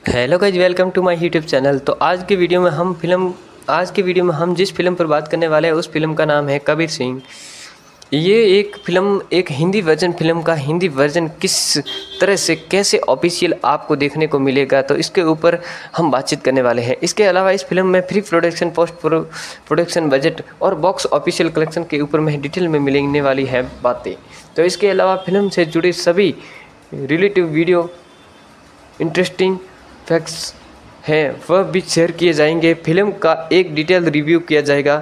Hello guys, welcome to my YouTube channel. तो आज की वीडियो में हम जिस फिल्म पर बात करने वाले हैं उस फिल्म का नाम है कबीर सिंह। ये एक हिंदी फिल्म का हिंदी वर्जन किस तरह से कैसे ऑफिशियल आपको देखने को मिलेगा, तो इसके ऊपर हम बातचीत करने वाले हैं। इसके अलावा इस फिल्म में pre production, post production, budget और बॉक्स ऑफिशियल कलेक्शन के ऊपर में डिटेल में मिलने वाली है बातें। तो इसके अलावा फिल्म से जुड़े सभी रिलेटिव वीडियो, इंटरेस्टिंग फैक्ट्स हैं वह भी शेयर किए जाएंगे। फिल्म का एक डिटेल रिव्यू किया जाएगा।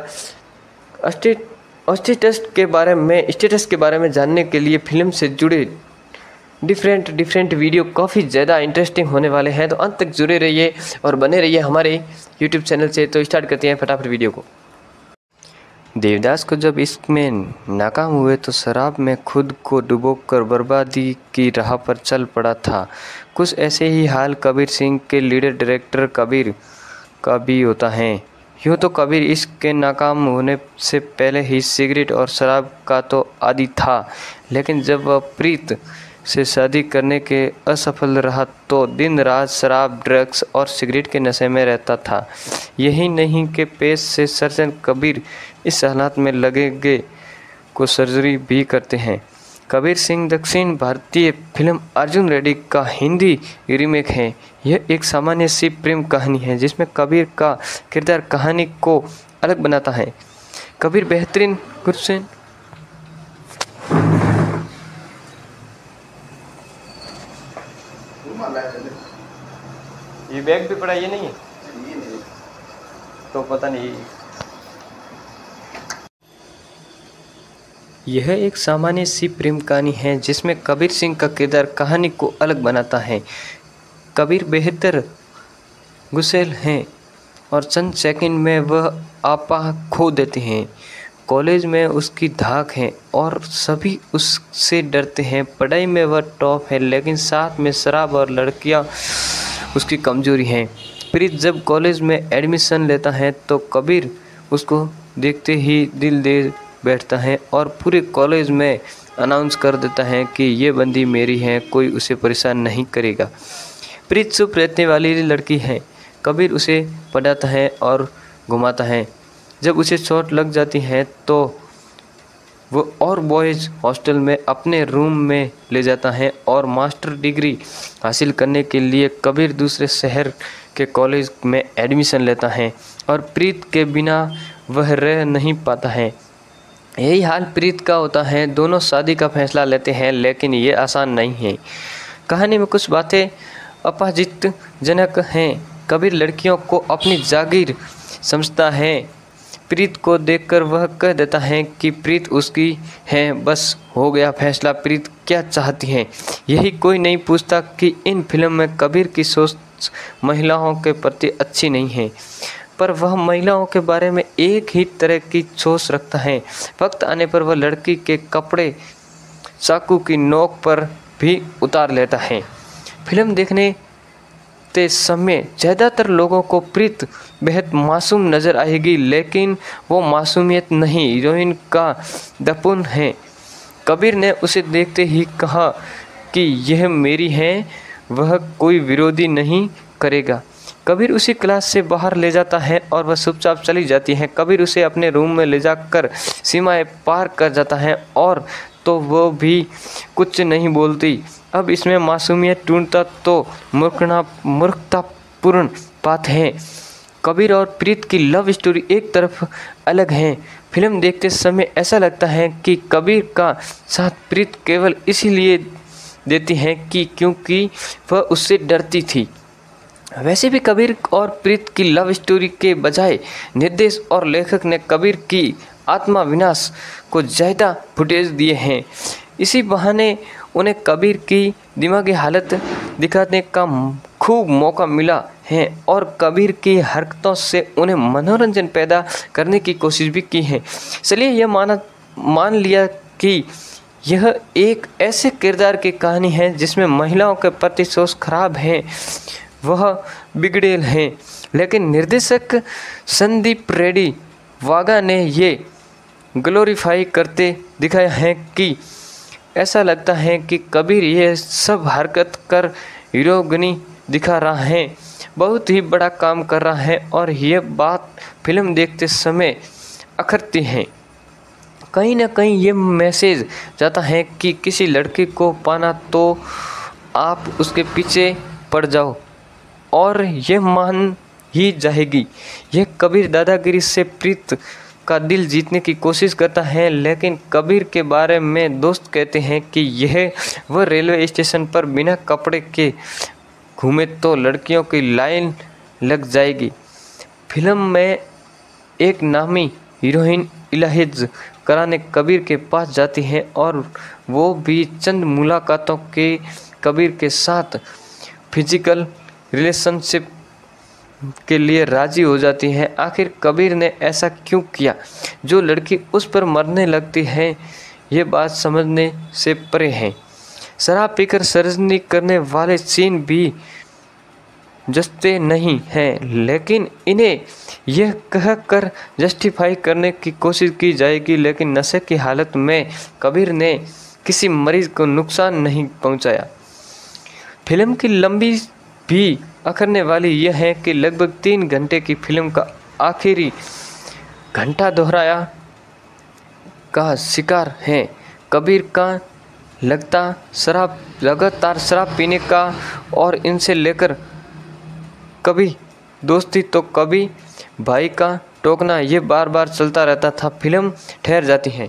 स्टेटस के बारे में जानने के लिए फिल्म से जुड़े डिफरेंट वीडियो काफ़ी ज़्यादा इंटरेस्टिंग होने वाले हैं। तो अंत तक जुड़े रहिए और बने रहिए हमारे यूट्यूब चैनल से। तो स्टार्ट करते हैं फटाफट वीडियो को। देवदास को जब इसमें नाकाम हुए तो शराब में खुद को डुबोकर बर्बादी की राह पर चल पड़ा था। कुछ ऐसे ही हाल कबीर सिंह के लीडर डायरेक्टर कबीर का भी होता है। यूँ तो कबीर इसके नाकाम होने से पहले ही सिगरेट और शराब का तो आदी था, लेकिन जब वह प्रीत से शादी करने के असफल रहा तो दिन रात शराब, ड्रग्स और सिगरेट के नशे में रहता था। यही नहीं कि पेश से सर्जन कबीर इस हालात में लगेगे को सर्जरी भी करते हैं। कबीर सिंह दक्षिण भारतीय फिल्म अर्जुन रेड्डी का हिंदी रीमेक है। यह एक सामान्य सी प्रेम कहानी है जिसमें कबीर का किरदार कहानी को अलग बनाता है। कबीर बेहतरीन गुरसेन ये बैग भी पड़ा, ये नहीं है तो पता नहीं। यह एक सामान्य सी प्रेम कहानी है जिसमें कबीर सिंह का किरदार कहानी को अलग बनाता है। कबीर बेहतर गुस्सेल हैं और चंद सेकंड में वह आपा खो देते हैं। कॉलेज में उसकी धाक है और सभी उससे डरते हैं। पढ़ाई में वह टॉप है, लेकिन साथ में शराब और लड़कियां उसकी कमजोरी हैं। प्रीत जब कॉलेज में एडमिशन लेता है तो कबीर उसको देखते ही दिल दे बैठता है और पूरे कॉलेज में अनाउंस कर देता है कि ये बंदी मेरी है, कोई उसे परेशान नहीं करेगा। प्रीत चुप रहने वाली लड़की है। कबीर उसे पढ़ाता है और घुमाता है। जब उसे चोट लग जाती है तो वो और बॉयज़ हॉस्टल में अपने रूम में ले जाता है और मास्टर डिग्री हासिल करने के लिए कबीर दूसरे शहर के कॉलेज में एडमिशन लेता है और प्रीत के बिना वह रह नहीं पाता है। यही हाल प्रीत का होता है। दोनों शादी का फैसला लेते हैं, लेकिन ये आसान नहीं है। कहानी में कुछ बातें अपमानजनक हैं। कबीर लड़कियों को अपनी जागीर समझता है। प्रीत को देखकर वह कह देता है कि प्रीत उसकी है, बस हो गया फैसला। प्रीत क्या चाहती है यही कोई नहीं पूछता कि इन फिल्म में कबीर की सोच महिलाओं के प्रति अच्छी नहीं है, पर वह महिलाओं के बारे में एक ही तरह की सोच रखता है। वक्त आने पर वह लड़की के कपड़े चाकू की नोक पर भी उतार लेता है। फिल्म देखने ते समय ज़्यादातर लोगों को प्रीत बेहद मासूम नज़र आएगी, लेकिन वो मासूमियत नहीं, हीरोइन का दपुन है। कबीर ने उसे देखते ही कहा कि यह मेरी है, वह कोई विरोधी नहीं करेगा। कबीर उसी क्लास से बाहर ले जाता है और वह चुपचाप चली जाती है। कबीर उसे अपने रूम में ले जाकर सीमाएं पार कर जाता है और तो वो भी कुछ नहीं बोलती। अब इसमें मासूमियत ढूंढता तो मूर्खतापूर्ण बात है। कबीर और प्रीत की लव स्टोरी एक तरफ अलग है। फिल्म देखते समय ऐसा लगता है कि कबीर का साथ प्रीत केवल इसीलिए देती है कि क्योंकि वह उससे डरती थी। वैसे भी कबीर और प्रीत की लव स्टोरी के बजाय निर्देशक और लेखक ने कबीर की आत्मा विनाश को ज़्यादा फुटेज दिए हैं। इसी बहाने उन्हें कबीर की दिमागी हालत दिखाने का खूब मौका मिला है और कबीर की हरकतों से उन्हें मनोरंजन पैदा करने की कोशिश भी की है। चलिए यह मान लिया कि यह एक ऐसे किरदार की कहानी है जिसमें महिलाओं के प्रति सोच खराब है, वह बिगड़ेल हैं, लेकिन निर्देशक संदीप रेड्डी वागा ने ये ग्लोरीफाई करते दिखाया है कि ऐसा लगता है कि कबीर ये सब हरकत कर हीरोगिनी दिखा रहा है, बहुत ही बड़ा काम कर रहा है और ये बात फिल्म देखते समय अखरती है। कहीं ना कहीं ये मैसेज जाता है कि किसी लड़के को पाना तो आप उसके पीछे पड़ जाओ और ये मान ही जाएगी। यह कबीर दादागिरी से प्रीत का दिल जीतने की कोशिश करता है, लेकिन कबीर के बारे में दोस्त कहते हैं कि यह वह रेलवे स्टेशन पर बिना कपड़े के घूमे तो लड़कियों की लाइन लग जाएगी। फिल्म में एक नामी हीरोइन इलाज कराने कबीर के पास जाती है और वो भी चंद मुलाकातों के कबीर के साथ फिजिकल रिलेशनशिप के लिए राजी हो जाती है। आखिर कबीर ने ऐसा क्यों किया जो लड़की उस पर मरने लगती है, ये बात समझने से परे है। शराब पीकर सर्जरी करने वाले सीन भी जचते नहीं हैं, लेकिन इन्हें यह कहकर जस्टिफाई करने की कोशिश की जाएगी, लेकिन नशे की हालत में कबीर ने किसी मरीज को नुकसान नहीं पहुंचाया। फिल्म की लंबी भी अखरने वाली यह है कि लगभग 3 घंटे की फिल्म का आखिरी घंटा दोहराया का शिकार है। कबीर का लगातार शराब पीने का और इनसे लेकर कभी दोस्ती तो कभी भाई का टोकना ये बार बार चलता रहता था। फिल्म ठहर जाती है।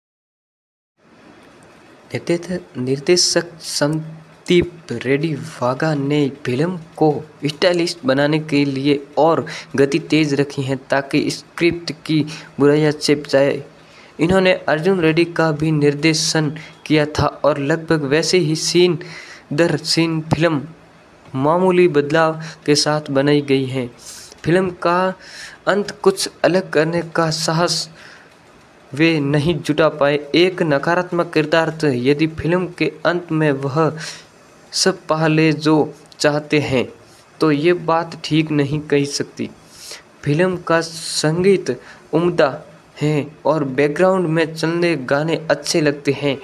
निर्देशक संदीप रेड्डी वाघा ने फिल्म को स्टाइलिश बनाने के लिए और गति तेज रखी है ताकि स्क्रिप्ट की बुराइयां छिप जाए। इन्होंने अर्जुन रेड्डी का भी निर्देशन किया था और लगभग वैसे ही सीन दर सीन फिल्म मामूली बदलाव के साथ बनाई गई है। फिल्म का अंत कुछ अलग करने का साहस वे नहीं जुटा पाए। एक नकारात्मक किरदार यदि फिल्म के अंत में वह सब पा ले जो चाहते हैं तो ये बात ठीक नहीं कही सकती। फिल्म का संगीत उम्दा है और बैकग्राउंड में चलने गाने अच्छे लगते हैं।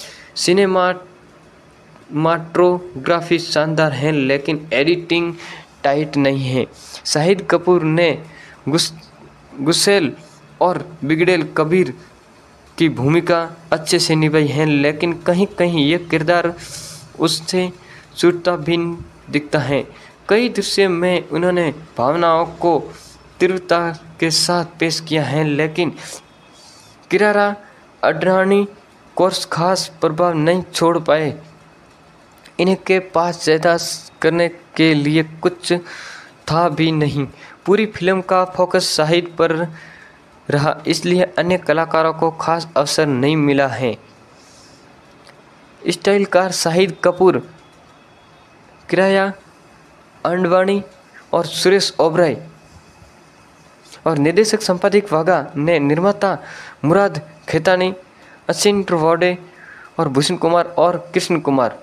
सिनेमाटोग्राफी शानदार है, लेकिन एडिटिंग टाइट नहीं है। शाहिद कपूर ने गुस्सेल और बिगड़ेल कबीर की भूमिका अच्छे से निभाई है, लेकिन कहीं कहीं यह किरदार उससे छूटता भी दिखता है। कई दृश्य में उन्होंने भावनाओं को तीव्रता के साथ पेश किया है, लेकिन किरारा अडवाणी कोर्स खास प्रभाव नहीं छोड़ पाए। इनके पास ज़्यादा करने के लिए कुछ था भी नहीं। पूरी फिल्म का फोकस शाहिद पर रहा, इसलिए अन्य कलाकारों को खास अवसर नहीं मिला है। स्टाइलकार शाहिद कपूर, किराया अडवाणी और सुरेश ओबराय और निर्देशक संपादक वाघा ने निर्माता मुराद खेतानी, अश्विन त्रिवेदी और भूषण कुमार और कृष्ण कुमार।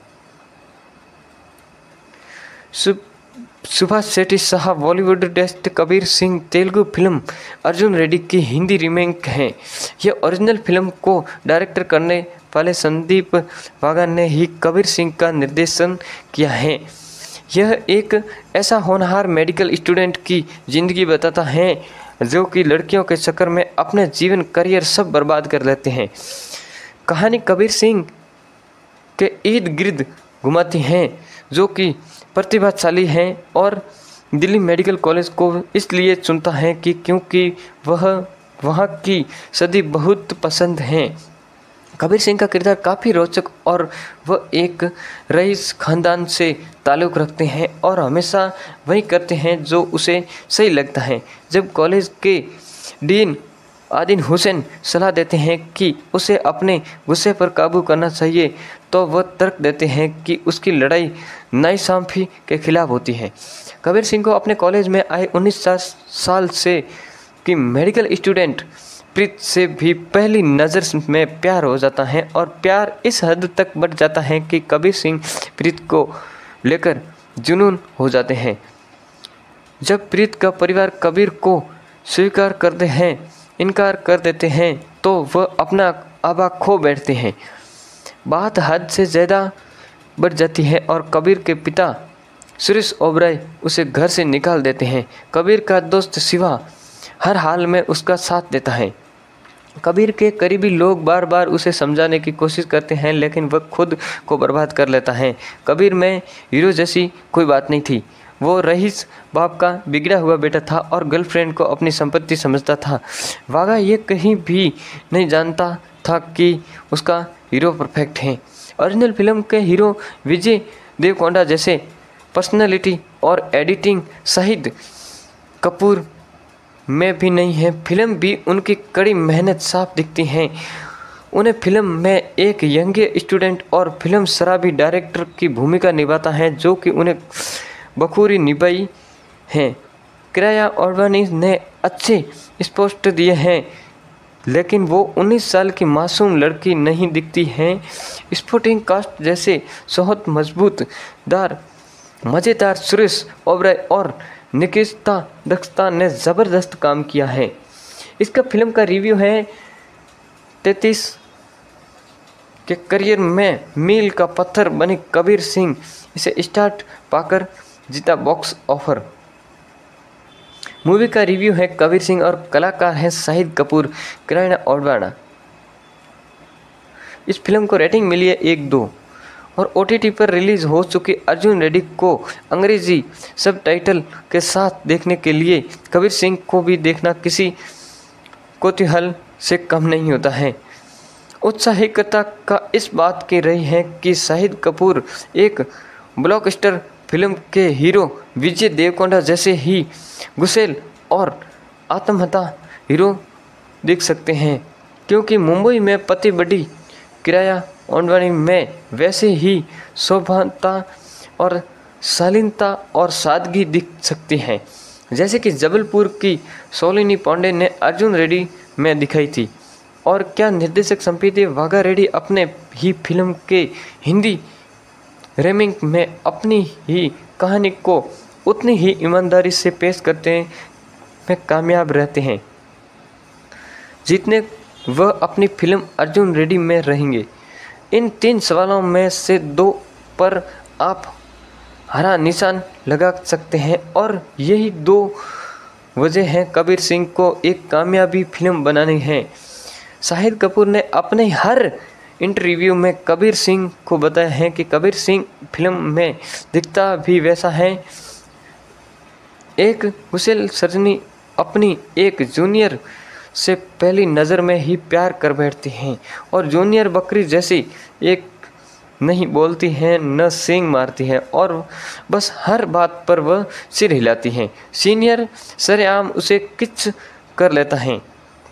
सुभाष शेट्टी साहब बॉलीवुड डेस्ट कबीर सिंह तेलुगु फिल्म अर्जुन रेड्डी की हिंदी रीमेक है। यह ओरिजिनल फिल्म को डायरेक्टर करने वाले संदीप वाघा ने ही कबीर सिंह का निर्देशन किया है। यह एक ऐसा होनहार मेडिकल स्टूडेंट की जिंदगी बताता है जो कि लड़कियों के चक्कर में अपने जीवन करियर सब बर्बाद कर लेते हैं। कहानी कबीर सिंह के इर्द गिर्द घुमाती हैं जो कि प्रतिभाशाली हैं और दिल्ली मेडिकल कॉलेज को इसलिए चुनता है कि क्योंकि वह वहाँ की सदी बहुत पसंद हैं। कबीर सिंह का किरदार काफ़ी रोचक और वह एक रईस खानदान से ताल्लुक़ रखते हैं और हमेशा वही करते हैं जो उसे सही लगता है। जब कॉलेज के डीन आदिन हुसैन सलाह देते हैं कि उसे अपने गुस्से पर काबू करना चाहिए तो वह तर्क देते हैं कि उसकी लड़ाई नाइंसाफ़ी के खिलाफ होती है। कबीर सिंह को अपने कॉलेज में आए 19 साल से की मेडिकल स्टूडेंट प्रीत से भी पहली नज़र में प्यार हो जाता है और प्यार इस हद तक बढ़ जाता है कि कबीर सिंह प्रीत को लेकर जुनून हो जाते हैं। जब प्रीत का परिवार कबीर को स्वीकार करते हैं इनकार कर देते हैं तो वह अपना आबा खो बैठते हैं। बात हद से ज़्यादा बढ़ जाती है और कबीर के पिता सुरेश ओबराय उसे घर से निकाल देते हैं। कबीर का दोस्त शिवा हर हाल में उसका साथ देता है। कबीर के करीबी लोग बार बार उसे समझाने की कोशिश करते हैं, लेकिन वह खुद को बर्बाद कर लेता है। कबीर में हीरो जैसी कोई बात नहीं थी। वो रईस बाप का बिगड़ा हुआ बेटा था और गर्लफ्रेंड को अपनी संपत्ति समझता था। वाघा ये कहीं भी नहीं जानता था कि उसका हीरो परफेक्ट है। ओरिजिनल फिल्म के हीरो विजय देवरकोंडा जैसे पर्सनैलिटी और एडिटिंग शाहिद कपूर में भी नहीं है। फिल्म भी उनकी कड़ी मेहनत साफ दिखती है। उन्हें फिल्म में एक यंग स्टूडेंट और फिल्म शराबी डायरेक्टर की भूमिका निभाता है, जो कि उन्हें बखूबी निभाई है। किराया ओडवाणी ने अच्छे स्पष्ट दिए हैं, लेकिन वो 19 साल की मासूम लड़की नहीं दिखती है। स्पोर्टिंग कास्ट जैसे बहुत मज़ेदार सुरेश ओबराय और निकिता दत्ता ने ज़बरदस्त काम किया है। इसका फिल्म का रिव्यू है 33 के करियर में मील का पत्थर बने कबीर सिंह इसे स्टार्ट पाकर जीता बॉक्स ऑफर। मूवी का रिव्यू है कबीर सिंह और कलाकार हैं शाहिद कपूर, किराया ओडवाणी। इस फिल्म को रेटिंग मिली है 1-2 और OTT पर रिलीज हो चुकी अर्जुन रेड्डी को अंग्रेजी सबटाइटल के साथ देखने के लिए कबीर सिंह को भी देखना किसी कौतूहल से कम नहीं होता है। उत्साहिकता का इस बात की रही है कि शाहिद कपूर एक ब्लॉकबस्टर फिल्म के हीरो विजय देवरकोंडा जैसे ही गुस्सेल और आत्महत्या हीरो दिख सकते हैं, क्योंकि मुंबई में पति बड़ी किराया ओडवाणी में वैसे ही शोभनता और शालीनता और सादगी दिख सकती है, जैसे कि जबलपुर की सोलिनी पांडे ने अर्जुन रेड्डी में दिखाई थी। और क्या निर्देशक संपीति वाघा रेड्डी अपने ही फिल्म के हिंदी रीमेक में अपनी ही कहानी को उतनी ही ईमानदारी से पेश करते में कामयाब रहते हैं जितने वह अपनी फिल्म अर्जुन रेड्डी में रहेंगे। इन 3 सवालों में से 2 पर आप हरा निशान लगा सकते हैं और यही 2 वजह हैं कबीर सिंह को एक कामयाबी फिल्म बनानी है। शाहिद कपूर ने अपने हर इंटरव्यू में कबीर सिंह को बताया है कि कबीर सिंह फिल्म में दिखता भी वैसा है। एक गुस्सेल सजनी अपनी एक जूनियर से पहली नज़र में ही प्यार कर बैठती हैं और जूनियर बकरी जैसी एक नहीं बोलती हैं न सींग मारती हैं और बस हर बात पर वह सिर हिलाती हैं। सीनियर सरेआम उसे किच कर लेता है,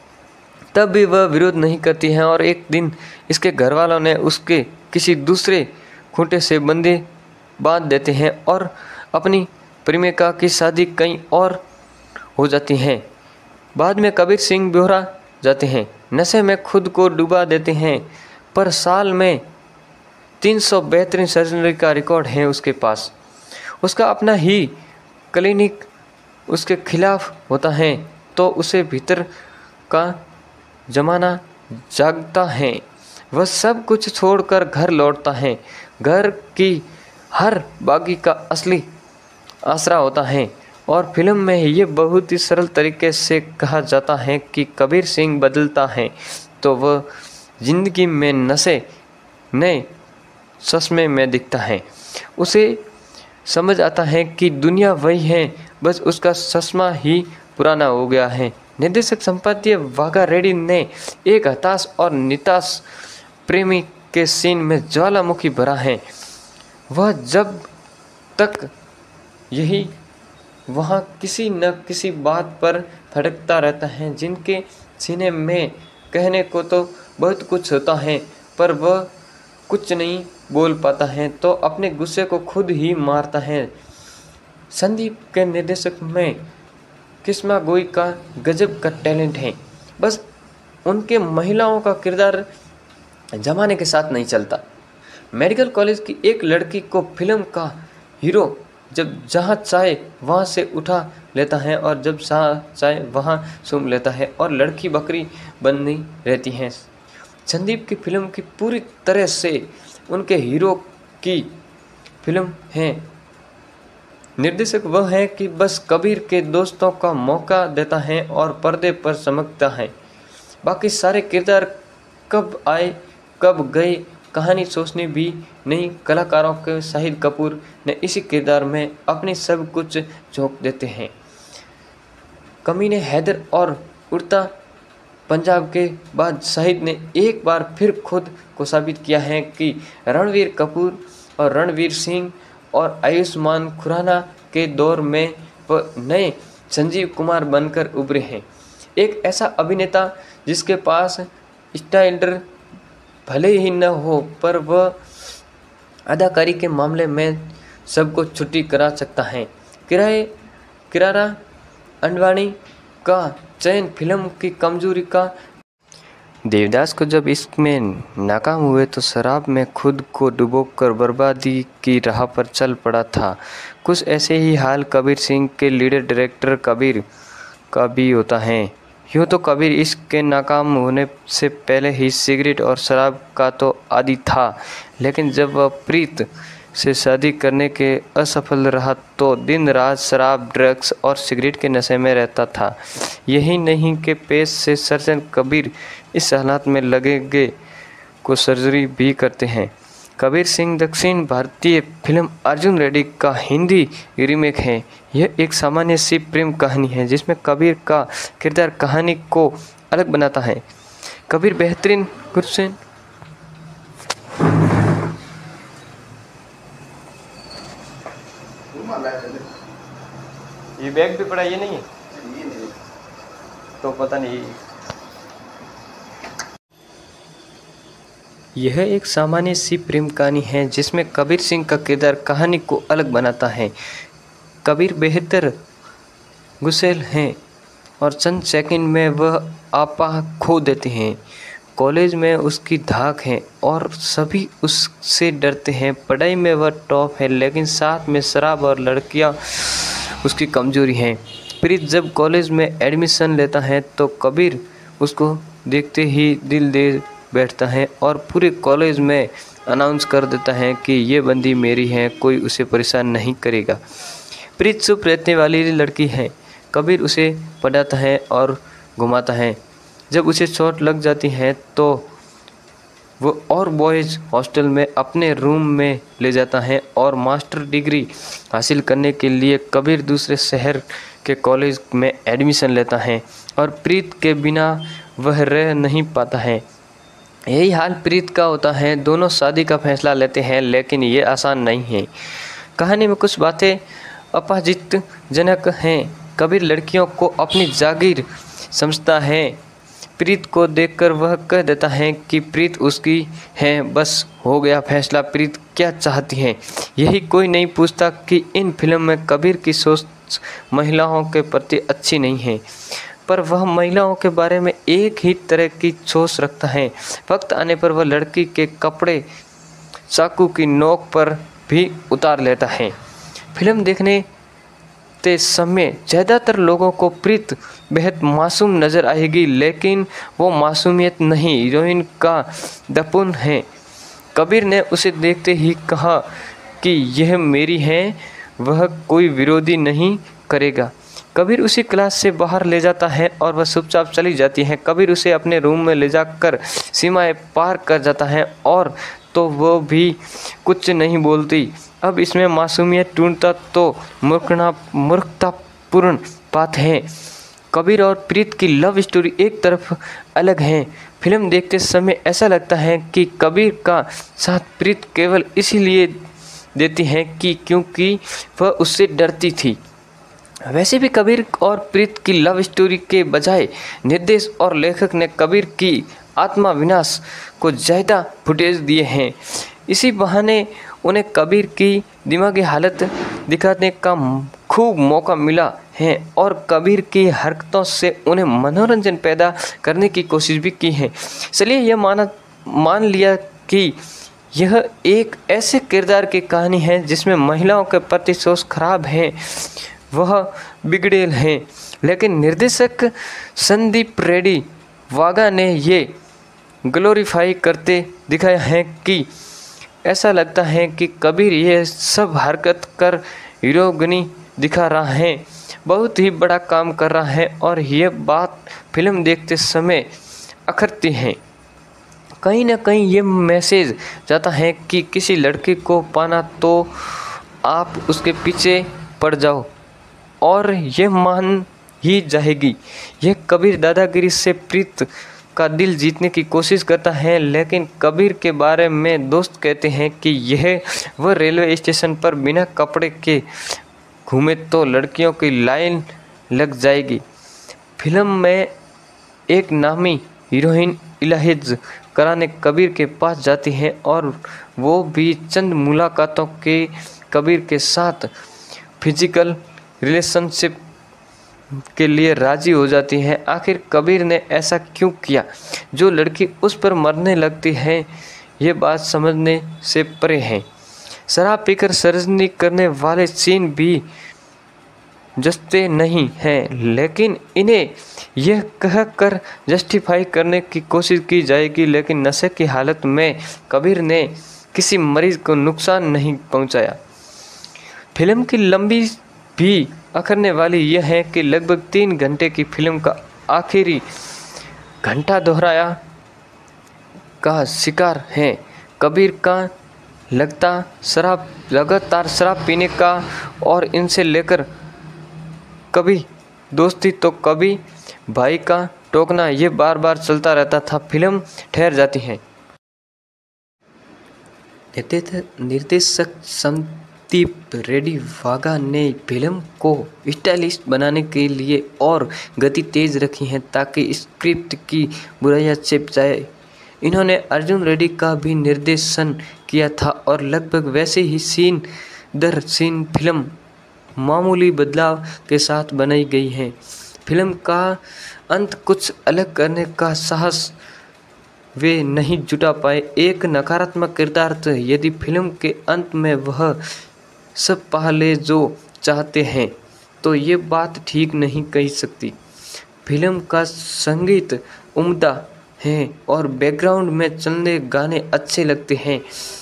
तब भी वह विरोध नहीं करती हैं और एक दिन इसके घर वालों ने उसके किसी दूसरे खूंटे से बंदे बांध देते हैं और अपनी प्रेमिका की शादी कहीं और हो जाती है। बाद में कबीर सिंह बेहोरा जाते हैं, नशे में खुद को डुबा देते हैं, पर साल में 300 बेहतरीन सर्जरी का रिकॉर्ड है उसके पास। उसका अपना ही क्लिनिक उसके खिलाफ होता है तो उसे भीतर का जमाना जागता है। वह सब कुछ छोड़कर घर लौटता है। घर की हर बागी का असली आसरा होता है और फिल्म में ये बहुत ही सरल तरीके से कहा जाता है कि कबीर सिंह बदलता है तो वह जिंदगी में नशे नए चश्मे में दिखता है। उसे समझ आता है कि दुनिया वही है, बस उसका चश्मा ही पुराना हो गया है। निर्देशक संपादकीय वाघा रेड्डी ने एक हताश और निराश प्रेमी के सीन में ज्वालामुखी भरा है। वह जब तक यही वहाँ किसी न किसी बात पर भटकता रहता है, जिनके सीने में कहने को तो बहुत कुछ होता है पर वह कुछ नहीं बोल पाता है तो अपने गुस्से को खुद ही मारता है। संदीप के निर्देशक में किस्मा गोई का गजब का टैलेंट है, बस उनके महिलाओं का किरदार जमाने के साथ नहीं चलता। मेडिकल कॉलेज की एक लड़की को फिल्म का हीरो जब जहाँ चाहे वहाँ से उठा लेता है और जब जहाँ चाहे वहाँ सूंघ लेता है और लड़की बकरी बनी रहती है। संदीप की फिल्म की पूरी तरह से उनके हीरो की फिल्म है। निर्देशक वह है कि बस कबीर के दोस्तों का मौका देता है और पर्दे पर चमकता है। बाकी सारे किरदार कब आए कब गए कहानी सोचने भी नहीं। कलाकारों के शाहिद कपूर ने इसी किरदार में अपनी सब कुछ झोंक देते हैं। कमीने हैदर और उड़ता पंजाब के बाद शाहिद ने एक बार फिर खुद को साबित किया है कि रणवीर कपूर और रणवीर सिंह और आयुष्मान खुराना के दौर में वह नए संजीव कुमार बनकर उभरे हैं। एक ऐसा अभिनेता जिसके पास स्टाइलर भले ही न हो पर वह अदाकारी के मामले में सबको छुट्टी करा सकता है। किरारा अंडवाणी का चयन फिल्म की कमजोरी का। देवदास को जब इसमें नाकाम हुए तो शराब में खुद को डुबोकर बर्बादी की राह पर चल पड़ा था। कुछ ऐसे ही हाल कबीर सिंह के लीडर डायरेक्टर कबीर का भी होता है। यूँ तो कबीर इसके नाकाम होने से पहले ही सिगरेट और शराब का तो आदी था, लेकिन जब वह प्रीत से शादी करने के असफल रहा तो दिन रात शराब, ड्रग्स और सिगरेट के नशे में रहता था। यही नहीं कि पेश से सर्जन कबीर इस हालात में लगेगे को सर्जरी भी करते हैं। कबीर सिंह दक्षिण भारतीय फिल्म अर्जुन रेड्डी का हिंदी रीमेक है। यह एक सामान्य सी प्रेम कहानी है जिसमें कबीर का किरदार कहानी को अलग बनाता है। कबीर बेहतरीन गुरसेन ये बैग भी पड़ा, ये नहीं है तो पता नहीं। यह एक सामान्य सी प्रेम कहानी है जिसमें कबीर सिंह का किरदार कहानी को अलग बनाता है। कबीर बेहतर गुस्सेल हैं और चंद सेकंड में वह आपा खो देते हैं। कॉलेज में उसकी धाक है और सभी उससे डरते हैं। पढ़ाई में वह टॉप है लेकिन साथ में शराब और लड़कियां उसकी कमजोरी हैं। प्रीत जब कॉलेज में एडमिशन लेता है तो कबीर उसको देखते ही दिल दे बैठता है और पूरे कॉलेज में अनाउंस कर देता है कि ये बंदी मेरी है, कोई उसे परेशान नहीं करेगा। प्रीत चुप रहने वाली लड़की है। कबीर उसे पढ़ाता है और घुमाता है। जब उसे चोट लग जाती है तो वो और बॉयज़ हॉस्टल में अपने रूम में ले जाता है और मास्टर डिग्री हासिल करने के लिए कबीर दूसरे शहर के कॉलेज में एडमिशन लेता है और प्रीत के बिना वह रह नहीं पाता है। यही हाल प्रीत का होता है। दोनों शादी का फैसला लेते हैं लेकिन ये आसान नहीं है। कहानी में कुछ बातें अपमानजनक हैं। कबीर लड़कियों को अपनी जागीर समझता है। प्रीत को देखकर वह कह देता है कि प्रीत उसकी है, बस हो गया फैसला। प्रीत क्या चाहती है यही कोई नहीं पूछता कि इन फिल्म में कबीर की सोच महिलाओं के प्रति अच्छी नहीं है, पर वह महिलाओं के बारे में एक ही तरह की सोच रखता है। वक्त आने पर वह लड़की के कपड़े चाकू की नोक पर भी उतार लेता है। फिल्म देखने ते समय ज़्यादातर लोगों को प्रीत बेहद मासूम नज़र आएगी, लेकिन वो मासूमियत नहीं, हीरोइन का दपुन है। कबीर ने उसे देखते ही कहा कि यह मेरी है, वह कोई विरोधी नहीं करेगा। कबीर उसी क्लास से बाहर ले जाता है और वह चुपचाप चली जाती है। कबीर उसे अपने रूम में ले जाकर सीमाएं पार कर जाता है और तो वो भी कुछ नहीं बोलती। अब इसमें मासूमियत ढूंढता तो मूर्खतापूर्ण बात है। कबीर और प्रीत की लव स्टोरी एक तरफ अलग है। फिल्म देखते समय ऐसा लगता है कि कबीर का साथ प्रीत केवल इसीलिए देती है कि क्योंकि वह उससे डरती थी। वैसे भी कबीर और प्रीत की लव स्टोरी के बजाय निर्देश और लेखक ने कबीर की आत्मा विनाश को ज़्यादा फुटेज दिए हैं। इसी बहाने उन्हें कबीर की दिमागी हालत दिखाने का खूब मौका मिला है और कबीर की हरकतों से उन्हें मनोरंजन पैदा करने की कोशिश भी की है। चलिए यह मान लिया कि यह एक ऐसे किरदार की कहानी है जिसमें महिलाओं के प्रति सोच खराब है, वह बिगड़ेल हैं, लेकिन निर्देशक संदीप रेड्डी वागा ने ये ग्लोरीफाई करते दिखाया है कि ऐसा लगता है कि कबीर ये सब हरकत कर हीरोगिनी दिखा रहा है, बहुत ही बड़ा काम कर रहा है और यह बात फिल्म देखते समय अखरती है। कहीं ना कहीं ये मैसेज जाता है कि किसी लड़के को पाना तो आप उसके पीछे पड़ जाओ और ये मान ही जाएगी। यह कबीर दादागिरी से प्रीत का दिल जीतने की कोशिश करता है, लेकिन कबीर के बारे में दोस्त कहते हैं कि यह वह रेलवे स्टेशन पर बिना कपड़े के घूमे तो लड़कियों की लाइन लग जाएगी। फिल्म में एक नामी हीरोइन इलाज कराने कबीर के पास जाती है और वो भी चंद मुलाकातों के कबीर के साथ फिजिकल रिलेशनशिप के लिए राजी हो जाती है। आखिर कबीर ने ऐसा क्यों किया जो लड़की उस पर मरने लगती है, ये बात समझने से परे है। शराब पीकर सर्जरी करने वाले सीन भी जचते नहीं हैं, लेकिन इन्हें यह कहकर जस्टिफाई करने की कोशिश की जाएगी, लेकिन नशे की हालत में कबीर ने किसी मरीज को नुकसान नहीं पहुंचाया। फिल्म की लंबी भी अखरने वाली यह है कि लगभग 3 घंटे की फिल्म का आखिरी घंटा दोहराया का शिकार है। कबीर का लगातार शराब पीने का और इनसे लेकर कभी दोस्ती तो कभी भाई का टोकना ये बार बार चलता रहता था। फिल्म ठहर जाती है। निर्देशक संदीप रेड्डी वाघा ने फिल्म को स्टाइलिश बनाने के लिए और गति तेज रखी है ताकि स्क्रिप्ट की बुराइयां छिप जाए। इन्होंने अर्जुन रेड्डी का भी निर्देशन किया था और लगभग वैसे ही सीन दर सीन फिल्म मामूली बदलाव के साथ बनाई गई है। फिल्म का अंत कुछ अलग करने का साहस वे नहीं जुटा पाए। एक नकारात्मक किरदार था। यदि फिल्म के अंत में वह सब पहले जो चाहते हैं तो ये बात ठीक नहीं कही सकती। फिल्म का संगीत उम्दा है और बैकग्राउंड में चलने गाने अच्छे लगते हैं।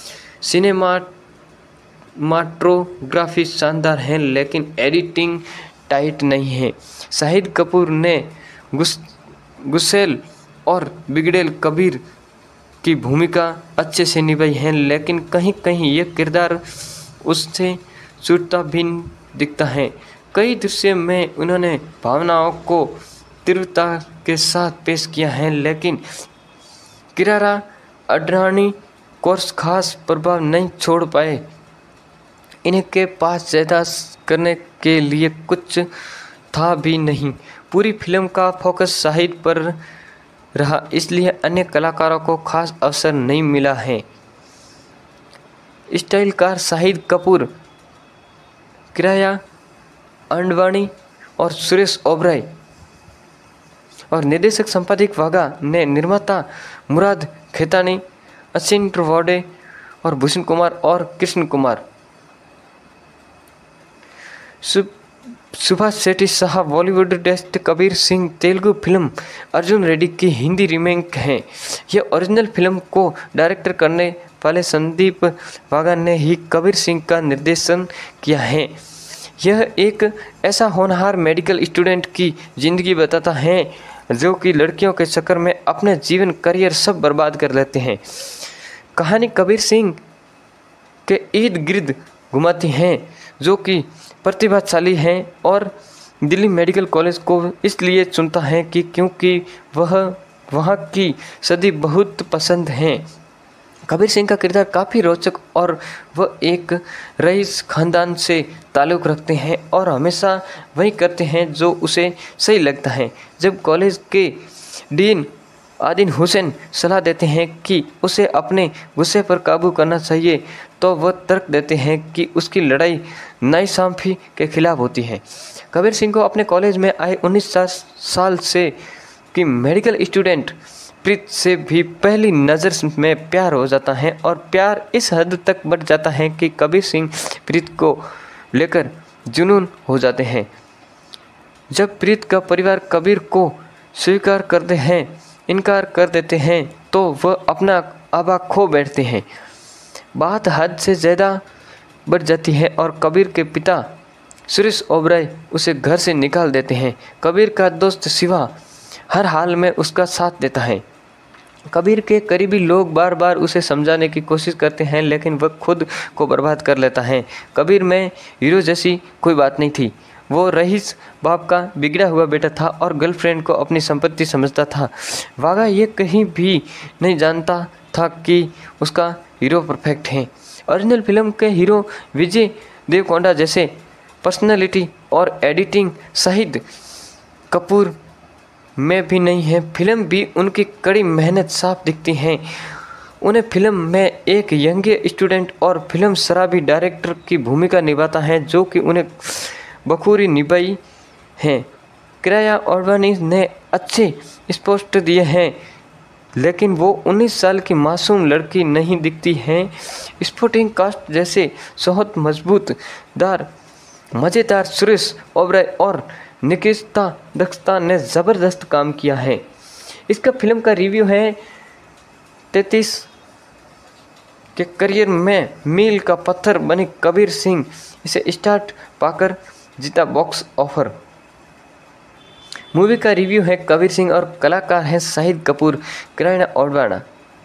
सिनेमाटोग्राफी शानदार है, लेकिन एडिटिंग टाइट नहीं है। शाहिद कपूर ने गुस्सेल और बिगड़ेल कबीर की भूमिका अच्छे से निभाई है, लेकिन कहीं कहीं यह किरदार उससे छूटता भी दिखता है। कई दृश्यों में उन्होंने भावनाओं को तीव्रता के साथ पेश किया है, लेकिन किरारा अडवाणी कोर्स खास प्रभाव नहीं छोड़ पाए। इनके पास ज़्यादा करने के लिए कुछ था भी नहीं। पूरी फिल्म का फोकस शाहिद पर रहा, इसलिए अन्य कलाकारों को खास अवसर नहीं मिला है। स्टाइलकार शाहिद कपूर, किराया अडवाणी और सुरेश ओबराय और निर्देशक संपादक वाघा ने निर्माता मुराद खेतानी, अश्विन त्रिवेदी और भूषण कुमार और कृष्ण कुमार। सुभाष शेट्टी साहब बॉलीवुड डेस्ट कबीर सिंह तेलुगु फिल्म अर्जुन रेड्डी की हिंदी रीमेक है। यह ओरिजिनल फिल्म को डायरेक्ट करने वाले संदीप वाघा ने ही कबीर सिंह का निर्देशन किया है। यह एक ऐसा होनहार मेडिकल स्टूडेंट की जिंदगी बताता है जो कि लड़कियों के चक्कर में अपने जीवन करियर सब बर्बाद कर लेते हैं। कहानी कबीर सिंह के इर्द गिर्द घुमाती हैं जो कि प्रतिभाशाली हैं और दिल्ली मेडिकल कॉलेज को इसलिए चुनता है कि क्योंकि वह वहाँ की सदी बहुत पसंद हैं। कबीर सिंह का किरदार काफ़ी रोचक और वह एक रईस खानदान से ताल्लुक़ रखते हैं और हमेशा वही करते हैं जो उसे सही लगता है। जब कॉलेज के डीन आदिन हुसैन सलाह देते हैं कि उसे अपने गुस्से पर काबू करना चाहिए तो वह तर्क देते हैं कि उसकी लड़ाई नाइंसाफ़ी के खिलाफ होती है। कबीर सिंह को अपने कॉलेज में आए 19 साल से की मेडिकल स्टूडेंट प्रीत से भी पहली नज़र में प्यार हो जाता है और प्यार इस हद तक बढ़ जाता है कि कबीर सिंह प्रीत को लेकर जुनून हो जाते हैं। जब प्रीत का परिवार कबीर को इनकार कर देते हैं तो वह अपना आबा खो बैठते हैं। बात हद से ज़्यादा बढ़ जाती है और कबीर के पिता सुरेश ओबराय उसे घर से निकाल देते हैं। कबीर का दोस्त शिवा हर हाल में उसका साथ देता है। कबीर के करीबी लोग बार बार उसे समझाने की कोशिश करते हैं, लेकिन वह खुद को बर्बाद कर लेता है। कबीर में हीरो जैसी कोई बात नहीं थी। वो रईस बाप का बिगड़ा हुआ बेटा था और गर्लफ्रेंड को अपनी संपत्ति समझता था। वाघा ये कहीं भी नहीं जानता था कि उसका हीरो परफेक्ट है। ओरिजिनल फिल्म के हीरो विजय देवकोंडा जैसे पर्सनालिटी और एडिटिंग शाहिद कपूर में भी नहीं है। फिल्म भी उनकी कड़ी मेहनत साफ दिखती है। उन्हें फिल्म में एक यंग स्टूडेंट और फिल्म शराबी डायरेक्टर की भूमिका निभाता है, जो कि उन्हें बखूबी निभाई है। किराया ओडवाणी ने अच्छे स्पष्ट दिए हैं, लेकिन वो 19 साल की मासूम लड़की नहीं दिखती है। स्पोर्टिंग कास्ट जैसे बहुत मज़ेदार सुरेश ओबराय और निकिता दत्ता ने ज़बरदस्त काम किया है। इसका फिल्म का रिव्यू है 33 के करियर में मील का पत्थर बने कबीर सिंह इसे स्टार्ट पाकर जीता बॉक्स ऑफर। मूवी का रिव्यू है कबीर सिंह और कलाकार हैं शाहिद कपूर, किराया ओडवाणी।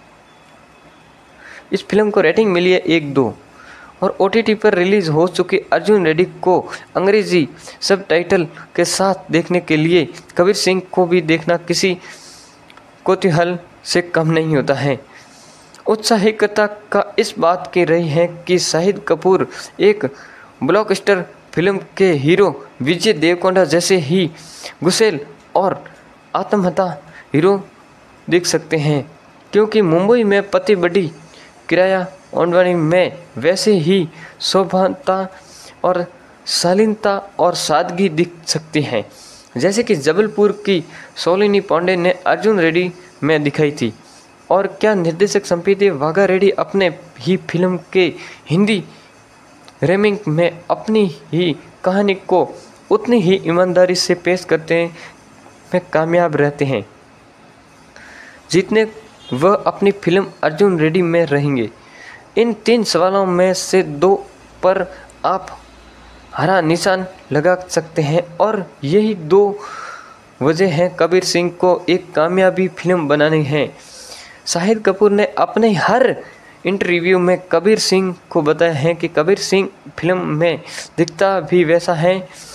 इस फिल्म को रेटिंग मिली है 1-2 और OTT पर रिलीज हो चुकी अर्जुन रेड्डी को अंग्रेजी सबटाइटल के साथ देखने के लिए कबीर सिंह को भी देखना किसी कौतूहल से कम नहीं होता है। उत्साहिकता का इस बात की रही है कि शाहिद कपूर एक ब्लॉकबस्टर फिल्म के हीरो विजय देवकोंडा जैसे ही गुस्सेल और आत्महत्या हीरो दिख सकते हैं, क्योंकि मुंबई में पति बड़ी किराया ओडवाणी में वैसे ही शोभनता और शालीनता और सादगी दिख सकती है, जैसे कि जबलपुर की सोलिनी पांडे ने अर्जुन रेड्डी में दिखाई थी। और क्या निर्देशक संपीति वाघा रेड्डी अपने ही फिल्म के हिंदी रीमेक में अपनी ही कहानी को उतनी ही ईमानदारी से पेश करते में कामयाब रहते हैं जितने वह अपनी फिल्म अर्जुन रेड्डी में रहेंगे। इन 3 सवालों में से 2 पर आप हरा निशान लगा सकते हैं और यही 2 वजह हैं कबीर सिंह को एक कामयाबी फिल्म बनानी है। शाहिद कपूर ने अपने हर इंटरव्यू में कबीर सिंह को बताया है कि कबीर सिंह फिल्म में दिखता भी वैसा है।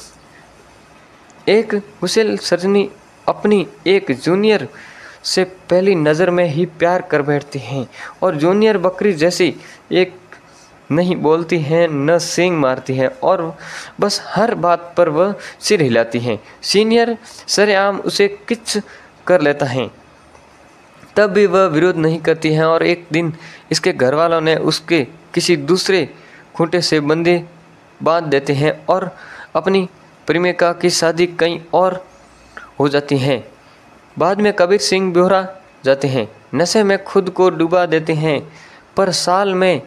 एक गुस्सेल सजनी अपनी एक जूनियर से पहली नज़र में ही प्यार कर बैठती हैं और जूनियर बकरी जैसी एक नहीं बोलती हैं न सींग मारती हैं और बस हर बात पर वह सिर हिलाती हैं। सीनियर सरेआम उसे किच कर लेता है, तब भी वह विरोध नहीं करती हैं और एक दिन इसके घर वालों ने उसके किसी दूसरे खूंटे से बंदे बांध देते हैं और अपनी प्रेमिका की शादी कहीं और हो जाती है। बाद में कबीर सिंह बेहोरा जाते हैं, नशे में खुद को डुबा देते हैं, पर साल में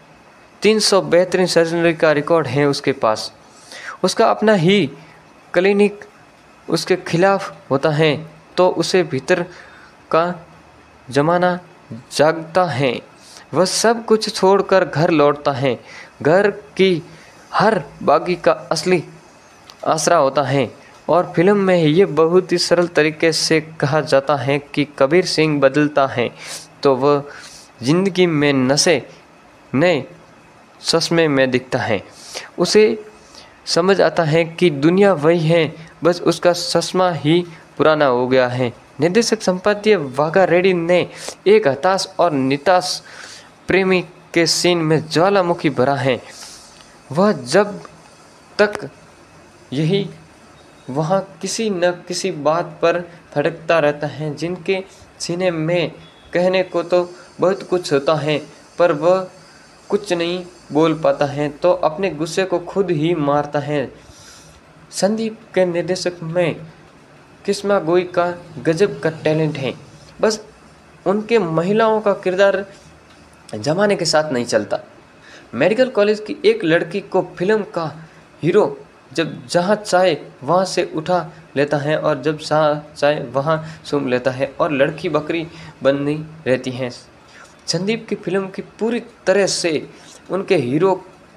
300 बेहतरीन सर्जरी का रिकॉर्ड है उसके पास। उसका अपना ही क्लिनिक उसके खिलाफ होता है तो उसे भीतर का जमाना जागता है। वह सब कुछ छोड़कर घर लौटता है। घर की हर बागी का असली आसरा होता है और फिल्म में ये बहुत ही सरल तरीके से कहा जाता है कि कबीर सिंह बदलता है तो वह जिंदगी में नशे नए चश्मे में दिखता है। उसे समझ आता है कि दुनिया वही है, बस उसका चश्मा ही पुराना हो गया है। निर्देशक संपादकीय वाघा रेड्डी ने एक हताश और निराश प्रेमी के सीन में ज्वालामुखी भरा है। वह जब तक यही वहाँ किसी न किसी बात पर भटकता रहता है, जिनके सीने में कहने को तो बहुत कुछ होता है पर वह कुछ नहीं बोल पाता है तो अपने गुस्से को खुद ही मारता है। संदीप के निर्देशक में किस्मा गोई का गजब का टैलेंट है, बस उनके महिलाओं का किरदार जमाने के साथ नहीं चलता। मेडिकल कॉलेज की एक लड़की को फिल्म का हीरो जब जहाँ चाहे वहाँ से उठा लेता है और जब चाहे वहाँ सूंघ लेता है और लड़की बकरी बनी रहती है। संदीप की फिल्म की पूरी तरह से उनके हीरो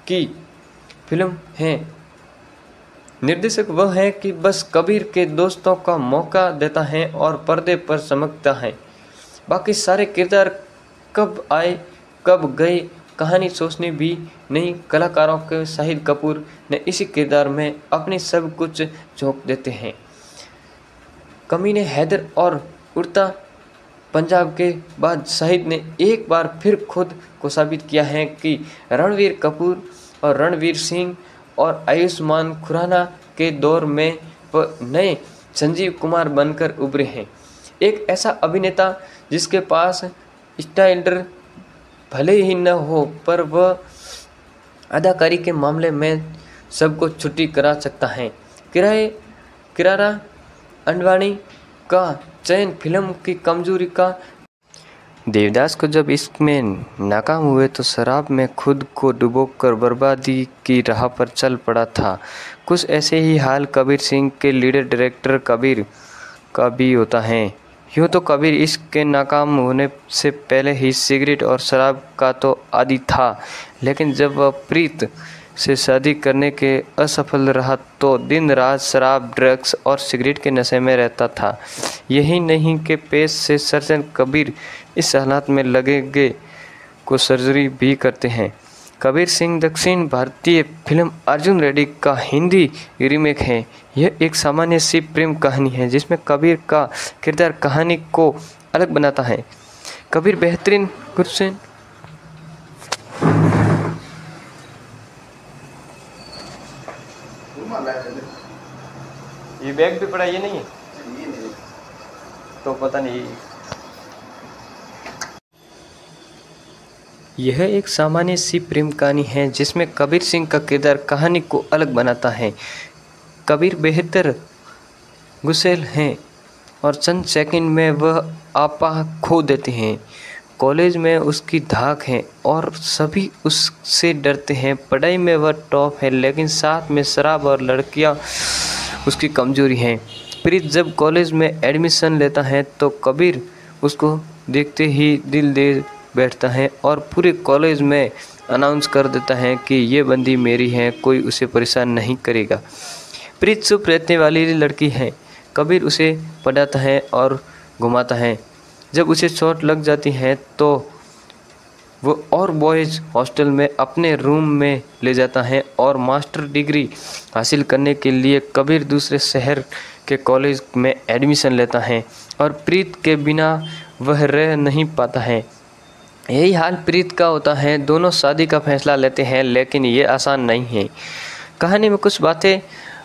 की फिल्म है। निर्देशक वह है कि बस कबीर के दोस्तों का मौका देता है और पर्दे पर चमकता है। बाकी सारे किरदार कब आए कब गए कहानी सोचने भी नहीं। कलाकारों के शाहिद कपूर ने इसी किरदार में अपनी सब कुछ झोंक देते हैं। कमीने हैदर और उड़ता पंजाब के बाद शाहिद ने एक बार फिर खुद को साबित किया है कि रणवीर कपूर और रणवीर सिंह और आयुष्मान खुराना के दौर में नए संजीव कुमार बनकर उभरे हैं। एक ऐसा अभिनेता जिसके पास स्टाइलर भले ही न हो पर वह अदाकारी के मामले में सबको छुट्टी करा सकता है। किरारा अंडवाणी का चयन फिल्म की कमजोरी का। देवदास को जब इसमें नाकाम हुए तो शराब में खुद को डुबोकर बर्बादी की राह पर चल पड़ा था। कुछ ऐसे ही हाल कबीर सिंह के लीडर डायरेक्टर कबीर का भी होता है। यूँ तो कबीर इसके नाकाम होने से पहले ही सिगरेट और शराब का तो आदी था, लेकिन जब वह प्रीत से शादी करने के असफल रहा तो दिन रात शराब, ड्रग्स और सिगरेट के नशे में रहता था। यही नहीं कि पेश से सर्जन कबीर इस हालात में लगेगे को सर्जरी भी करते हैं। कबीर सिंह दक्षिण भारतीय फिल्म अर्जुन रेड्डी का हिंदी रीमेक है। यह एक सामान्य सी प्रेम कहानी है जिसमें कबीर का किरदार कहानी को अलग बनाता है। कबीर बेहतरीन गुरसेन ये बैग भी पड़ा, ये नहीं है तो पता नहीं। यह एक सामान्य सी प्रेम कहानी है जिसमें कबीर सिंह का किरदार कहानी को अलग बनाता है। कबीर बेहतर गुस्सेल हैं और चंद सेकंड में वह आपा खो देते हैं। कॉलेज में उसकी धाक है और सभी उससे डरते हैं। पढ़ाई में वह टॉप है लेकिन साथ में शराब और लड़कियां उसकी कमजोरी हैं। प्रीत जब कॉलेज में एडमिशन लेता है तो कबीर उसको देखते ही दिल दे बैठता है और पूरे कॉलेज में अनाउंस कर देता है कि ये बंदी मेरी है, कोई उसे परेशान नहीं करेगा। प्रीत चुप रहने वाली लड़की है। कबीर उसे पढ़ाता है और घुमाता है। जब उसे चोट लग जाती है तो वो और बॉयज़ हॉस्टल में अपने रूम में ले जाता है और मास्टर डिग्री हासिल करने के लिए कबीर दूसरे शहर के कॉलेज में एडमिशन लेता है और प्रीत के बिना वह रह नहीं पाता है। यही हाल प्रीत का होता है। दोनों शादी का फैसला लेते हैं लेकिन ये आसान नहीं है। कहानी में कुछ बातें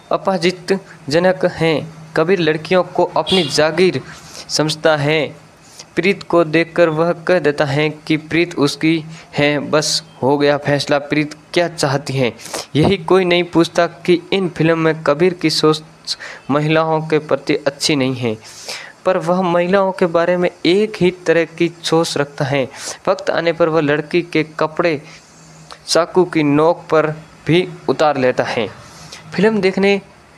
अपमानजनक हैं। कबीर लड़कियों को अपनी जागीर समझता है। प्रीत को देखकर वह कह देता है कि प्रीत उसकी है, बस हो गया फैसला। प्रीत क्या चाहती है यही कोई नहीं पूछता कि इन फिल्म में कबीर की सोच महिलाओं के प्रति अच्छी नहीं है, पर वह महिलाओं के बारे में एक ही तरह की सोच रखता है। वक्त आने पर वह लड़की के कपड़े चाकू की नोक पर भी उतार लेता है। फिल्म देखने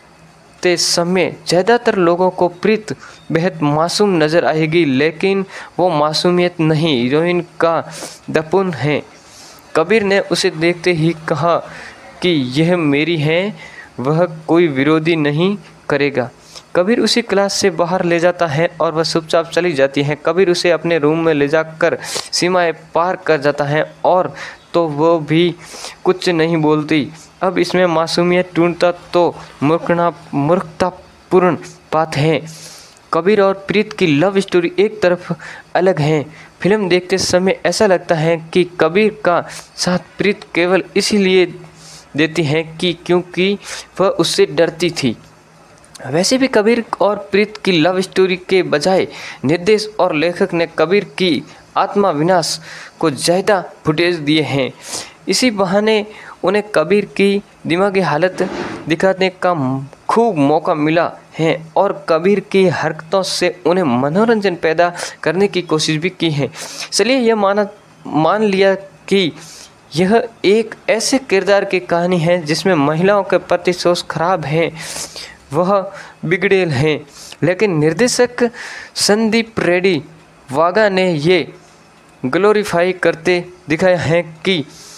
ते समय ज़्यादातर लोगों को प्रीत बेहद मासूम नज़र आएगी, लेकिन वो मासूमियत नहीं, हीरोइन का दपुन है। कबीर ने उसे देखते ही कहा कि यह मेरी है, वह कोई विरोधी नहीं करेगा। कबीर उसी क्लास से बाहर ले जाता है और वह चुपचाप चली जाती है। कबीर उसे अपने रूम में ले जाकर सीमाएं पार कर जाता है और तो वो भी कुछ नहीं बोलती। अब इसमें मासूमियत ढूंढता तो मूर्खतापूर्ण बात है। कबीर और प्रीत की लव स्टोरी एक तरफ अलग है। फिल्म देखते समय ऐसा लगता है कि कबीर का साथ प्रीत केवल इसीलिए देती है कि क्योंकि वह उससे डरती थी। वैसे भी कबीर और प्रीत की लव स्टोरी के बजाय निर्देशक और लेखक ने कबीर की आत्मा विनाश को ज़्यादा फुटेज दिए हैं। इसी बहाने उन्हें कबीर की दिमागी हालत दिखाने का खूब मौका मिला है और कबीर की हरकतों से उन्हें मनोरंजन पैदा करने की कोशिश भी की है। चलिए यह मान लिया कि यह एक ऐसे किरदार की कहानी है जिसमें महिलाओं के प्रति सोच खराब है, वह बिगड़ेल हैं, लेकिन निर्देशक संदीप रेड्डी वागा ने ये ग्लोरीफाई करते दिखाया है कि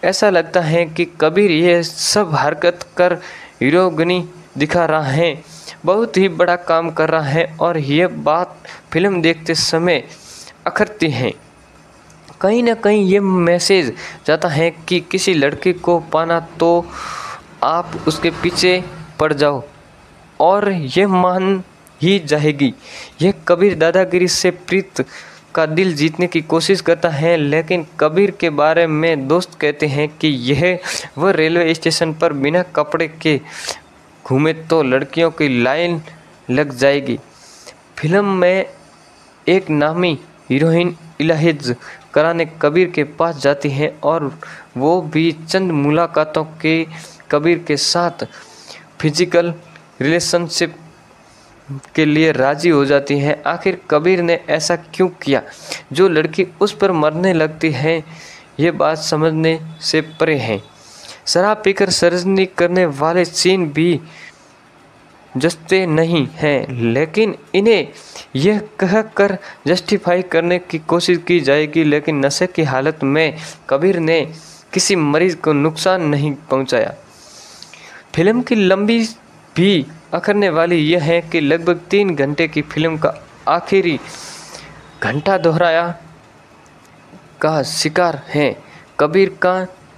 ऐसा लगता है कि कबीर यह सब हरकत कर हीरोगिरी दिखा रहा है, बहुत ही बड़ा काम कर रहा है और यह बात फिल्म देखते समय अखरती है। कहीं ना कहीं ये मैसेज जाता है कि किसी लड़के को पाना तो आप उसके पीछे पड़ जाओ और ये मान ही जाएगी। यह कबीर दादागिरी से प्रीत का दिल जीतने की कोशिश करता है, लेकिन कबीर के बारे में दोस्त कहते हैं कि यह वह रेलवे स्टेशन पर बिना कपड़े के घूमे तो लड़कियों की लाइन लग जाएगी। फिल्म में एक नामी हीरोइन इलाज कराने कबीर के पास जाती है और वो भी चंद मुलाकातों के कबीर के साथ फिजिकल रिलेशनशिप के लिए राजी हो जाती है। आखिर कबीर ने ऐसा क्यों किया जो लड़की उस पर मरने लगती है, ये बात समझने से परे है। शराब पीकर सर्जरी करने वाले सीन भी जचते नहीं हैं, लेकिन इन्हें यह कहकर जस्टिफाई करने की कोशिश की जाएगी, लेकिन नशे की हालत में कबीर ने किसी मरीज को नुकसान नहीं पहुंचाया। फिल्म की लंबी भी अखरने वाली यह है कि लगभग 3 घंटे की फिल्म का आखिरी घंटा दोहराया का शिकार है। कबीर का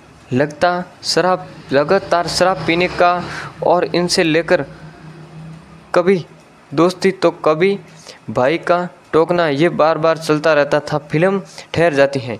लगातार शराब पीने का और इनसे लेकर कभी दोस्ती तो कभी भाई का टोकना ये बार बार चलता रहता था। फिल्म ठहर जाती है।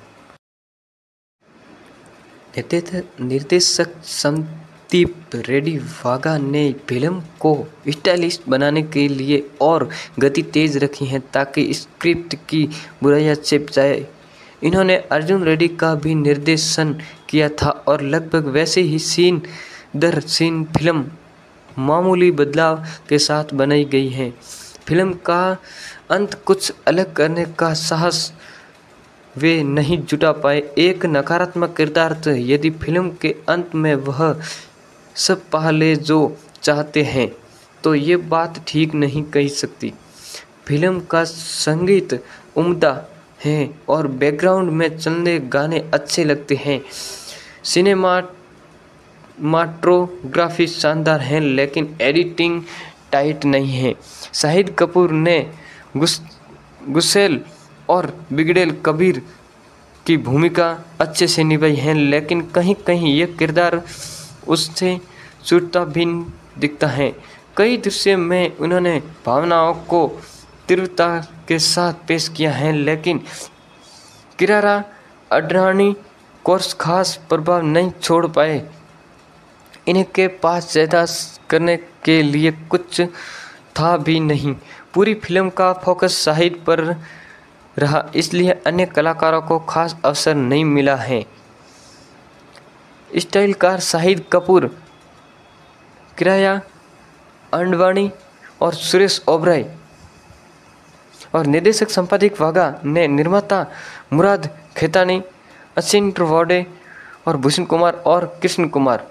निर्देशक संदीप रेड्डी वाघा ने फिल्म को स्टाइलिश बनाने के लिए और गति तेज रखी है ताकि स्क्रिप्ट की बुराइयां छिप जाए। इन्होंने अर्जुन रेड्डी का भी निर्देशन किया था और लगभग वैसे ही सीन दर सीन फिल्म मामूली बदलाव के साथ बनाई गई है। फिल्म का अंत कुछ अलग करने का साहस वे नहीं जुटा पाए। एक नकारात्मक किरदार यदि फिल्म के अंत में वह सब पहले जो चाहते हैं तो ये बात ठीक नहीं कही सकती। फिल्म का संगीत उम्दा है और बैकग्राउंड में चलने गाने अच्छे लगते हैं। सिनेमाटोग्राफी शानदार है, लेकिन एडिटिंग टाइट नहीं है। शाहिद कपूर ने गुस्सेल और बिगड़ेल कबीर की भूमिका अच्छे से निभाई है, लेकिन कहीं कहीं यह किरदार उससे छूटता भी दिखता है। कई दृश्य में उन्होंने भावनाओं को तीव्रता के साथ पेश किया है, लेकिन किरारा अडवाणी कोर्स खास प्रभाव नहीं छोड़ पाए। इनके पास ज़्यादा करने के लिए कुछ था भी नहीं। पूरी फिल्म का फोकस शाहिद पर रहा, इसलिए अन्य कलाकारों को खास अवसर नहीं मिला है। स्टाइलकार शाहिद कपूर, किराया अडवाणी और सुरेश ओबराय और निर्देशक संपादक वाघा ने निर्माता मुराद खेतानी, अश्विन त्रिवेदी और भूषण कुमार और कृष्ण कुमार।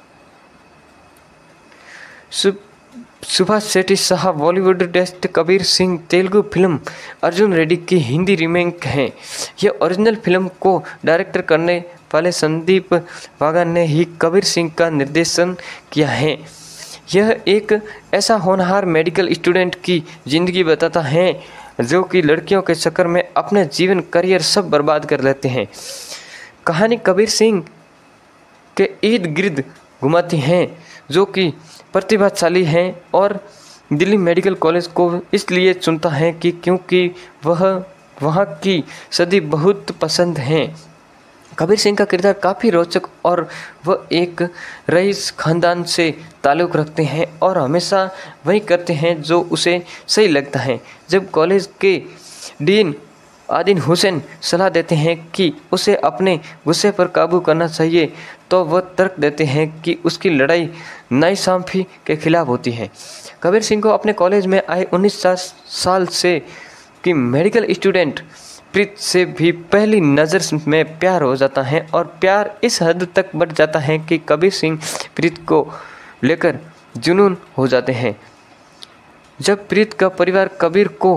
सुभाष शेट्टी साहब बॉलीवुड डेस्ट कबीर सिंह तेलुगु फिल्म अर्जुन रेड्डी की हिंदी रीमेक है। यह ओरिजिनल फिल्म को डायरेक्ट करने वाले संदीप वाघा ने ही कबीर सिंह का निर्देशन किया है। यह एक ऐसा होनहार मेडिकल स्टूडेंट की जिंदगी बताता है जो कि लड़कियों के चक्कर में अपने जीवन करियर सब बर्बाद कर लेते हैं। कहानी कबीर सिंह के इर्द गिर्द घुमाती हैं जो कि प्रतिभाशाली हैं और दिल्ली मेडिकल कॉलेज को इसलिए चुनता है कि क्योंकि वह वहाँ की सदी बहुत पसंद हैं। कबीर सिंह का किरदार काफ़ी रोचक और वह एक रईस खानदान से ताल्लुक़ रखते हैं और हमेशा वही करते हैं जो उसे सही लगता है। जब कॉलेज के डीन आदिल हुसैन सलाह देते हैं कि उसे अपने गुस्से पर काबू करना चाहिए तो वह तर्क देते हैं कि उसकी लड़ाई नाइंसाफ़ी के खिलाफ होती है। कबीर सिंह को अपने कॉलेज में आए 19 साल से की मेडिकल स्टूडेंट प्रीत से भी पहली नज़र में प्यार हो जाता है और प्यार इस हद तक बढ़ जाता है कि कबीर सिंह प्रीत को लेकर जुनून हो जाते हैं। जब प्रीत का परिवार कबीर को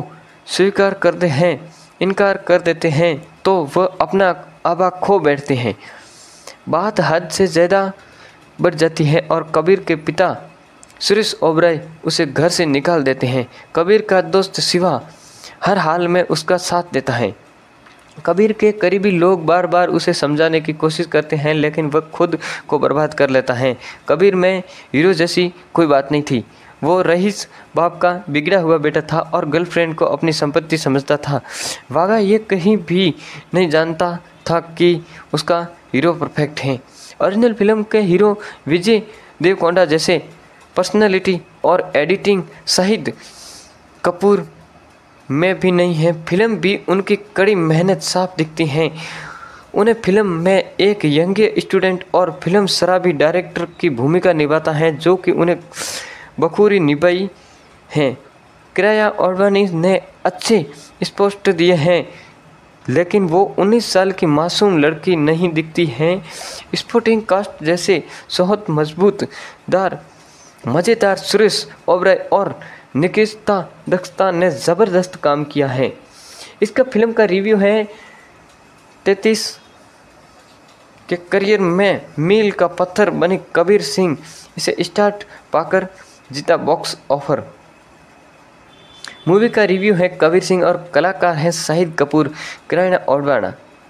इनकार कर देते हैं तो वह अपना आबा खो बैठते हैं। बात हद से ज़्यादा बढ़ जाती है और कबीर के पिता सुरेश ओबराय उसे घर से निकाल देते हैं। कबीर का दोस्त शिवा हर हाल में उसका साथ देता है। कबीर के करीबी लोग बार बार उसे समझाने की कोशिश करते हैं, लेकिन वह खुद को बर्बाद कर लेता है। कबीर में हीरो जैसी कोई बात नहीं थी। वो रईस बाप का बिगड़ा हुआ बेटा था और गर्लफ्रेंड को अपनी संपत्ति समझता था। वाघा ये कहीं भी नहीं जानता था कि उसका हीरो परफेक्ट है। ओरिजिनल फिल्म के हीरो विजय देवकोंडा जैसे पर्सनालिटी और एडिटिंग शाहिद कपूर में भी नहीं है। फिल्म भी उनकी कड़ी मेहनत साफ दिखती है। उन्हें फिल्म में एक यंग स्टूडेंट और फिल्म शराबी डायरेक्टर की भूमिका निभाता है, जो कि उन्हें बखूबी निभाई है। किराया ओडवाणी ने अच्छे स्पष्ट दिए हैं, लेकिन वो 19 साल की मासूम लड़की नहीं दिखती है। स्पोर्टिंग कास्ट जैसे बहुत मजबूतदार मज़ेदार सुरेश ओबराय और निकिता दत्ता ने ज़बरदस्त काम किया है। इसका फिल्म का रिव्यू है 33 के करियर में मील का पत्थर बने कबीर सिंह। इसे स्टार्ट पाकर जीता बॉक्स ऑफर। मूवी का रिव्यू है कबीर सिंह और कलाकार हैं शाहिद कपूर, किराया ओडवाणी।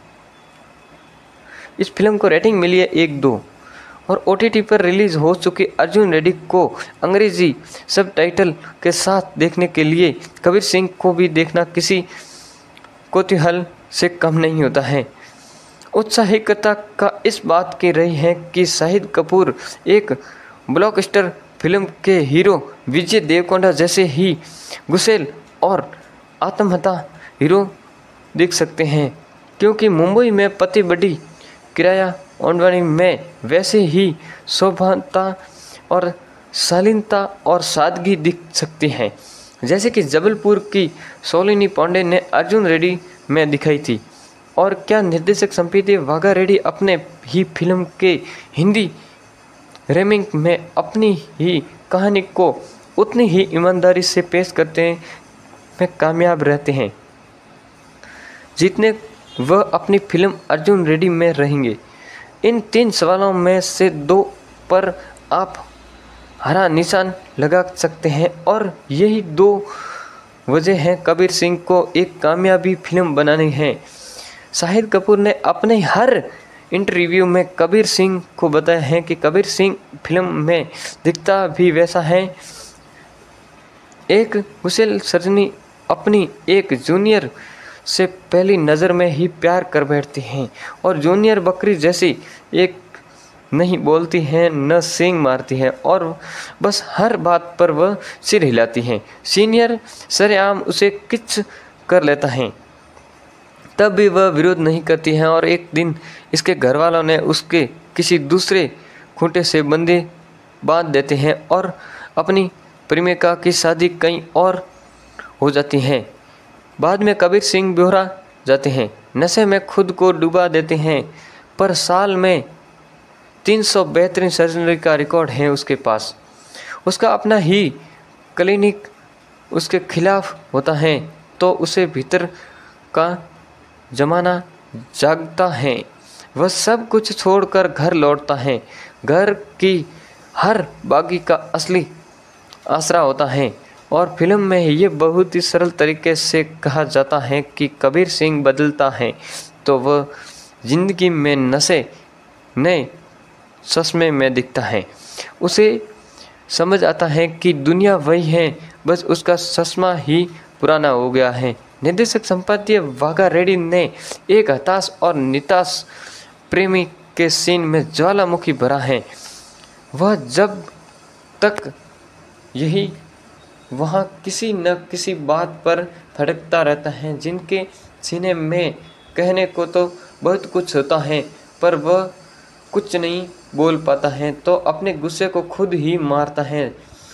इस फिल्म को रेटिंग मिली है 1-2 और OTT पर रिलीज हो चुकी अर्जुन रेड्डी को अंग्रेजी सबटाइटल के साथ देखने के लिए कबीर सिंह को भी देखना किसी कौतूहल से कम नहीं होता है। उत्साहिकता का इस बात की रही है कि शाहिद कपूर एक ब्लॉकबस्टर फिल्म के हीरो विजय देवकोंडा जैसे ही गुस्सेल और आत्महत्या हीरो दिख सकते हैं, क्योंकि मुंबई में पति बड़ी किराया ओडवाणी में वैसे ही शोभनता और शालीनता और सादगी दिख सकती है, जैसे कि जबलपुर की सोलिनी पांडे ने अर्जुन रेड्डी में दिखाई थी। और क्या निर्देशक संपीति वाघा रेड्डी अपने ही फिल्म के हिंदी रीमेक में अपनी ही कहानी को उतनी ही ईमानदारी से पेश करते में कामयाब रहते हैं जितने वह अपनी फिल्म अर्जुन रेड्डी में रहेंगे। इन 3 सवालों में से 2 पर आप हरा निशान लगा सकते हैं और यही 2 वजह हैं कबीर सिंह को एक कामयाबी फिल्म बनानी है। शाहिद कपूर ने अपने हर इंटरव्यू में कबीर सिंह को बताया है कि कबीर सिंह फिल्म में दिखता भी वैसा है। एक गुस्सेल सजनी अपनी एक जूनियर से पहली नज़र में ही प्यार कर बैठती हैं और जूनियर बकरी जैसी एक नहीं बोलती हैं न सींग मारती है और बस हर बात पर वह सिर हिलाती हैं। सीनियर सरेआम उसे किच कर लेता है, तब भी वह विरोध नहीं करती हैं और एक दिन इसके घर वालों ने उसके किसी दूसरे खूंटे से बंधे बांध देते हैं और अपनी प्रेमिका की शादी कहीं और हो जाती है। बाद में कबीर सिंह बेहोरा जाते हैं, नशे में खुद को डुबा देते हैं, पर साल में 300 बेहतरीन सर्जरी का रिकॉर्ड है उसके पास। उसका अपना ही क्लिनिक उसके खिलाफ होता है तो उसे भीतर का जमाना जागता है। वह सब कुछ छोड़कर घर लौटता है। घर की हर बागी का असली आसरा होता है और फिल्म में ये बहुत ही सरल तरीके से कहा जाता है कि कबीर सिंह बदलता है तो वह जिंदगी में नशे नए चश्मे में दिखता है। उसे समझ आता है कि दुनिया वही है, बस उसका चश्मा ही पुराना हो गया है। निर्देशक संपादकीय वाघा रेड्डी ने एक हताश और निराश प्रेमी के सीन में ज्वालामुखी भरा है। वह जब तक यही वहाँ किसी न किसी बात पर भटकता रहता है, जिनके सीने में कहने को तो बहुत कुछ होता है पर वह कुछ नहीं बोल पाता है तो अपने गुस्से को खुद ही मारता है।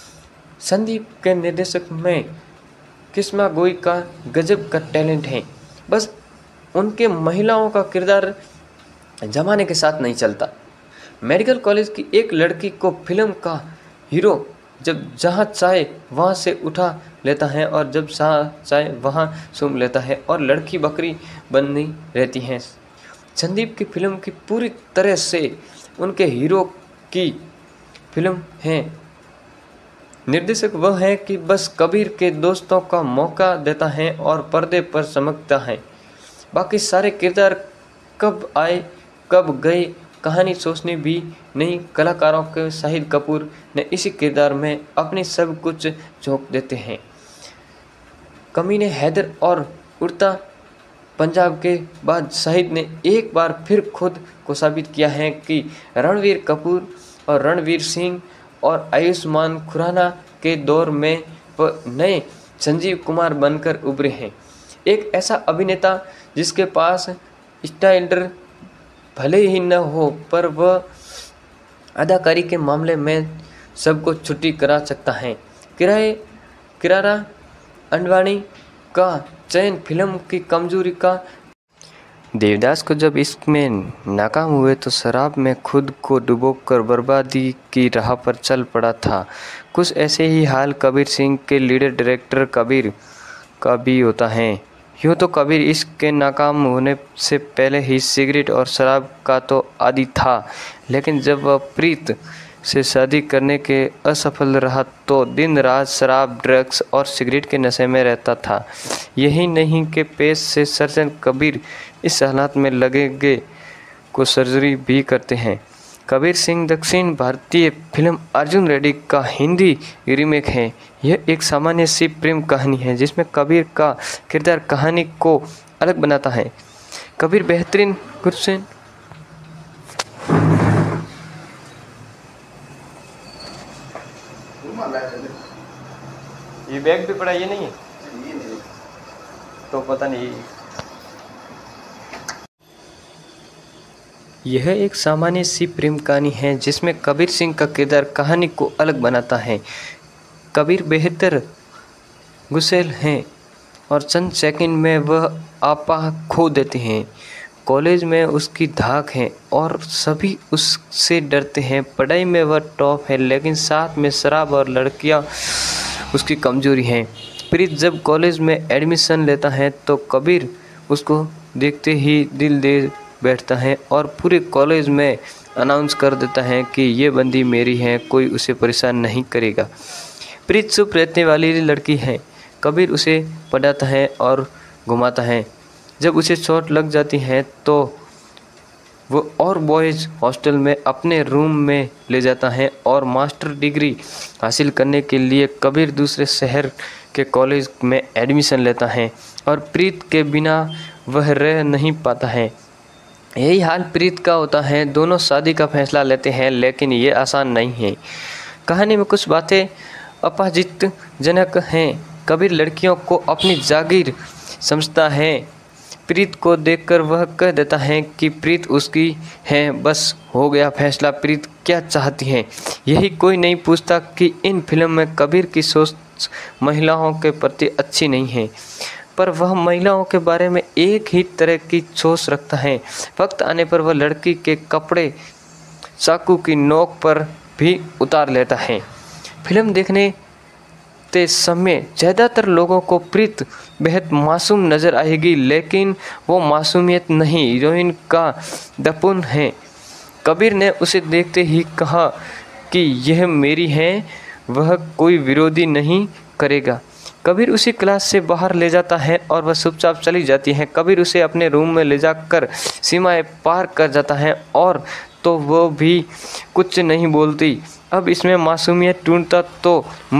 संदीप के निर्देशक में किस्मा गोई का गजब का टैलेंट है, बस उनके महिलाओं का किरदार जमाने के साथ नहीं चलता। मेडिकल कॉलेज की एक लड़की को फिल्म का हीरो जब जहाँ चाहे वहाँ से उठा लेता है और जब जहाँ चाहे वहाँ सूंघ लेता है और लड़की बकरी बनी रहती है। संदीप की फिल्म की पूरी तरह से उनके हीरो की फिल्म है। निर्देशक वह है कि बस कबीर के दोस्तों का मौका देता है और पर्दे पर चमकता है। बाकी सारे किरदार कब आए कब गए कहानी सोचनी भी नहीं। कलाकारों के शाहिद कपूर ने इसी किरदार में अपनी सब कुछ झोंक देते हैं। कमीने हैदर और उड़ता पंजाब के बाद शाहिद ने एक बार फिर खुद को साबित किया है कि रणवीर कपूर और रणवीर सिंह और आयुष्मान खुराना के दौर में नए संजीव कुमार बनकर उभरे हैं। एक ऐसा अभिनेता जिसके पास स्टाइलर भले ही न हो पर वह अदाकारी के मामले में सबको छुट्टी करा सकता है। किरारा अंडवाणी का चयन फिल्म की कमजोरी का। देवदास को जब इसमें नाकाम हुए तो शराब में खुद को डुबोकर बर्बादी की राह पर चल पड़ा था। कुछ ऐसे ही हाल कबीर सिंह के लीडर डायरेक्टर कबीर का भी होता है। यूँ तो कबीर इसके नाकाम होने से पहले ही सिगरेट और शराब का तो आदी था, लेकिन जब वह प्रीत से शादी करने के असफल रहा तो दिन रात शराब, ड्रग्स और सिगरेट के नशे में रहता था। यही नहीं कि पेश से सर्जन कबीर इस हालात में लगेगे को सर्जरी भी करते हैं। कबीर सिंह दक्षिण भारतीय फिल्म अर्जुन रेड्डी का हिंदी रीमेक है। यह एक सामान्य सी प्रेम कहानी है जिसमें कबीर का किरदार कहानी को अलग बनाता है। कबीर बेहतरीन गुरसेन ये बैग भी पड़ा, ये नहीं है, ये नहीं तो पता नहीं। यह एक सामान्य सी प्रेम कहानी है जिसमें कबीर सिंह का किरदार कहानी को अलग बनाता है। कबीर बेहतर गुस्सेल हैं और चंद सेकंड में वह आपा खो देते हैं। कॉलेज में उसकी धाक है और सभी उससे डरते हैं। पढ़ाई में वह टॉप है, लेकिन साथ में शराब और लड़कियां उसकी कमजोरी हैं। प्रीत जब कॉलेज में एडमिशन लेता है तो कबीर उसको देखते ही दिल दे बैठता है और पूरे कॉलेज में अनाउंस कर देता है कि ये बंदी मेरी है, कोई उसे परेशान नहीं करेगा। प्रीत चुप रहने वाली लड़की है। कबीर उसे पढ़ाता है और घुमाता है। जब उसे चोट लग जाती है तो वो और बॉयज़ हॉस्टल में अपने रूम में ले जाता है और मास्टर डिग्री हासिल करने के लिए कबीर दूसरे शहर के कॉलेज में एडमिशन लेता है और प्रीत के बिना वह रह नहीं पाता है। यही हाल प्रीत का होता है। दोनों शादी का फैसला लेते हैं, लेकिन ये आसान नहीं है। कहानी में कुछ बातें अपमानजनक हैं। कबीर लड़कियों को अपनी जागीर समझता है। प्रीत को देखकर वह कह देता है कि प्रीत उसकी है, बस हो गया फैसला। प्रीत क्या चाहती है यही कोई नहीं पूछता कि इन फिल्म में कबीर की सोच महिलाओं के प्रति अच्छी नहीं है, पर वह महिलाओं के बारे में एक ही तरह की सोच रखता है। वक्त आने पर वह लड़की के कपड़े चाकू की नोक पर भी उतार लेता है। फिल्म देखने ते समय ज़्यादातर लोगों को प्रीत बेहद मासूम नज़र आएगी, लेकिन वो मासूमियत नहीं, हीरोइन का दपुन है। कबीर ने उसे देखते ही कहा कि यह मेरी है, वह कोई विरोधी नहीं करेगा। कबीर उसी क्लास से बाहर ले जाता है और वह चुपचाप चली जाती है। कबीर उसे अपने रूम में ले जाकर सीमाएं पार कर जाता है और तो वो भी कुछ नहीं बोलती। अब इसमें मासूमियत ढूंढता तो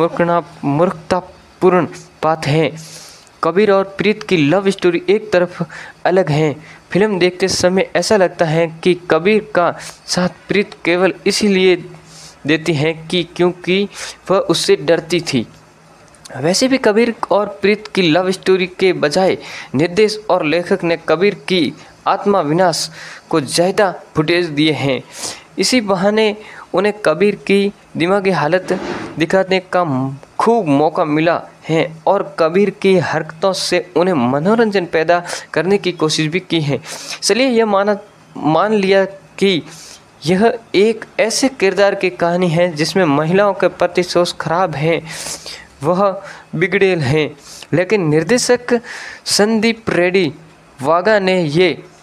मूर्खतापूर्ण बात है। कबीर और प्रीत की लव स्टोरी एक तरफ अलग है। फिल्म देखते समय ऐसा लगता है कि कबीर का साथ प्रीत केवल इसीलिए देती है कि क्योंकि वह उससे डरती थी। वैसे भी कबीर और प्रीत की लव स्टोरी के बजाय निर्देशक और लेखक ने कबीर की आत्मा विनाश को ज़्यादा फुटेज दिए हैं। इसी बहाने उन्हें कबीर की दिमागी हालत दिखाने का खूब मौका मिला है और कबीर की हरकतों से उन्हें मनोरंजन पैदा करने की कोशिश भी की है। चलिए यह मान लिया कि यह एक ऐसे किरदार की कहानी है जिसमें महिलाओं के प्रति सोच खराब है, वह बिगड़ेल हैं, लेकिन निर्देशक संदीप रेड्डी वागा ने ये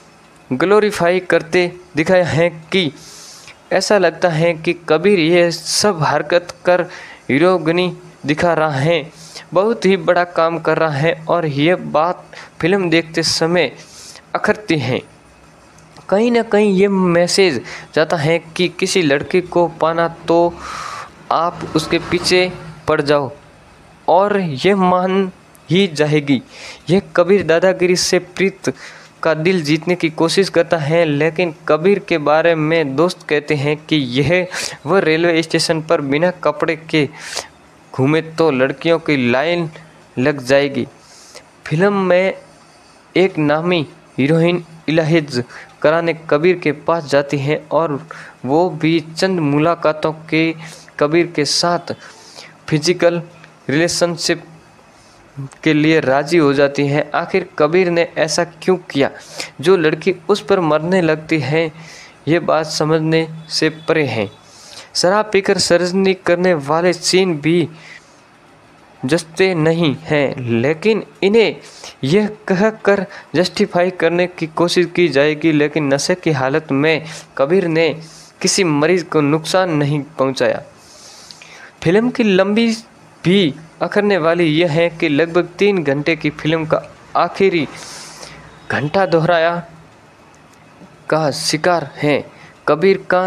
ग्लोरीफाई करते दिखाया है कि ऐसा लगता है कि कबीर ये सब हरकत कर हीरोगिनी दिखा रहा है, बहुत ही बड़ा काम कर रहा है और ये बात फिल्म देखते समय अखरती है। कहीं ना कहीं ये मैसेज जाता है कि किसी लड़के को पाना तो आप उसके पीछे पड़ जाओ और ये मान ही जाएगी। यह कबीर दादागिरी से प्रीत का दिल जीतने की कोशिश करता है, लेकिन कबीर के बारे में दोस्त कहते हैं कि यह वह रेलवे स्टेशन पर बिना कपड़े के घूमे तो लड़कियों की लाइन लग जाएगी। फिल्म में एक नामी हीरोइन इलाज कराने कबीर के पास जाती है और वो भी चंद मुलाकातों के कबीर के साथ फिजिकल रिलेशनशिप के लिए राजी हो जाती है। आखिर कबीर ने ऐसा क्यों किया जो लड़की उस पर मरने लगती है, ये बात समझने से परे है। शराब पीकर सर्जरी करने वाले सीन भी जचते नहीं हैं, लेकिन इन्हें यह कहकर जस्टिफाई करने की कोशिश की जाएगी, लेकिन नशे की हालत में कबीर ने किसी मरीज को नुकसान नहीं पहुंचाया। फिल्म की लंबी भी अखरने वाली यह है कि लगभग 3 घंटे की फिल्म का आखिरी घंटा दोहराया का शिकार है। कबीर का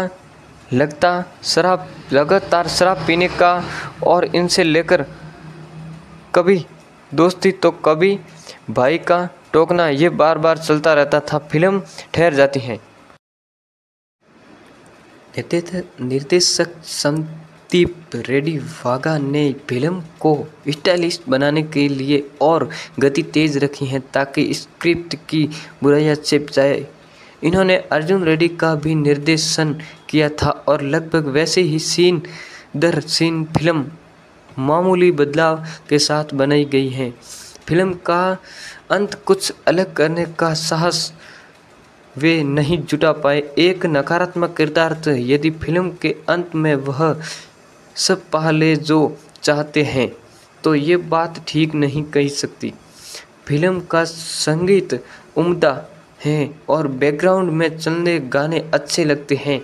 लगातार शराब पीने का और इनसे लेकर कभी दोस्ती तो कभी भाई का टोकना ये बार बार चलता रहता था। फिल्म ठहर जाती है। निर्देशक संदीप रेड्डी वाघा ने फिल्म को स्टाइलिश बनाने के लिए और गति तेज रखी है ताकि स्क्रिप्ट की बुराइयां छिप जाए। इन्होंने अर्जुन रेड्डी का भी निर्देशन किया था और लगभग वैसे ही सीन दर सीन फिल्म मामूली बदलाव के साथ बनाई गई है। फिल्म का अंत कुछ अलग करने का साहस वे नहीं जुटा पाए। एक नकारात्मक किरदार यदि फिल्म के अंत में वह सब पा ले जो चाहते हैं तो ये बात ठीक नहीं कही सकती। फिल्म का संगीत उम्दा है और बैकग्राउंड में चलने गाने अच्छे लगते हैं।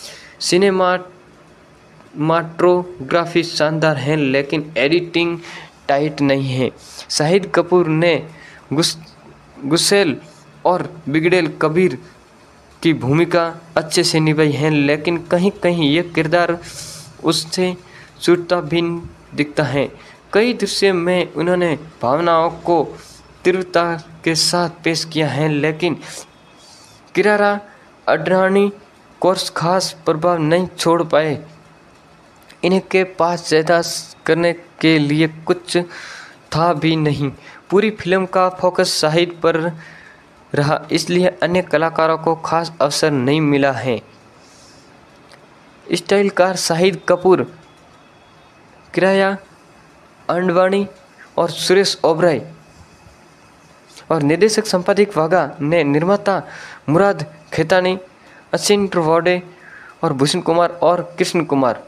सिनेमाटोग्राफी शानदार है, लेकिन एडिटिंग टाइट नहीं है। शाहिद कपूर ने गुस्सेल और बिगड़ेल कबीर की भूमिका अच्छे से निभाई है, लेकिन कहीं कहीं यह किरदार उससे छूटता भी दिखता है। कई दृश्य में उन्होंने भावनाओं को तीव्रता के साथ पेश किया है, लेकिन किरारा अडवाणी कोर्स खास प्रभाव नहीं छोड़ पाए। इनके पास ज़्यादा करने के लिए कुछ था भी नहीं। पूरी फिल्म का फोकस शाहिद पर रहा, इसलिए अन्य कलाकारों को खास अवसर नहीं मिला है। स्टाइलकार शाहिद कपूर, किराया अडवाणी और सुरेश ओबराय और निर्देशक संपादक वाघा ने निर्माता मुराद खेतानी, अश्विन त्रिवेदी और भूषण कुमार और कृष्ण कुमार।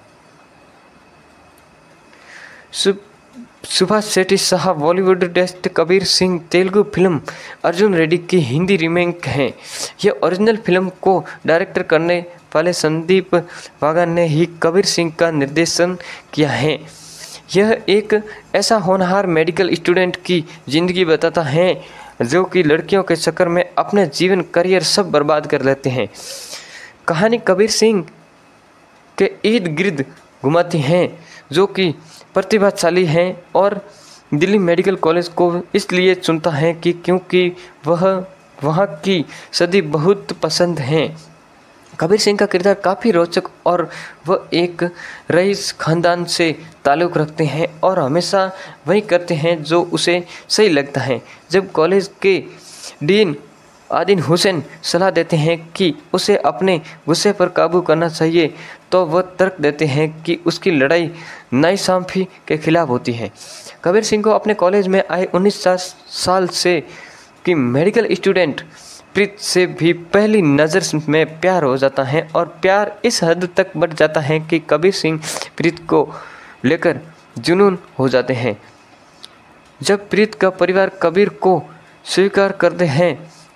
सुभाष शेट्टी साहब बॉलीवुड डेस्ट कबीर सिंह तेलुगु फिल्म अर्जुन रेड्डी की हिंदी रीमेक है। यह ओरिजिनल फिल्म को डायरेक्टर करने वाले संदीप वाघा ने ही कबीर सिंह का निर्देशन किया है। यह एक ऐसा होनहार मेडिकल स्टूडेंट की जिंदगी बताता है जो कि लड़कियों के चक्कर में अपने जीवन करियर सब बर्बाद कर लेते हैं। कहानी कबीर सिंह के इर्द गिर्द घुमाती हैं जो कि प्रतिभाशाली हैं और दिल्ली मेडिकल कॉलेज को इसलिए चुनता है कि क्योंकि वह वहाँ की सदी बहुत पसंद हैं। कबीर सिंह का किरदार काफ़ी रोचक और वह एक रईस खानदान से ताल्लुक़ रखते हैं और हमेशा वही करते हैं जो उसे सही लगता है। जब कॉलेज के डीन आदिन हुसैन सलाह देते हैं कि उसे अपने गुस्से पर काबू करना चाहिए तो वह तर्क देते हैं कि उसकी लड़ाई नाइंसाफ़ी के खिलाफ होती है। कबीर सिंह को अपने कॉलेज में आए 19 साल से की मेडिकल स्टूडेंट प्रीत से भी पहली नज़र में प्यार हो जाता है और प्यार इस हद तक बढ़ जाता है कि कबीर सिंह प्रीत को लेकर जुनून हो जाते हैं। जब प्रीत का परिवार कबीर को स्वीकार करते हैं,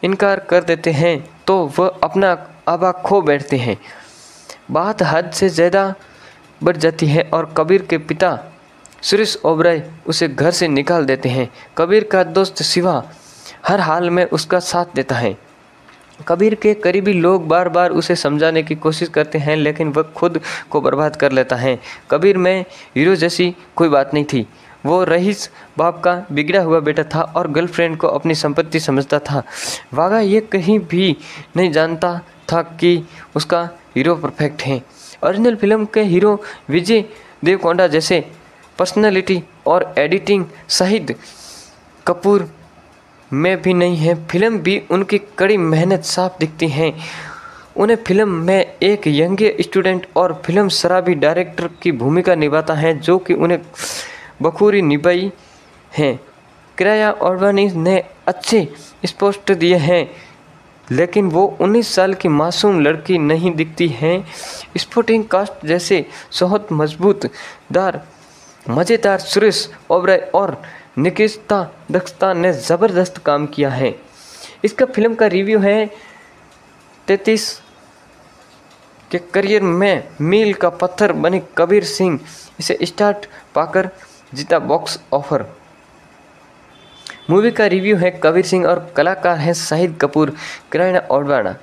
इनकार कर देते हैं तो वह अपना आबा खो बैठते हैं। बात हद से ज़्यादा बढ़ जाती है और कबीर के पिता सुरेश ओबराय उसे घर से निकाल देते हैं। कबीर का दोस्त शिवा हर हाल में उसका साथ देता है। कबीर के करीबी लोग बार बार उसे समझाने की कोशिश करते हैं, लेकिन वह खुद को बर्बाद कर लेता है। कबीर में हीरो जैसी कोई बात नहीं थी। वो रईस बाप का बिगड़ा हुआ बेटा था और गर्लफ्रेंड को अपनी संपत्ति समझता था। वाघा ये कहीं भी नहीं जानता था कि उसका हीरो परफेक्ट है। ओरिजिनल फिल्म के हीरो विजय देवकोंडा जैसे पर्सनालिटी और एडिटिंग शाहिद कपूर में भी नहीं है। फिल्म भी उनकी कड़ी मेहनत साफ दिखती है। उन्हें फिल्म में एक यंग स्टूडेंट और फिल्म शराबी डायरेक्टर की भूमिका निभाता है, जो कि उन्हें बखूबी निभाई है। किराया ओडवाणी ने अच्छे स्पष्ट दिए हैं, लेकिन वो 19 साल की मासूम लड़की नहीं दिखती है। स्पोर्टिंग कास्ट जैसे बहुत मजबूतदार मज़ेदार सुरेश ओबराय और निकिता दत्ता ने ज़बरदस्त काम किया है। इसका फिल्म का रिव्यू है 33 के करियर में मील का पत्थर बने कबीर सिंह इसे स्टार्ट पाकर जीता बॉक्स ऑफर। मूवी का रिव्यू है कबीर सिंह और कलाकार हैं शाहिद कपूर, किराया ओडवाणी।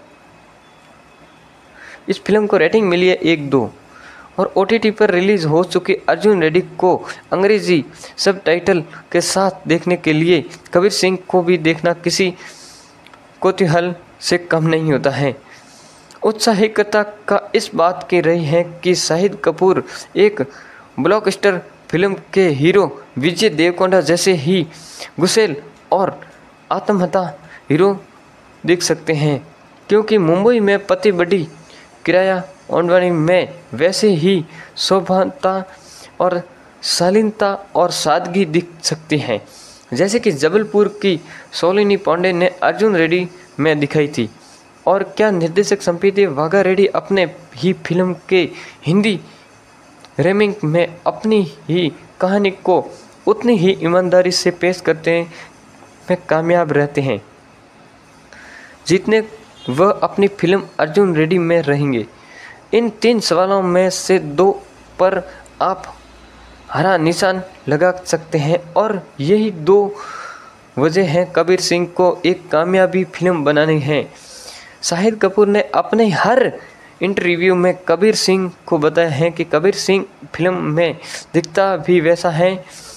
इस फिल्म को रेटिंग मिली है 1-2 और OTT पर रिलीज़ हो चुकी अर्जुन रेड्डी को अंग्रेजी सबटाइटल के साथ देखने के लिए कबीर सिंह को भी देखना किसी कौतूहल से कम नहीं होता है। उत्साहिकता का इस बात की रही है कि शाहिद कपूर एक ब्लॉकबस्टर फिल्म के हीरो विजय देवकोंडा जैसे ही गुस्सेल और आत्महत्या हीरो दिख सकते हैं, क्योंकि मुंबई में पति बड़ी किराया ओडवाणी में वैसे ही शोभनता और शालीनता और सादगी दिख सकती है, जैसे कि जबलपुर की सोलिनी पांडे ने अर्जुन रेड्डी में दिखाई थी। और क्या निर्देशक संपीति वाघा रेड्डी अपने ही फिल्म के हिंदी रीमेक में अपनी ही कहानी को उतनी ही ईमानदारी से पेश करते में कामयाब रहते हैं जितने वह अपनी फिल्म अर्जुन रेड्डी में रहेंगे। इन 3 सवालों में से 2 पर आप हरा निशान लगा सकते हैं और यही 2 वजह हैं कबीर सिंह को एक कामयाबी फिल्म बनानी है। शाहिद कपूर ने अपने हर इंटरव्यू में कबीर सिंह को बताया है कि कबीर सिंह फिल्म में दिखता भी वैसा है।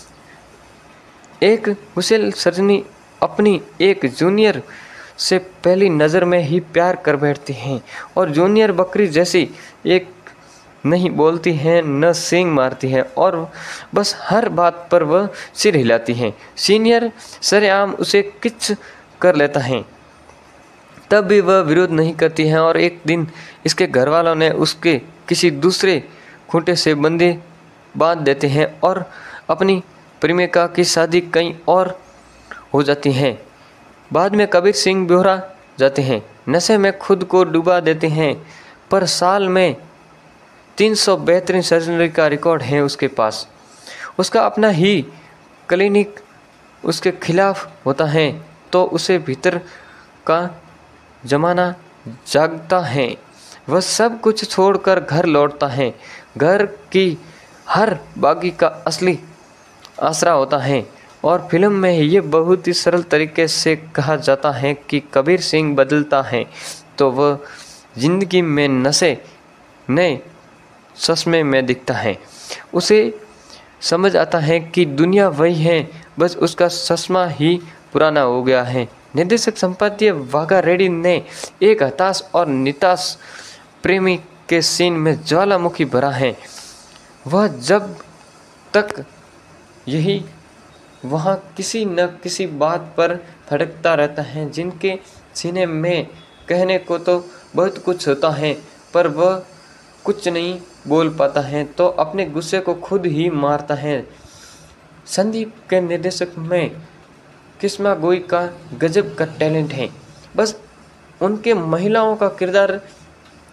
एक गुस्सेल सजनी अपनी एक जूनियर से पहली नज़र में ही प्यार कर बैठती हैं और जूनियर बकरी जैसी एक नहीं बोलती हैं न सींग मारती हैं और बस हर बात पर वह सिर हिलाती हैं। सीनियर सरेआम उसे किच कर लेता है, तब भी वह विरोध नहीं करती हैं और एक दिन इसके घर वालों ने उसके किसी दूसरे खूंटे से बंदे बांध देते हैं और अपनी प्रेमिका की शादी कहीं और हो जाती है। बाद में कबीर सिंह बेहोरा जाते हैं, नशे में खुद को डुबा देते हैं, पर साल में 300 बेहतरीन सर्जरी का रिकॉर्ड है उसके पास। उसका अपना ही क्लिनिक उसके खिलाफ होता है तो उसे भीतर का जमाना जागता है। वह सब कुछ छोड़कर घर लौटता है। घर की हर बागी का असली आसरा होता है और फिल्म में ये बहुत ही सरल तरीके से कहा जाता है कि कबीर सिंह बदलता है तो वह जिंदगी में नशे नए चश्मे में दिखता है। उसे समझ आता है कि दुनिया वही है, बस उसका चश्मा ही पुराना हो गया है। निर्देशक संपादकीय वाघा रेड्डी ने एक हताश और निराश प्रेमी के सीन में ज्वालामुखी भरा है। वह जब तक यही वहाँ किसी न किसी बात पर भटकता रहता है, जिनके सीने में कहने को तो बहुत कुछ होता है पर वह कुछ नहीं बोल पाता है तो अपने गुस्से को खुद ही मारता है। संदीप के निर्देशक में किस्मा गोई का गजब का टैलेंट है, बस उनके महिलाओं का किरदार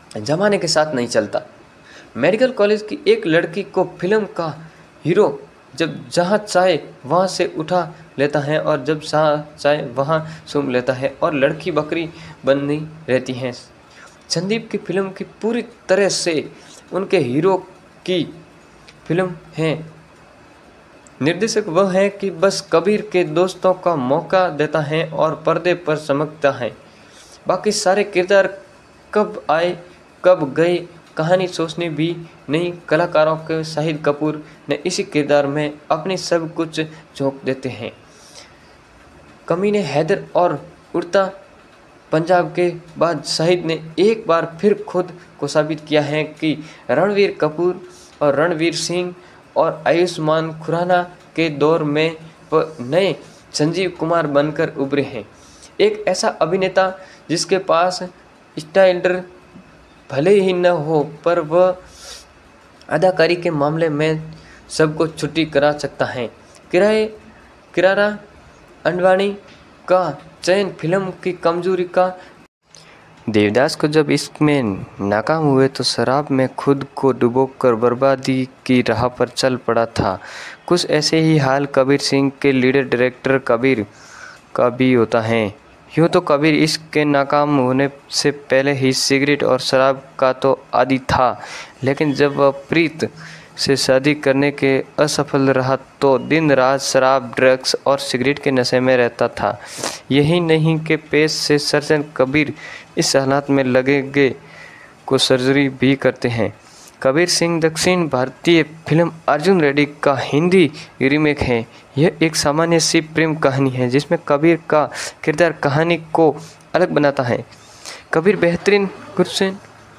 जमाने के साथ नहीं चलता। मेडिकल कॉलेज की एक लड़की को फिल्म का हीरो जब जहाँ चाहे वहाँ से उठा लेता है और जब चाहे वहाँ सूंघ लेता है और लड़की बकरी बनी रहती हैं। संदीप की फिल्म की पूरी तरह से उनके हीरो की फिल्म है। निर्देशक वह है कि बस कबीर के दोस्तों का मौका देता है और पर्दे पर चमकता है। बाकी सारे किरदार कब आए कब गए कहानी सोचनी भी नहीं। कलाकारों के शाहिद कपूर ने इसी किरदार में अपनी सब कुछ झोंक देते हैं। कमीने हैदर और उड़ता पंजाब के बाद शाहिद ने एक बार फिर खुद को साबित किया है कि रणवीर कपूर और रणवीर सिंह और आयुष्मान खुराना के दौर में वह नए संजीव कुमार बनकर उभरे हैं। एक ऐसा अभिनेता जिसके पास स्टाइलर भले ही न हो पर वह अदाकारी के मामले में सबको छुट्टी करा सकता है। किरारा अंडवाणी का चयन फिल्म की कमजोरी का। देवदास को जब इसमें नाकाम हुए तो शराब में खुद को डुबोकर बर्बादी की राह पर चल पड़ा था। कुछ ऐसे ही हाल कबीर सिंह के लीडर डायरेक्टर कबीर का भी होता है। यूँ तो कबीर इसके नाकाम होने से पहले ही सिगरेट और शराब का तो आदी था, लेकिन जब वह प्रीत से शादी करने के असफल रहा तो दिन रात शराब, ड्रग्स और सिगरेट के नशे में रहता था। यही नहीं कि पेश से सर्जन कबीर इस हालात में लगेंगे को सर्जरी भी करते हैं। कबीर सिंह दक्षिण भारतीय फिल्म अर्जुन रेड्डी का हिंदी रीमेक है। यह एक सामान्य सी प्रेम कहानी है जिसमें कबीर का किरदार कहानी को अलग बनाता है। कबीर बेहतरीन गुरसेन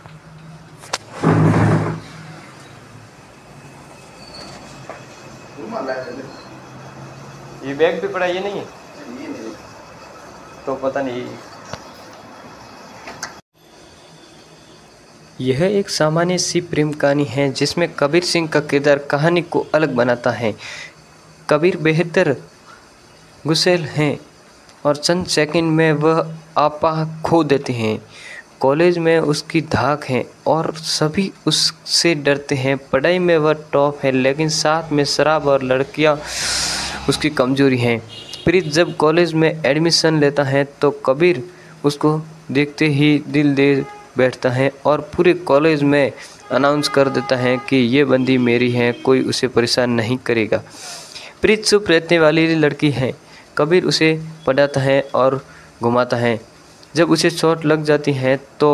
ये बैग भी पड़ा, ये नहीं है तो पता नहीं। यह एक सामान्य सी प्रेम कहानी है जिसमें कबीर सिंह का किरदार कहानी को अलग बनाता है। कबीर बेहतर गुस्सेल हैं और चंद सेकंड में वह आपा खो देते हैं। कॉलेज में उसकी धाक है और सभी उससे डरते हैं। पढ़ाई में वह टॉप है लेकिन साथ में शराब और लड़कियां उसकी कमजोरी हैं। प्रीत जब कॉलेज में एडमिशन लेता है तो कबीर उसको देखते ही दिल दे बैठता है और पूरे कॉलेज में अनाउंस कर देता है कि ये बंदी मेरी है, कोई उसे परेशान नहीं करेगा। प्रीत चुप रहने वाली लड़की है। कबीर उसे पढ़ाता है और घुमाता है। जब उसे चोट लग जाती है तो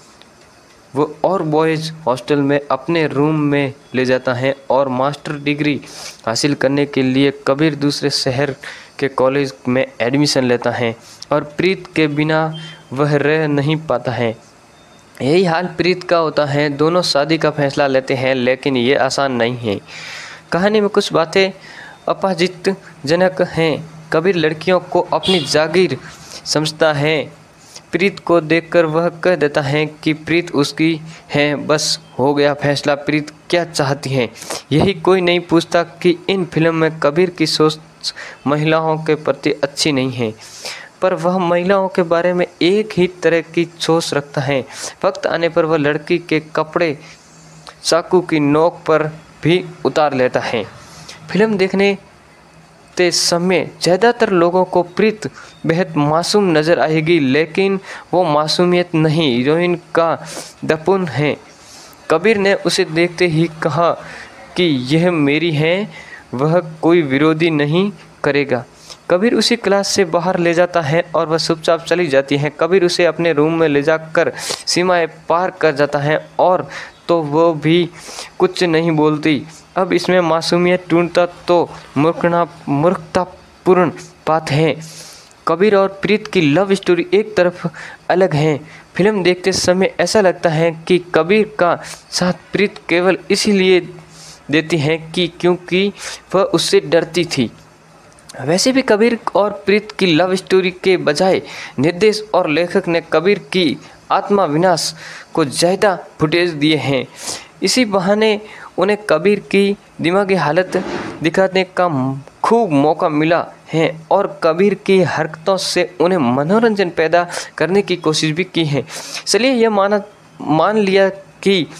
वो और बॉयज़ हॉस्टल में अपने रूम में ले जाता है और मास्टर डिग्री हासिल करने के लिए कबीर दूसरे शहर के कॉलेज में एडमिशन लेता है और प्रीत के बिना वह रह नहीं पाता है। यही हाल प्रीत का होता है। दोनों शादी का फैसला लेते हैं लेकिन ये आसान नहीं है। कहानी में कुछ बातें अपमानजनक हैं। कबीर लड़कियों को अपनी जागीर समझता है। प्रीत को देखकर वह कह देता है कि प्रीत उसकी है, बस हो गया फैसला। प्रीत क्या चाहती है यही कोई नहीं पूछता कि इन फिल्म में कबीर की सोच महिलाओं के प्रति अच्छी नहीं है, पर वह महिलाओं के बारे में एक ही तरह की सोच रखता है। वक्त आने पर वह लड़की के कपड़े चाकू की नोक पर भी उतार लेता है। फिल्म देखने ते समय ज़्यादातर लोगों को प्रीत बेहद मासूम नज़र आएगी, लेकिन वो मासूमियत नहीं, हीरोइन का दपुन है। कबीर ने उसे देखते ही कहा कि यह मेरी है, वह कोई विरोधी नहीं करेगा। कबीर उसी क्लास से बाहर ले जाता है और वह चुपचाप चली जाती है। कबीर उसे अपने रूम में ले जाकर सीमाएं पार कर जाता है और तो वो भी कुछ नहीं बोलती। अब इसमें मासूमियत ढूंढता तो मूर्खतापूर्ण बात है। कबीर और प्रीत की लव स्टोरी एक तरफ अलग है। फिल्म देखते समय ऐसा लगता है कि कबीर का साथ प्रीत केवल इसीलिए देती है कि क्योंकि वह उससे डरती थी। वैसे भी कबीर और प्रीत की लव स्टोरी के बजाय निर्देशक और लेखक ने कबीर की आत्मा विनाश को ज़्यादा फुटेज दिए हैं। इसी बहाने उन्हें कबीर की दिमागी हालत दिखाने का खूब मौका मिला है और कबीर की हरकतों से उन्हें मनोरंजन पैदा करने की कोशिश भी की है। चलिए यह मान लिया कि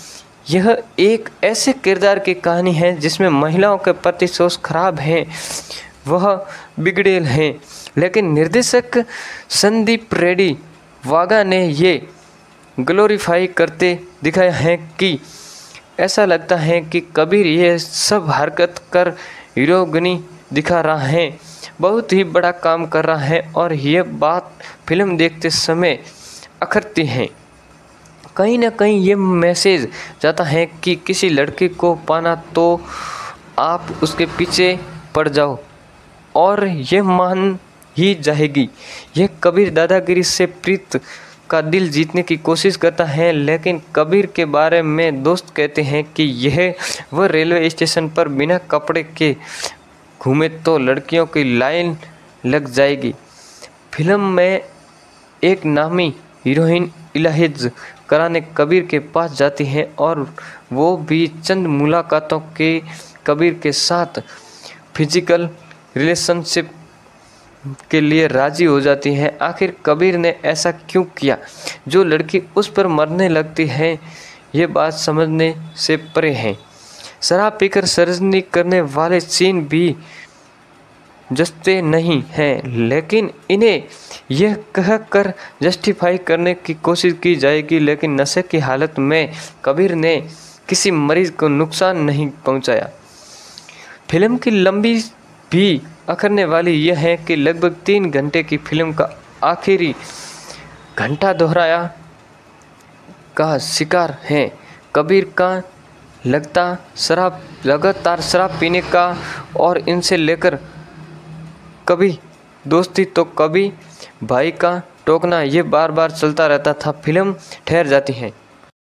यह एक ऐसे किरदार की कहानी है जिसमें महिलाओं के प्रति सोच खराब है, वह बिगड़ेल हैं, लेकिन निर्देशक संदीप रेड्डी वागा ने ये ग्लोरीफाई करते दिखाया है कि ऐसा लगता है कि कबीर ये सब हरकत कर हीरोगिनी दिखा रहा है, बहुत ही बड़ा काम कर रहा है और ये बात फिल्म देखते समय अखरती है। कहीं ना कहीं ये मैसेज जाता है कि किसी लड़के को पाना तो आप उसके पीछे पड़ जाओ और ये मान ही जाएगी। यह कबीर दादागिरी से प्रीत का दिल जीतने की कोशिश करता है, लेकिन कबीर के बारे में दोस्त कहते हैं कि यह वह रेलवे स्टेशन पर बिना कपड़े के घूमे तो लड़कियों की लाइन लग जाएगी। फिल्म में एक नामी हीरोइन इलाज कराने कबीर के पास जाती है और वो भी चंद मुलाकातों के कबीर के साथ फिजिकल रिलेशनशिप के लिए राजी हो जाती है। आखिर कबीर ने ऐसा क्यों किया जो लड़की उस पर मरने लगती है, ये बात समझने से परे है। शराब पीकर सर्जरी करने वाले सीन भी जचते नहीं हैं, लेकिन इन्हें यह कहकर जस्टिफाई करने की कोशिश की जाएगी, लेकिन नशे की हालत में कबीर ने किसी मरीज को नुकसान नहीं पहुंचाया। फिल्म की लंबी भी अखरने वाली यह है कि लगभग 3 घंटे की फिल्म का आखिरी घंटा दोहराया का शिकार है। कबीर का लगातार शराब पीने का और इनसे लेकर कभी दोस्ती तो कभी भाई का टोकना ये बार बार चलता रहता था। फिल्म ठहर जाती है।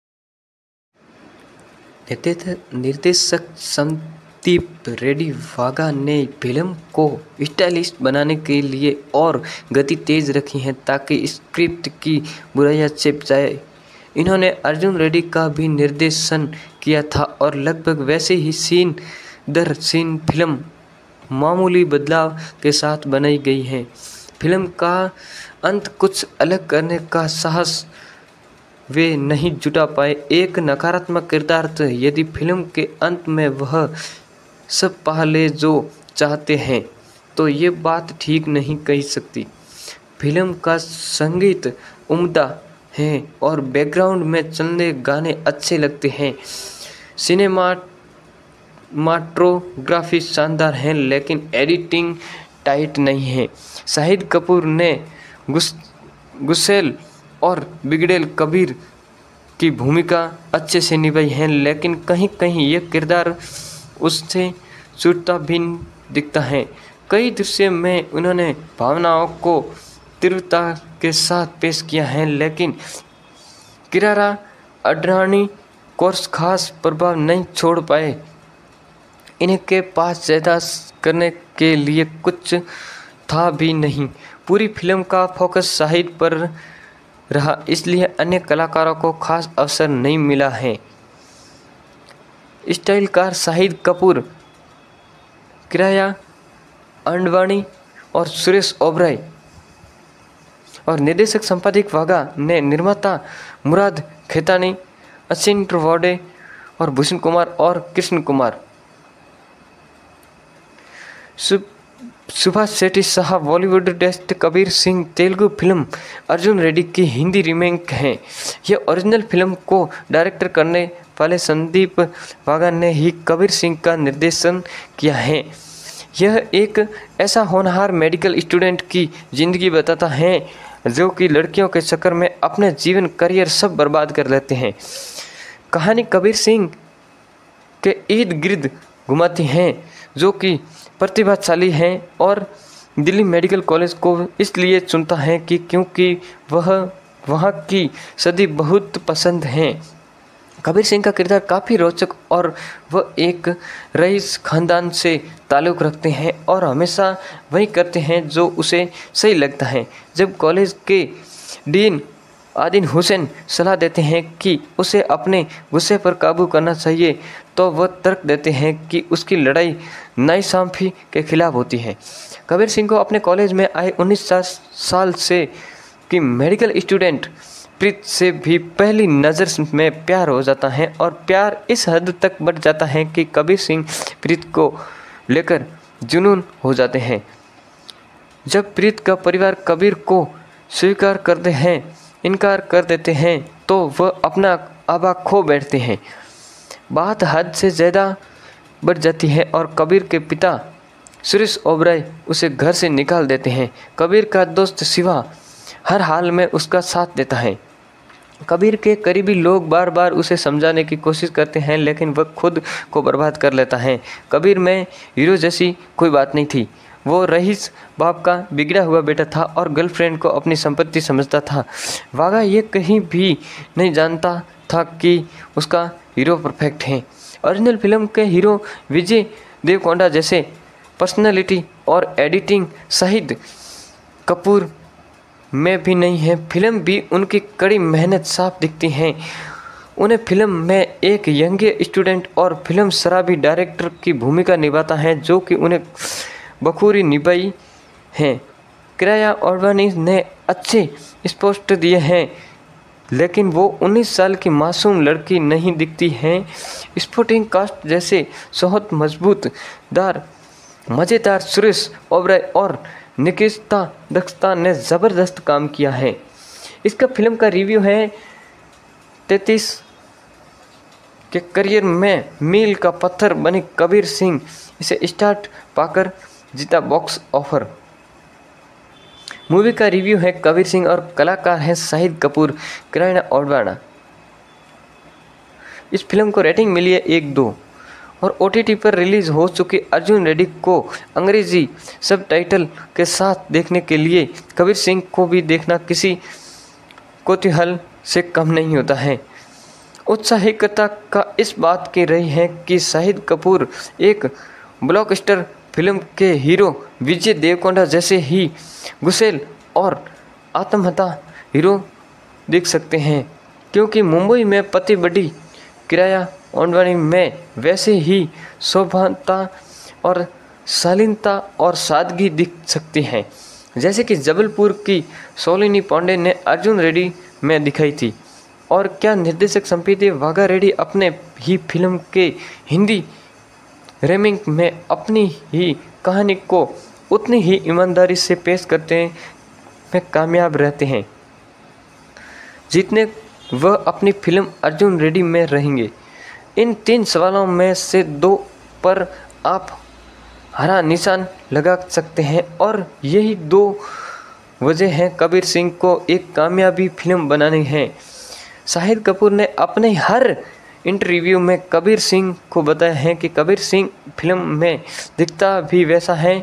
निर्देशक संदीप रेड्डी वागा ने फिल्म को स्टाइलिश बनाने के लिए और गति तेज रखी है ताकि स्क्रिप्ट की बुराइयां छिप जाए। इन्होंने अर्जुन रेड्डी का भी निर्देशन किया था और लगभग वैसे ही सीन दर सीन फिल्म मामूली बदलाव के साथ बनाई गई है। फिल्म का अंत कुछ अलग करने का साहस वे नहीं जुटा पाए। एक नकारात्मक किरदार था, यदि फिल्म के अंत में वह सब पा ले जो चाहते हैं तो ये बात ठीक नहीं कही सकती। फिल्म का संगीत उम्दा है और बैकग्राउंड में चलने गाने अच्छे लगते हैं। सिनेमाटोग्राफी शानदार है, लेकिन एडिटिंग टाइट नहीं है। शाहिद कपूर ने गुस्सेल और बिगड़ेल कबीर की भूमिका अच्छे से निभाई है, लेकिन कहीं कहीं यह किरदार उससे छूटता भी दिखता है। कई दृश्य में उन्होंने भावनाओं को तीव्रता के साथ पेश किया है, लेकिन किरारा अडवाणी कोर्स खास प्रभाव नहीं छोड़ पाए। इनके पास ज़्यादा करने के लिए कुछ था भी नहीं। पूरी फिल्म का फोकस शाहिद पर रहा, इसलिए अन्य कलाकारों को खास अवसर नहीं मिला है। स्टाइलकार शाहिद कपूर, किराया अडवाणी और सुरेश ओबराय और निर्देशक संपादक वागा ने निर्माता मुराद खेतानी, अश्विन त्रिवेदी और भूषण कुमार और कृष्ण कुमार। सुभाष शेट्टी साहब बॉलीवुड डेस्ट कबीर सिंह तेलुगु फिल्म अर्जुन रेड्डी की हिंदी रीमेक है। यह ओरिजिनल फिल्म को डायरेक्टर करने वाले संदीप वागा ने ही कबीर सिंह का निर्देशन किया है। यह एक ऐसा होनहार मेडिकल स्टूडेंट की ज़िंदगी बताता है जो कि लड़कियों के चक्कर में अपने जीवन करियर सब बर्बाद कर लेते हैं। कहानी कबीर सिंह के इर्द गिर्द घुमाती हैं जो कि प्रतिभाशाली हैं और दिल्ली मेडिकल कॉलेज को इसलिए चुनता है कि क्योंकि वह वहाँ की सदी बहुत पसंद हैं। कबीर सिंह का किरदार काफ़ी रोचक और वह एक रईस खानदान से ताल्लुक़ रखते हैं और हमेशा वही करते हैं जो उसे सही लगता है। जब कॉलेज के डीन आदिन हुसैन सलाह देते हैं कि उसे अपने गुस्से पर काबू करना चाहिए तो वह तर्क देते हैं कि उसकी लड़ाई नाइंसाफ़ी के खिलाफ होती है। कबीर सिंह को अपने कॉलेज में आए 19 साल से कि मेडिकल स्टूडेंट प्रीत से भी पहली नज़र में प्यार हो जाता है और प्यार इस हद तक बढ़ जाता है कि कबीर सिंह प्रीत को लेकर जुनून हो जाते हैं। जब प्रीत का परिवार कबीर को स्वीकार करते हैं, इनकार कर देते हैं, तो वह अपना आबा खो बैठते हैं। बात हद से ज़्यादा बढ़ जाती है और कबीर के पिता सुरेश ओबराय उसे घर से निकाल देते हैं। कबीर का दोस्त शिवा हर हाल में उसका साथ देता है। कबीर के करीबी लोग बार बार उसे समझाने की कोशिश करते हैं, लेकिन वह खुद को बर्बाद कर लेता है। कबीर में हीरो जैसी कोई बात नहीं थी। वो रईस बाप का बिगड़ा हुआ बेटा था और गर्लफ्रेंड को अपनी संपत्ति समझता था। वागा ये कहीं भी नहीं जानता था कि उसका हीरो परफेक्ट है। ओरिजिनल फिल्म के हीरो विजय देवरकोंडा जैसे पर्सनैलिटी और एडिटिंग शाहिद कपूर में भी नहीं है। फिल्म भी उनकी कड़ी मेहनत साफ दिखती है। उन्हें फिल्म में एक यंग स्टूडेंट और फिल्म शराबी डायरेक्टर की भूमिका निभाता है, जो कि उन्हें बखूबी निभाई है। किराया ओडवाणी ने अच्छे स्पष्ट दिए हैं, लेकिन वो 19 साल की मासूम लड़की नहीं दिखती है। स्पोर्टिंग कास्ट जैसे बहुत मजबूतदार मज़ेदार सुरेश ओबराय और निकिता दत्ता ने ज़बरदस्त काम किया है। इसका फिल्म का रिव्यू है 33 के करियर में मील का पत्थर बने कबीर सिंह इसे स्टार्ट पाकर जीता बॉक्स ऑफर। मूवी का रिव्यू है कबीर सिंह और कलाकार हैं शाहिद कपूर, किराया ओडवाणी। इस फिल्म को रेटिंग मिली है 1-2 और OTT पर रिलीज़ हो चुकी अर्जुन रेड्डी को अंग्रेजी सबटाइटल के साथ देखने के लिए कबीर सिंह को भी देखना किसी कौतूहल से कम नहीं होता है। उत्साहिकता का इस बात की रही है कि शाहिद कपूर एक ब्लॉकबस्टर फिल्म के हीरो विजय देवरकोंडा जैसे ही गुस्सेल और आत्महत्या हीरो दिख सकते हैं, क्योंकि मुंबई में पति बड़ी किराया ओडवाणी में वैसे ही शोभनता और शालीनता और सादगी दिख सकती है, जैसे कि जबलपुर की सोलिनी पांडे ने अर्जुन रेड्डी में दिखाई थी। और क्या निर्देशक संपीति वाघा रेड्डी अपने ही फिल्म के हिंदी रीमेक में अपनी ही कहानी को उतनी ही ईमानदारी से पेश करते में कामयाब रहते हैं जितने वह अपनी फिल्म अर्जुन रेड्डी में रहेंगे। इन 3 सवालों में से 2 पर आप हरा निशान लगा सकते हैं और यही 2 वजह हैं कबीर सिंह को एक कामयाबी फिल्म बनानी है। शाहिद कपूर ने अपने हर इंटरव्यू में कबीर सिंह को बताया है कि कबीर सिंह फिल्म में दिखता भी वैसा है।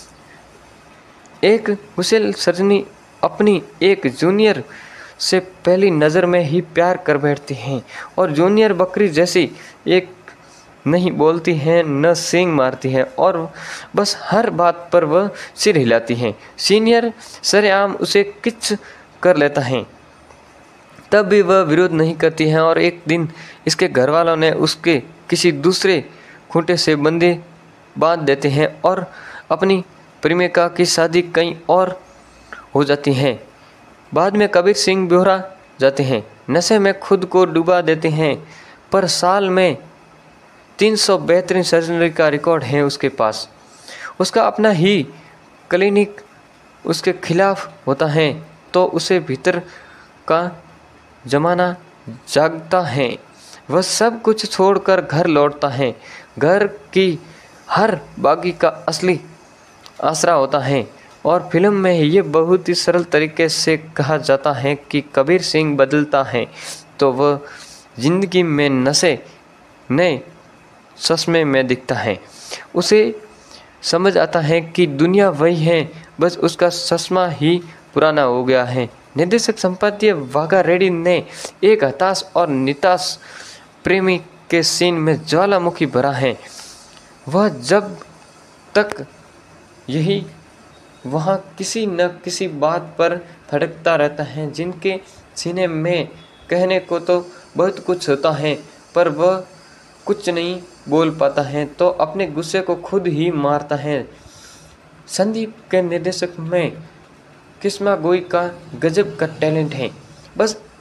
एक गुस्सेल सर्जनी अपनी एक जूनियर से पहली नज़र में ही प्यार कर बैठती हैं और जूनियर बकरी जैसी एक नहीं बोलती हैं न सींग मारती है और बस हर बात पर वह सिर हिलाती हैं। सीनियर सरेआम उसे किच कर लेता है, तब भी वह विरोध नहीं करती हैं और एक दिन इसके घर वालों ने उसके किसी दूसरे खूंटे से बंदे बांध देते हैं और अपनी प्रेमिका की शादी कहीं और हो जाती है। बाद में कबीर सिंह बेहोरा जाते हैं, नशे में खुद को डुबा देते हैं, पर साल में 300 बेहतरीन सर्जरी का रिकॉर्ड है उसके पास। उसका अपना ही क्लिनिक उसके खिलाफ होता है तो उसे भीतर का जमाना जागता है। वह सब कुछ छोड़कर घर लौटता है। घर की हर बागी का असली आसरा होता है और फिल्म में ये बहुत ही सरल तरीके से कहा जाता है कि कबीर सिंह बदलता है तो वह जिंदगी में नशे नए चश्मे में दिखता है। उसे समझ आता है कि दुनिया वही है, बस उसका चश्मा ही पुराना हो गया है। निर्देशक संपादकीय वाघा रेड्डी ने एक हताश और निराश प्रेमी के सीन में ज्वालामुखी भरा है। वह जब तक यही वहाँ किसी न किसी बात पर भटकता रहता है, जिनके सीने में कहने को तो बहुत कुछ होता है पर वह कुछ नहीं बोल पाता है तो अपने गुस्से को खुद ही मारता है। संदीप के निर्देशक में किस्मा गोई का गजब का टैलेंट है। बस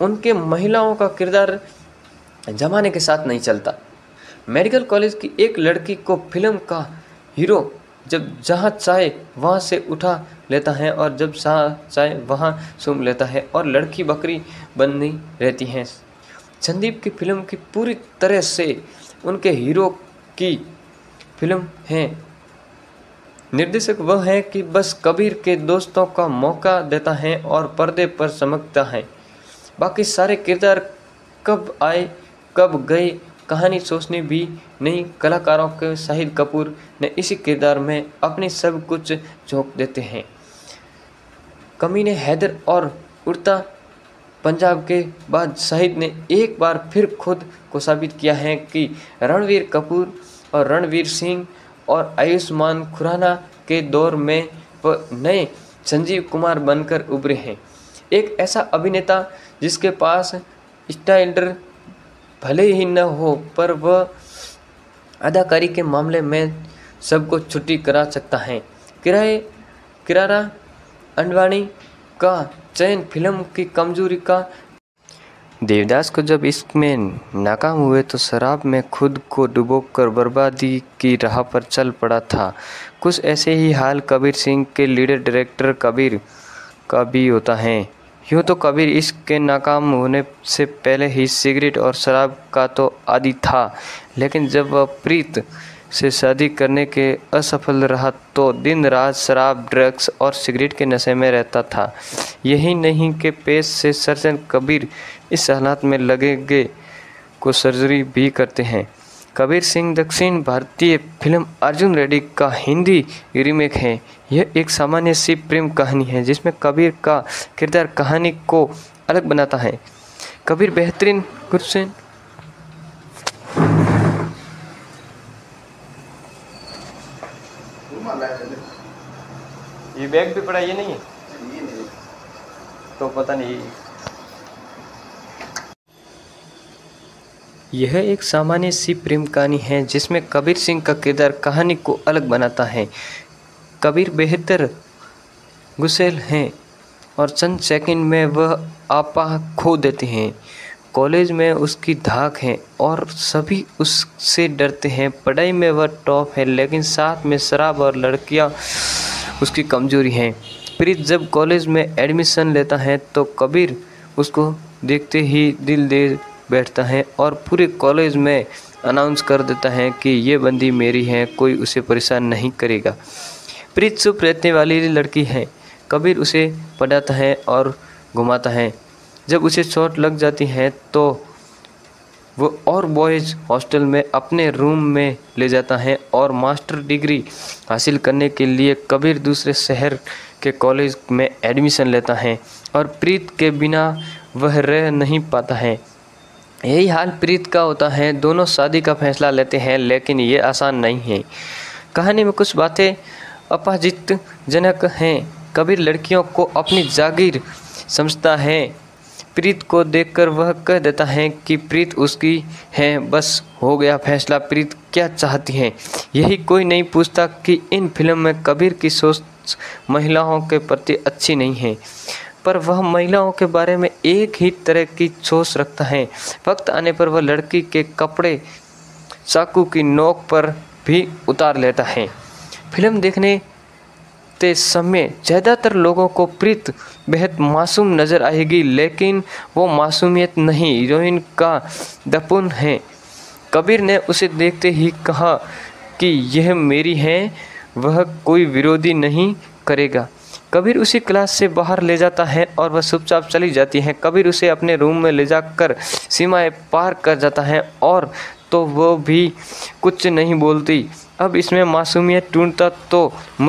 उनके महिलाओं का किरदार जमाने के साथ नहीं चलता। मेडिकल कॉलेज की एक लड़की को फिल्म का हीरो जब जहाँ चाहे वहाँ से उठा लेता है और जब चाहे वहाँ सूंघ लेता है और लड़की बकरी बनी रहती हैं। संदीप की फिल्म की पूरी तरह से उनके हीरो की फिल्म है। निर्देशक वह है कि बस कबीर के दोस्तों का मौका देता है और पर्दे पर चमकता है। बाकी सारे किरदार कब आए कब गए कहानी सोचने भी नहीं। कलाकारों के शाहिद कपूर ने इसी किरदार में अपनी सब कुछ झोंक देते हैं। कमीने हैदर और उड़ता पंजाब के बाद शाहिद ने एक बार फिर खुद को साबित किया है कि रणवीर कपूर और रणवीर सिंह और आयुष्मान खुराना के दौर में वह नए संजीव कुमार बनकर उभरे हैं। एक ऐसा अभिनेता जिसके पास स्टाइलर भले ही न हो पर वह अदाकारी के मामले में सबको छुट्टी करा सकता है। किरारा अंडवाणी का चयन फिल्म की कमजोरी का। देवदास को जब इसमें नाकाम हुए तो शराब में खुद को डुबोकर बर्बादी की राह पर चल पड़ा था। कुछ ऐसे ही हाल कबीर सिंह के लीडर डायरेक्टर कबीर का भी होता है। यूँ तो कबीर इसके नाकाम होने से पहले ही सिगरेट और शराब का तो आदी था, लेकिन जब वह प्रीत से शादी करने के असफल रहा तो दिन रात शराब, ड्रग्स और सिगरेट के नशे में रहता था। यही नहीं कि पेश से सर्जन कबीर इस हालात में लगेगे को सर्जरी भी करते हैं। कबीर सिंह दक्षिण भारतीय फिल्म अर्जुन रेड्डी का हिंदी रीमेक है। यह एक सामान्य सी प्रेम कहानी है जिसमें कबीर का किरदार कहानी को अलग बनाता है। कबीर बेहतरीन गुरसेन ये बैग भी पड़ा, ये नहीं है तो पता नहीं। यह एक सामान्य सी प्रेम कहानी है जिसमें कबीर सिंह का किरदार कहानी को अलग बनाता है। कबीर बेहतर गुस्सेल हैं और चंद सेकंड में वह आपा खो देते हैं। कॉलेज में उसकी धाक है और सभी उससे डरते हैं। पढ़ाई में वह टॉप है लेकिन साथ में शराब और लड़कियां उसकी कमजोरी हैं। प्रीत जब कॉलेज में एडमिशन लेता है तो कबीर उसको देखते ही दिल दे बैठता है और पूरे कॉलेज में अनाउंस कर देता है कि ये बंदी मेरी है, कोई उसे परेशान नहीं करेगा। प्रीत चुप रहने वाली लड़की है। कबीर उसे पढ़ाता है और घुमाता है। जब उसे चोट लग जाती है तो वो और बॉयज़ हॉस्टल में अपने रूम में ले जाता है और मास्टर डिग्री हासिल करने के लिए कबीर दूसरे शहर के कॉलेज में एडमिशन लेता है और प्रीत के बिना वह रह नहीं पाता है। यही हाल प्रीत का होता है। दोनों शादी का फैसला लेते हैं लेकिन ये आसान नहीं है। कहानी में कुछ बातें अपमानजनक हैं। कबीर लड़कियों को अपनी जागीर समझता है। प्रीत को देखकर वह कह देता है कि प्रीत उसकी है, बस हो गया फैसला। प्रीत क्या चाहती है यही कोई नहीं पूछता कि इन फिल्म में कबीर की सोच महिलाओं के प्रति अच्छी नहीं है, पर वह महिलाओं के बारे में एक ही तरह की सोच रखता है। वक्त आने पर वह लड़की के कपड़े चाकू की नोक पर भी उतार लेता है। फिल्म देखने ते समय ज़्यादातर लोगों को प्रीत बेहद मासूम नज़र आएगी, लेकिन वो मासूमियत नहीं, हीरोइन का दपुन है। कबीर ने उसे देखते ही कहा कि यह मेरी है, वह कोई विरोधी नहीं करेगा। कबीर उसी क्लास से बाहर ले जाता है और वह चुपचाप चली जाती है। कबीर उसे अपने रूम में ले जाकर सीमाएं पार कर जाता है और तो वो भी कुछ नहीं बोलती। अब इसमें मासूमियत ढूंढता तो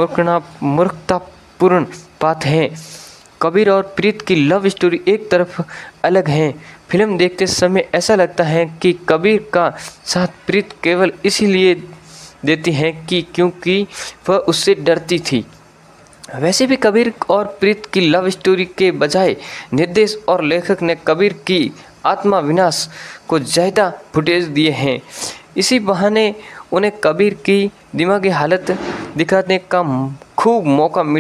मूर्खतापूर्ण बात है। कबीर और प्रीत की लव स्टोरी एक तरफ अलग है। फिल्म देखते समय ऐसा लगता है कि कबीर का साथ प्रीत केवल इसीलिए देती है कि क्योंकि वह उससे डरती थी। वैसे भी कबीर और प्रीत की लव स्टोरी के बजाय निर्देशक और लेखक ने कबीर की आत्मा विनाश को ज़्यादा फुटेज दिए हैं। इसी बहाने उन्हें कबीर की दिमागी हालत दिखाने का खूब मौका मिला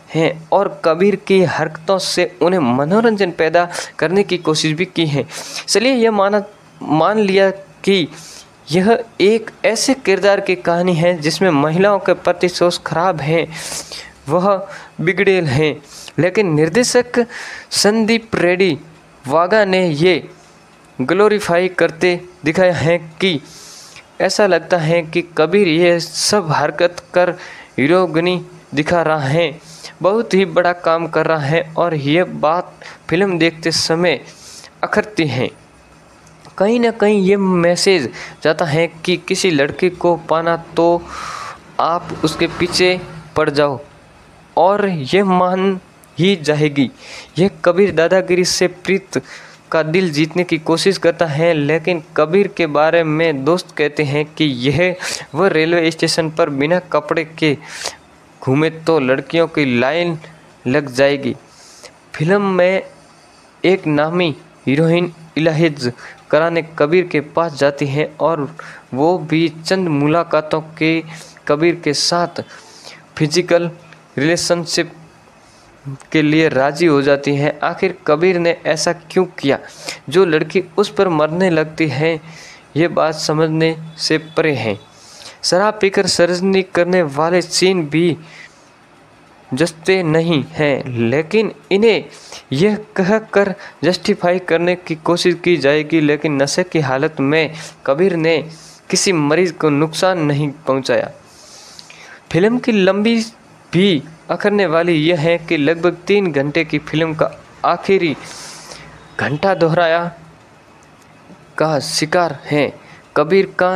हैं और कबीर की हरकतों से उन्हें मनोरंजन पैदा करने की कोशिश भी की है। चलिए यह मान लिया कि यह एक ऐसे किरदार की कहानी है जिसमें महिलाओं के प्रति सोच खराब है, वह बिगड़ेल है, लेकिन निर्देशक संदीप रेड्डी वागा ने ये ग्लोरीफाई करते दिखाया है कि ऐसा लगता है कि कबीर ये सब हरकत कर हीरोगिनी दिखा रहा है, बहुत ही बड़ा काम कर रहा है और ये बात फिल्म देखते समय अखरती है। कहीं ना कहीं ये मैसेज जाता है कि किसी लड़की को पाना तो आप उसके पीछे पड़ जाओ और ये मान ही जाएगी। यह कबीर दादागिरी से प्रीत का दिल जीतने की कोशिश करता है, लेकिन कबीर के बारे में दोस्त कहते हैं कि यह वह रेलवे स्टेशन पर बिना कपड़े के घूमे तो लड़कियों की लाइन लग जाएगी। फिल्म में एक नामी हीरोइन इलाज कराने कबीर के पास जाती है और वो भी चंद मुलाकातों के कबीर के साथ फिजिकल रिलेशनशिप के लिए राजी हो जाती है। आखिर कबीर ने ऐसा क्यों किया? जो लड़की उस पर मरने लगती है ये बात समझने से परे है। शराब पीकर सर्जरी करने वाले सीन भी जचते नहीं हैं, लेकिन इन्हें यह कहकर जस्टिफाई करने की कोशिश की जाएगी, लेकिन नशे की हालत में कबीर ने किसी मरीज को नुकसान नहीं पहुंचाया। फिल्म की लंबी भी अखरने वाली यह है कि लगभग 3 घंटे की फिल्म का आखिरी घंटा दोहराया का शिकार है। कबीर का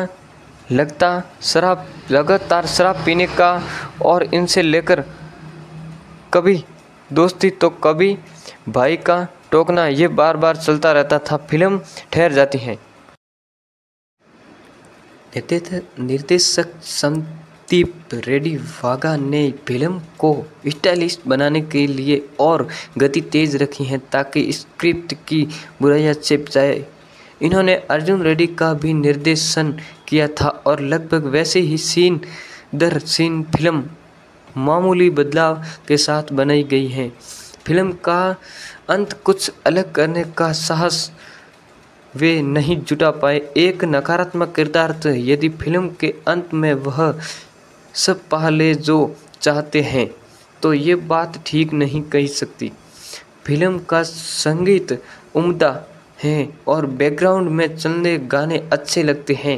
लगातार शराब पीने का और इनसे लेकर कभी दोस्ती तो कभी भाई का टोकना ये बार बार चलता रहता था। फिल्म ठहर जाती है। निर्देशक संदीप रेड्डी वागा ने फिल्म को स्टाइलिश बनाने के लिए और गति तेज रखी है ताकि स्क्रिप्ट की बुराइयां छिप जाए। इन्होंने अर्जुन रेड्डी का भी निर्देशन किया था और लगभग वैसे ही सीन दर सीन फिल्म मामूली बदलाव के साथ बनाई गई है। फिल्म का अंत कुछ अलग करने का साहस वे नहीं जुटा पाए। एक नकारात्मक किरदार तो यदि फिल्म के अंत में वह सब पहले जो चाहते हैं तो ये बात ठीक नहीं कही सकती। फिल्म का संगीत उम्दा है और बैकग्राउंड में चलने गाने अच्छे लगते हैं।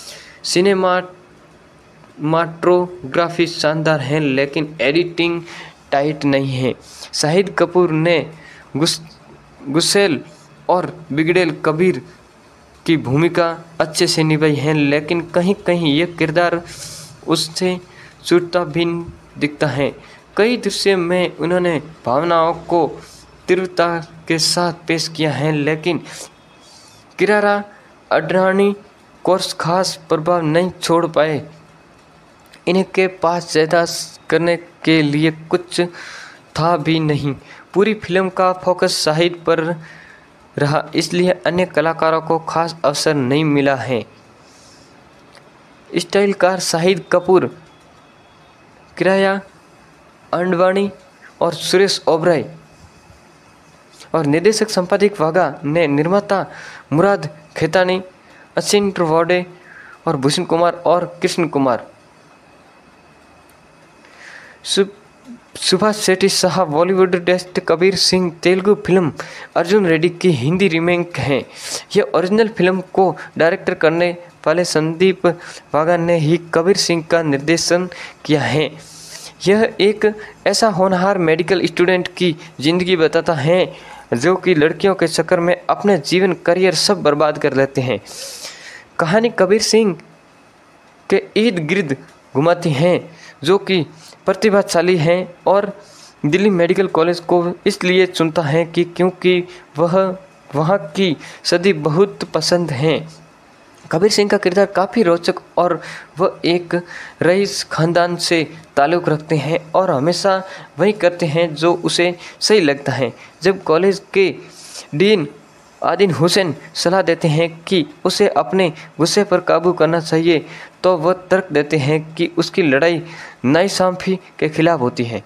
सिनेमाटोग्राफी शानदार है, लेकिन एडिटिंग टाइट नहीं है। शाहिद कपूर ने गुस्सेल और बिगड़ेल कबीर की भूमिका अच्छे से निभाई है, लेकिन कहीं कहीं यह किरदार उससे छूटता भी दिखता है। कई दृश्य में उन्होंने भावनाओं को तीव्रता के साथ पेश किया है, लेकिन किरारा अडवाणी कोर्स खास प्रभाव नहीं छोड़ पाए। इनके पास ज़्यादा करने के लिए कुछ था भी नहीं। पूरी फिल्म का फोकस शाहिद पर रहा, इसलिए अन्य कलाकारों को खास अवसर नहीं मिला है। स्टाइलकार शाहिद कपूर, किराया अडवाणी और सुरेश ओबराय और निर्देशक संपादक वागा ने निर्माता मुराद खेतानी, अश्विन त्रिवेदी और भूषण कुमार और कृष्ण कुमार। सुभाष शेट्टी साहब बॉलीवुड डेस्ट कबीर सिंह तेलुगु फिल्म अर्जुन रेड्डी की हिंदी रीमेक है। यह ओरिजिनल फिल्म को डायरेक्टर करने वाले संदीप वागा ने ही कबीर सिंह का निर्देशन किया है। यह एक ऐसा होनहार मेडिकल स्टूडेंट की जिंदगी बताता है जो कि लड़कियों के चक्कर में अपने जीवन करियर सब बर्बाद कर लेते हैं। कहानी कबीर सिंह के इर्द गिर्द घुमाती हैं जो कि प्रतिभाशाली हैं और दिल्ली मेडिकल कॉलेज को इसलिए चुनता है कि क्योंकि वह वहाँ की सदी बहुत पसंद हैं। कबीर सिंह का किरदार काफ़ी रोचक और वह एक रईस खानदान से ताल्लुक़ रखते हैं और हमेशा वही करते हैं जो उसे सही लगता है। जब कॉलेज के डीन आदिल हुसैन सलाह देते हैं कि उसे अपने गुस्से पर काबू करना चाहिए तो वह तर्क देते हैं कि उसकी लड़ाई नाइंसाफ़ी के खिलाफ होती है।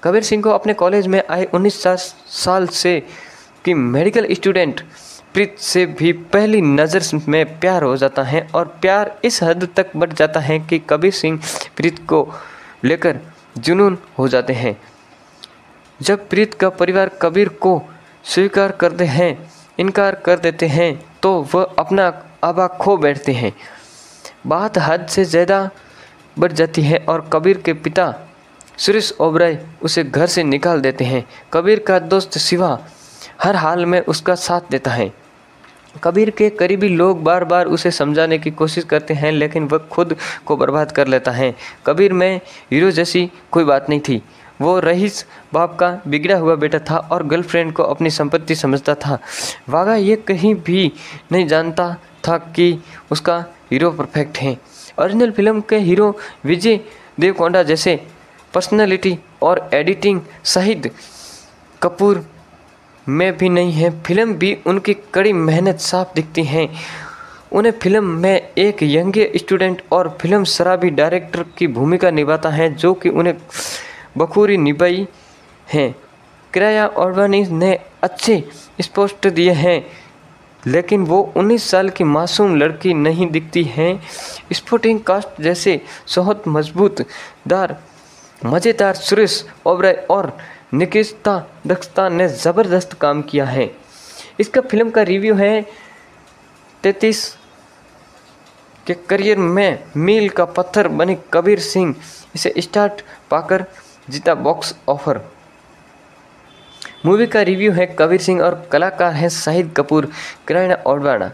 कबीर सिंह को अपने कॉलेज में आए 19 साल से की मेडिकल स्टूडेंट प्रीत से भी पहली नज़र में प्यार हो जाता है और प्यार इस हद तक बढ़ जाता है कि कबीर सिंह प्रीत को लेकर जुनून हो जाते हैं। जब प्रीत का परिवार कबीर को स्वीकार करते हैं इनकार कर देते हैं तो वह अपना आबा खो बैठते हैं। बात हद से ज़्यादा बढ़ जाती है और कबीर के पिता सुरेश ओबराय उसे घर से निकाल देते हैं। कबीर का दोस्त शिवा हर हाल में उसका साथ देता है। कबीर के करीबी लोग बार बार उसे समझाने की कोशिश करते हैं लेकिन वह खुद को बर्बाद कर लेता है। कबीर में हीरो जैसी कोई बात नहीं थी। वो रईस बाप का बिगड़ा हुआ बेटा था और गर्लफ्रेंड को अपनी संपत्ति समझता था। वागा ये कहीं भी नहीं जानता था कि उसका हीरो परफेक्ट है। ओरिजिनल फिल्म के हीरो विजय देवकोंडा जैसे पर्सनालिटी और एडिटिंग शाहिद कपूर में भी नहीं है। फिल्म भी उनकी कड़ी मेहनत साफ दिखती है। उन्हें फिल्म में एक यंग स्टूडेंट और फिल्म शराबी डायरेक्टर की भूमिका निभाता है जो कि उन्हें बखूबी निभाई है। किराया ओडवाणी ने अच्छे स्पष्ट दिए हैं लेकिन वो 19 साल की मासूम लड़की नहीं दिखती है। स्पोर्टिंग कास्ट जैसे बहुत मजबूतदार मज़ेदार सुरेश ओबराय और निकिता दत्ता ने ज़बरदस्त काम किया है। इसका फिल्म का रिव्यू है 33 के करियर में मील का पत्थर बने कबीर सिंह इसे स्टार्ट पाकर जीता बॉक्स ऑफर। मूवी का रिव्यू है कबीर सिंह और कलाकार हैं शाहिद कपूर किराया ओडवाणी।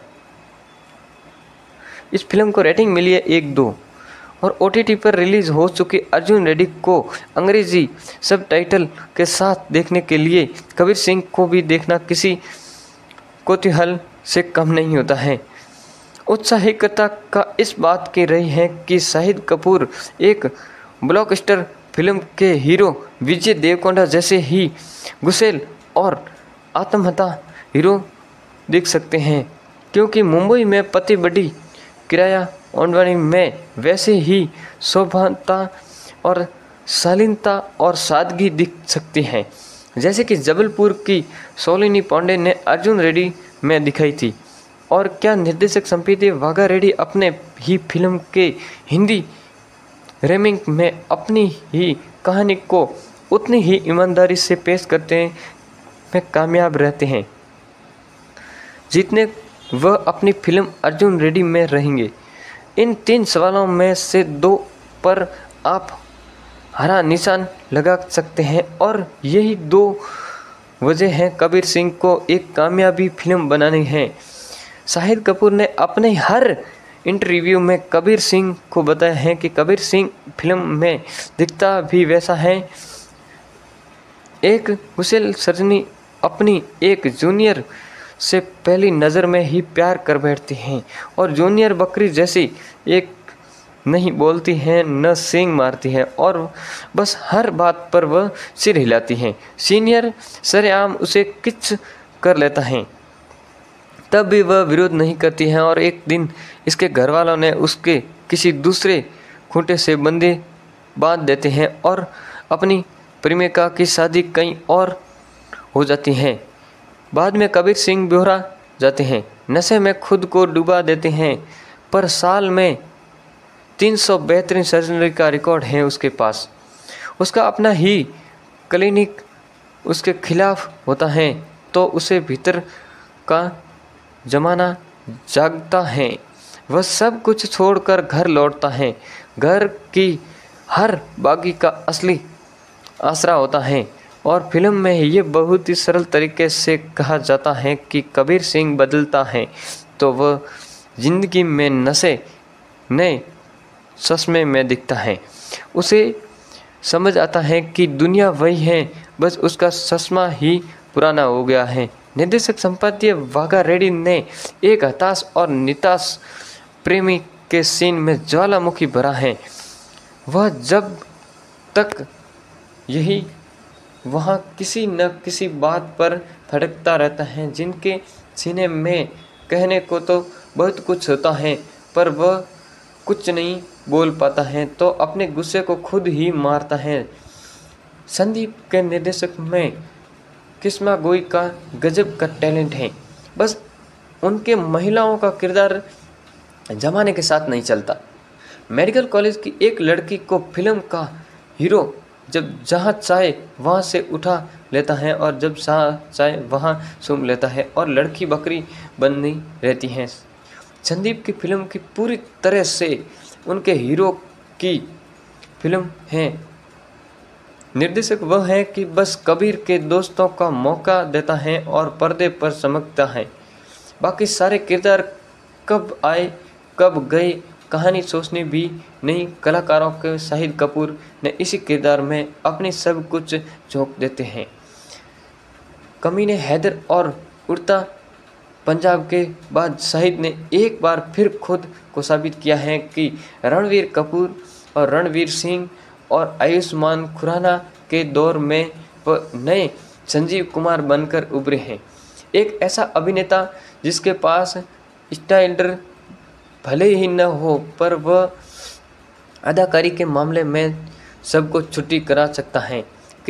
इस फिल्म को रेटिंग मिली है 1-2 और OTT पर रिलीज़ हो चुकी अर्जुन रेड्डी को अंग्रेजी सबटाइटल के साथ देखने के लिए कबीर सिंह को भी देखना किसी कौतूहल से कम नहीं होता है। उत्साहिकता का इस बात की रही है कि शाहिद कपूर एक ब्लॉकबस्टर फिल्म के हीरो विजय देवकोंडा जैसे ही गुस्सेल और आत्महत्या हीरो दिख सकते हैं क्योंकि मुंबई में पति बड़ी किराया ओडवाणी में वैसे ही शोभनता और शालीनता और सादगी दिख सकती है जैसे कि जबलपुर की सोलिनी पांडे ने अर्जुन रेड्डी में दिखाई थी। और क्या निर्देशक संपीति वाघा रेड्डी अपने ही फिल्म के हिंदी रीमेक में अपनी ही कहानी को उतनी ही ईमानदारी से पेश करते में कामयाब रहते हैं जितने वह अपनी फिल्म अर्जुन रेड्डी में रहेंगे। इन 3 सवालों में से 2 पर आप हरा निशान लगा सकते हैं और यही 2 वजह हैं कबीर सिंह को एक कामयाबी फिल्म बनानी है। शाहिद कपूर ने अपने हर इंटरव्यू में कबीर सिंह को बताया है कि कबीर सिंह फिल्म में दिखता भी वैसा है। एक गुस्सेल सजनी अपनी एक जूनियर से पहली नज़र में ही प्यार कर बैठती हैं और जूनियर बकरी जैसी एक नहीं बोलती हैं न सींग मारती है और बस हर बात पर वह सिर हिलाती हैं। सीनियर सरेआम उसे किच कर लेता है तब भी वह विरोध नहीं करती हैं और एक दिन इसके घर वालों ने उसके किसी दूसरे खूंटे से बंधे बांध देते हैं और अपनी प्रेमिका की शादी कहीं और हो जाती है। बाद में कबीर सिंह बेहोरा जाते हैं, नशे में खुद को डुबा देते हैं पर साल में 300 बेहतरीन सर्जरी का रिकॉर्ड है उसके पास। उसका अपना ही क्लिनिक उसके खिलाफ होता है तो उसे भीतर का जमाना जागता है। वह सब कुछ छोड़कर घर लौटता है। घर की हर बागी का असली आसरा होता है। और फिल्म में ये बहुत ही सरल तरीके से कहा जाता है कि कबीर सिंह बदलता है तो वह जिंदगी में नशे नए चश्मे में दिखता है। उसे समझ आता है कि दुनिया वही है, बस उसका चश्मा ही पुराना हो गया है। निर्देशक संपादकीय वाघा रेड्डी ने एक हताश और निताश प्रेमी के सीन में ज्वालामुखी भरा है। वह जब तक यही वहाँ किसी न किसी बात पर भटकता रहता है जिनके सीने में कहने को तो बहुत कुछ होता है पर वह कुछ नहीं बोल पाता है तो अपने गुस्से को खुद ही मारता है। संदीप के निर्देशक में किस्मा गोई का गजब का टैलेंट है। बस उनके महिलाओं का किरदार जमाने के साथ नहीं चलता। मेडिकल कॉलेज की एक लड़की को फिल्म का हीरो जब जहाँ चाहे वहाँ से उठा लेता है और जब चाहे वहाँ सूंघ लेता है और लड़की बकरी बनी रहती हैं। संदीप की फिल्म की पूरी तरह से उनके हीरो की फिल्म है। निर्देशक वह है कि बस कबीर के दोस्तों का मौका देता है और पर्दे पर चमकता है। बाकी सारे किरदार कब आए कब गए कहानी सोचनी भी नहीं। कलाकारों के शाहिद कपूर ने इसी किरदार में अपनी सब कुछ झोंक देते हैं। कमीने हैदर और उड़ता पंजाब के बाद शाहिद ने एक बार फिर खुद को साबित किया है कि रणवीर कपूर और रणवीर सिंह और आयुष्मान खुराना के दौर में वह नए संजीव कुमार बनकर उभरे हैं। एक ऐसा अभिनेता जिसके पास स्टाइलर भले ही न हो पर वह अदाकारी के मामले में सबको छुट्टी करा सकता है।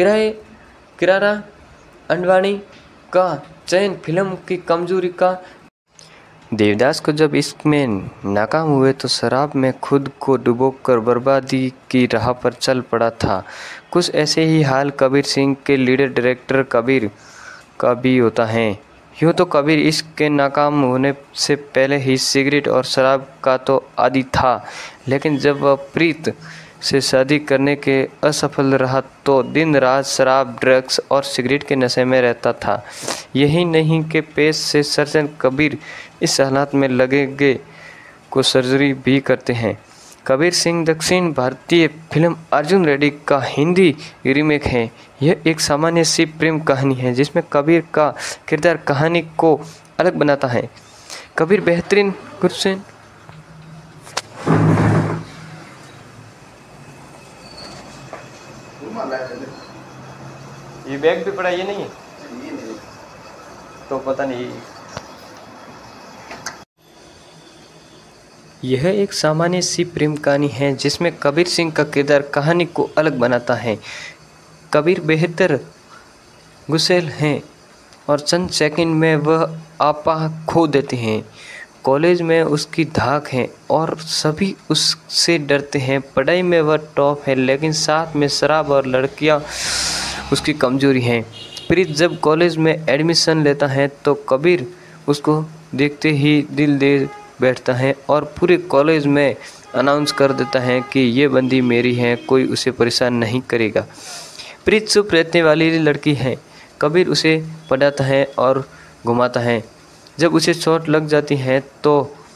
किरारा अंडवाणी का चयन फिल्म की कमजोरी का। देवदास को जब इसमें नाकाम हुए तो शराब में खुद को डुबोकर बर्बादी की राह पर चल पड़ा था। कुछ ऐसे ही हाल कबीर सिंह के लीडर डायरेक्टर कबीर का भी होता है। यूँ तो कबीर इसके नाकाम होने से पहले ही सिगरेट और शराब का तो आदी था, लेकिन जब वह प्रीत से शादी करने के असफल रहा तो दिन रात शराब, ड्रग्स और सिगरेट के नशे में रहता था। यही नहीं कि पेश से सर्जन कबीर इस हालात में लगेगे को सर्जरी भी करते हैं। कबीर सिंह दक्षिण भारतीय फिल्म अर्जुन रेड्डी का हिंदी रीमेक है। यह एक सामान्य सी प्रेम कहानी है जिसमें कबीर का किरदार कहानी को अलग बनाता है। कबीर बेहतरीन गुलशन ये बैग भी पड़ा, ये नहीं है तो पता नहीं। यह एक सामान्य सी प्रेम कहानी है जिसमें कबीर सिंह का किरदार कहानी को अलग बनाता है। कबीर बेहतर गुस्सेल हैं और चंद सेकंड में वह आपा खो देते हैं। कॉलेज में उसकी धाक है और सभी उससे डरते हैं। पढ़ाई में वह टॉप है लेकिन साथ में शराब और लड़कियां उसकी कमजोरी हैं। प्रीत जब कॉलेज में एडमिशन लेता है तो कबीर उसको देखते ही दिल दे बैठता है और पूरे कॉलेज में अनाउंस कर देता है कि ये बंदी मेरी है, कोई उसे परेशान नहीं करेगा। प्रीत चुप रहने वाली लड़की है। कबीर उसे पढ़ाता है और घुमाता है। जब उसे चोट लग जाती है तो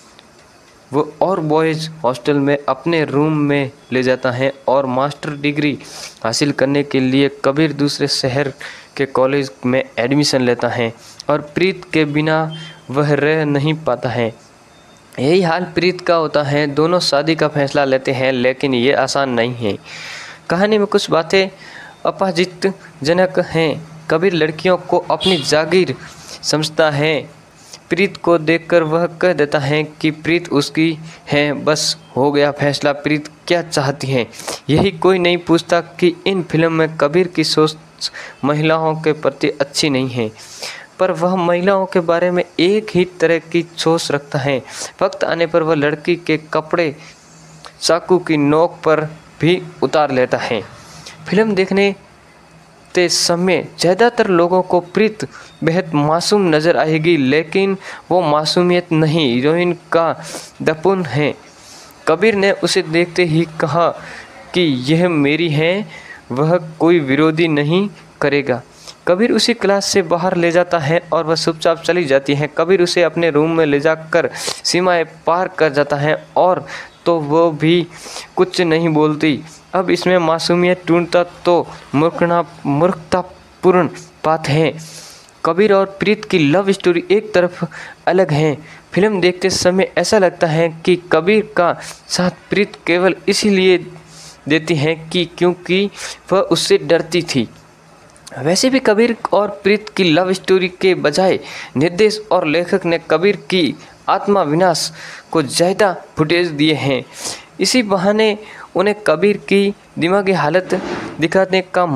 वो और बॉयज़ हॉस्टल में अपने रूम में ले जाता है और मास्टर डिग्री हासिल करने के लिए कबीर दूसरे शहर के कॉलेज में एडमिशन लेता है और प्रीत के बिना वह रह नहीं पाता है। यही हाल प्रीत का होता है। दोनों शादी का फैसला लेते हैं लेकिन ये आसान नहीं है। कहानी में कुछ बातें अपमानजनक हैं। कबीर लड़कियों को अपनी जागीर समझता है। प्रीत को देखकर वह कह देता है कि प्रीत उसकी है, बस हो गया फैसला। प्रीत क्या चाहती है यही कोई नहीं पूछता कि इन फिल्म में कबीर की सोच महिलाओं के प्रति अच्छी नहीं है, पर वह महिलाओं के बारे में एक ही तरह की सोच रखता है। वक्त आने पर वह लड़की के कपड़े चाकू की नोक पर भी उतार लेता है। फिल्म देखने ते समय ज़्यादातर लोगों को प्रीत बेहद मासूम नज़र आएगी, लेकिन वो मासूमियत नहीं, हीरोइन का दपुन है। कबीर ने उसे देखते ही कहा कि यह मेरी है, वह कोई विरोधी नहीं करेगा। कबीर उसी क्लास से बाहर ले जाता है और वह चुपचाप चली जाती है। कबीर उसे अपने रूम में ले जाकर सीमाएं पार कर जाता है और तो वो भी कुछ नहीं बोलती। अब इसमें मासूमियत ढूंढता तो मूर्खतापूर्ण बात है। कबीर और प्रीत की लव स्टोरी एक तरफ अलग है। फिल्म देखते समय ऐसा लगता है कि कबीर का साथ प्रीत केवल इसीलिए देती है कि क्योंकि वह उससे डरती थी। वैसे भी कबीर और प्रीत की लव स्टोरी के बजाय निर्देश और लेखक ने कबीर की आत्मा विनाश को ज़्यादा फुटेज दिए हैं। इसी बहाने उन्हें कबीर की दिमागी हालत दिखाने का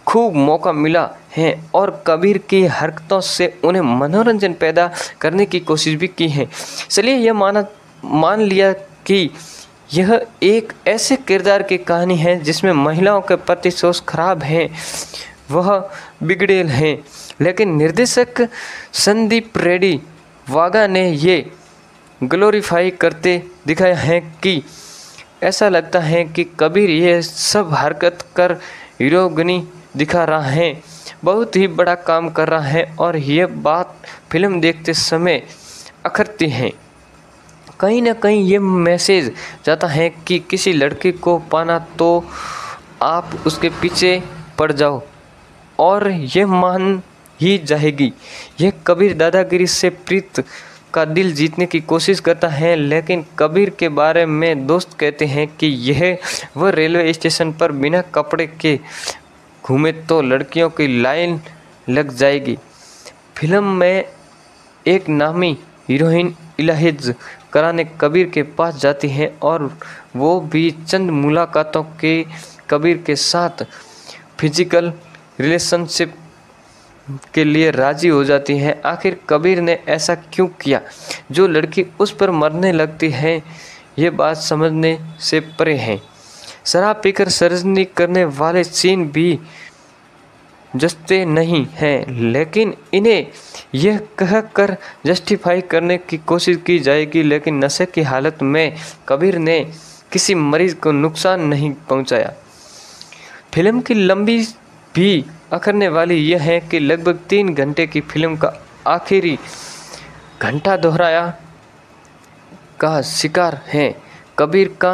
खूब मौका मिला है और कबीर की हरकतों से उन्हें मनोरंजन पैदा करने की कोशिश भी की है। चलिए यह मान लिया कि यह एक ऐसे किरदार की कहानी है जिसमें महिलाओं के प्रति सोच खराब है, वह बिगड़ेल हैं, लेकिन निर्देशक संदीप रेड्डी वागा ने ये ग्लोरीफाई करते दिखाया है कि ऐसा लगता है कि कबीर ये सब हरकत कर हीरोगिनी दिखा रहा है, बहुत ही बड़ा काम कर रहा है और ये बात फिल्म देखते समय अखरती है। कहीं ना कहीं ये मैसेज जाता है कि किसी लड़के को पाना तो आप उसके पीछे पड़ जाओ और ये मान ही जाएगी। यह कबीर दादागिरी से प्रीत का दिल जीतने की कोशिश करता है, लेकिन कबीर के बारे में दोस्त कहते हैं कि यह वह रेलवे स्टेशन पर बिना कपड़े के घूमे तो लड़कियों की लाइन लग जाएगी। फिल्म में एक नामी हीरोइन इलाज कराने कबीर के पास जाती है और वो भी चंद मुलाकातों के कबीर के साथ फिजिकल रिलेशनशिप के लिए राजी हो जाती है। आखिर कबीर ने ऐसा क्यों किया जो लड़की उस पर मरने लगती है, ये बात समझने से परे है। शराब पीकर सर्जरी करने वाले सीन भी जचते नहीं हैं, लेकिन इन्हें यह कहकर जस्टिफाई करने की कोशिश की जाएगी, लेकिन नशे की हालत में कबीर ने किसी मरीज को नुकसान नहीं पहुंचाया। फिल्म की लंबी भी अखरने वाली यह है कि लगभग 3 घंटे की फिल्म का आखिरी घंटा दोहराया का शिकार है। कबीर का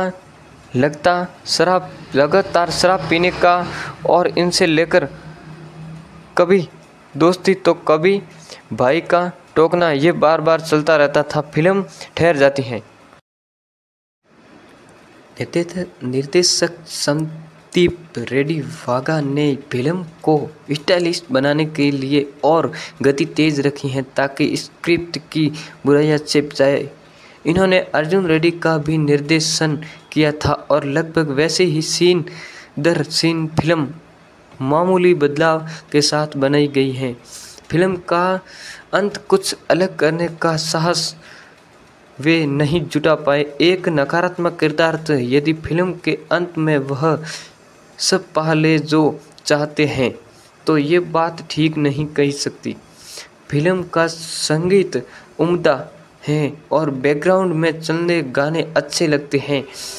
लगातार शराब पीने का और इनसे लेकर कभी दोस्ती तो कभी भाई का टोकना ये बार बार चलता रहता था। फिल्म ठहर जाती है। निर्देशक संदीप रेड्डी वागा ने फिल्म को स्टाइलिश बनाने के लिए और गति तेज रखी है ताकि स्क्रिप्ट की बुराइयां छिप जाए। इन्होंने अर्जुन रेड्डी का भी निर्देशन किया था और लगभग वैसे ही सीन दर सीन फिल्म मामूली बदलाव के साथ बनाई गई है। फिल्म का अंत कुछ अलग करने का साहस वे नहीं जुटा पाए। एक नकारात्मक किरदार था, यदि फिल्म के अंत में वह सब पा ले जो चाहते हैं तो ये बात ठीक नहीं कही सकती। फिल्म का संगीत उम्दा है और बैकग्राउंड में चलने गाने अच्छे लगते हैं।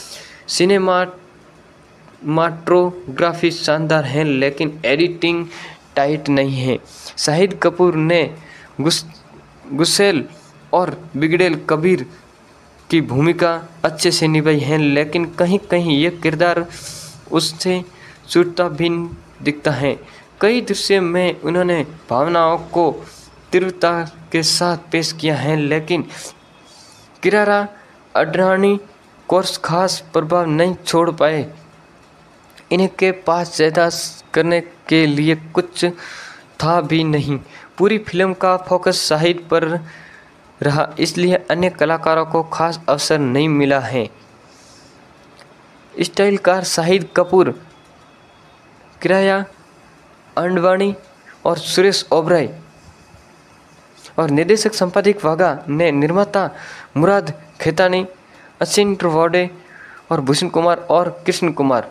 सिनेमाटोग्राफी शानदार है, लेकिन एडिटिंग टाइट नहीं है। शाहिद कपूर ने गुस्सेल और बिगड़ेल कबीर की भूमिका अच्छे से निभाई है, लेकिन कहीं कहीं यह किरदार उससे छूटता भी दिखता है। कई दृश्य में उन्होंने भावनाओं को तीव्रता के साथ पेश किया है, लेकिन किरारा अडवाणी कोर्स खास प्रभाव नहीं छोड़ पाए। इनके पास ज़्यादा करने के लिए कुछ था भी नहीं। पूरी फिल्म का फोकस शाहिद पर रहा, इसलिए अन्य कलाकारों को खास अवसर नहीं मिला है। स्टाइलकार शाहिद कपूर, किराया अडवाणी और सुरेश ओबराय और निर्देशक संपादक वागा ने निर्माता मुराद खेतानी, असिन ट्रवाडे और भूषण कुमार और कृष्ण कुमार।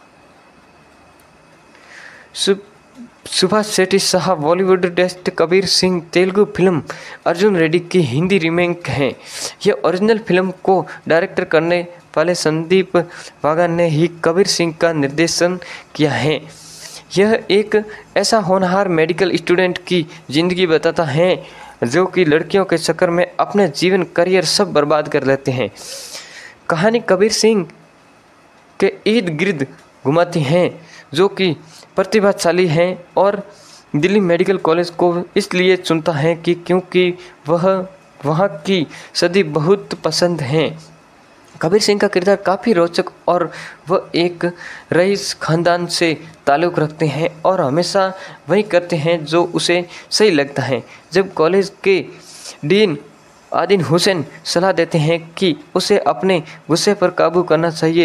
सुभाष शेट्टी साहब बॉलीवुड डेस्ट कबीर सिंह तेलुगु फिल्म अर्जुन रेड्डी की हिंदी रीमेक है। यह ओरिजिनल फिल्म को डायरेक्टर करने वाले संदीप वागा ने ही कबीर सिंह का निर्देशन किया है। यह एक ऐसा होनहार मेडिकल स्टूडेंट की ज़िंदगी बताता है जो कि लड़कियों के चक्कर में अपने जीवन करियर सब बर्बाद कर लेते हैं। कहानी कबीर सिंह के इर्द गिर्द घुमाती हैं जो कि प्रतिभाशाली हैं और दिल्ली मेडिकल कॉलेज को इसलिए चुनता है कि क्योंकि वह वहाँ की सदी बहुत पसंद हैं। कबीर सिंह का किरदार काफ़ी रोचक और वह एक रईस खानदान से ताल्लुक़ रखते हैं और हमेशा वही करते हैं जो उसे सही लगता है। जब कॉलेज के डीन आदिन हुसैन सलाह देते हैं कि उसे अपने गुस्से पर काबू करना चाहिए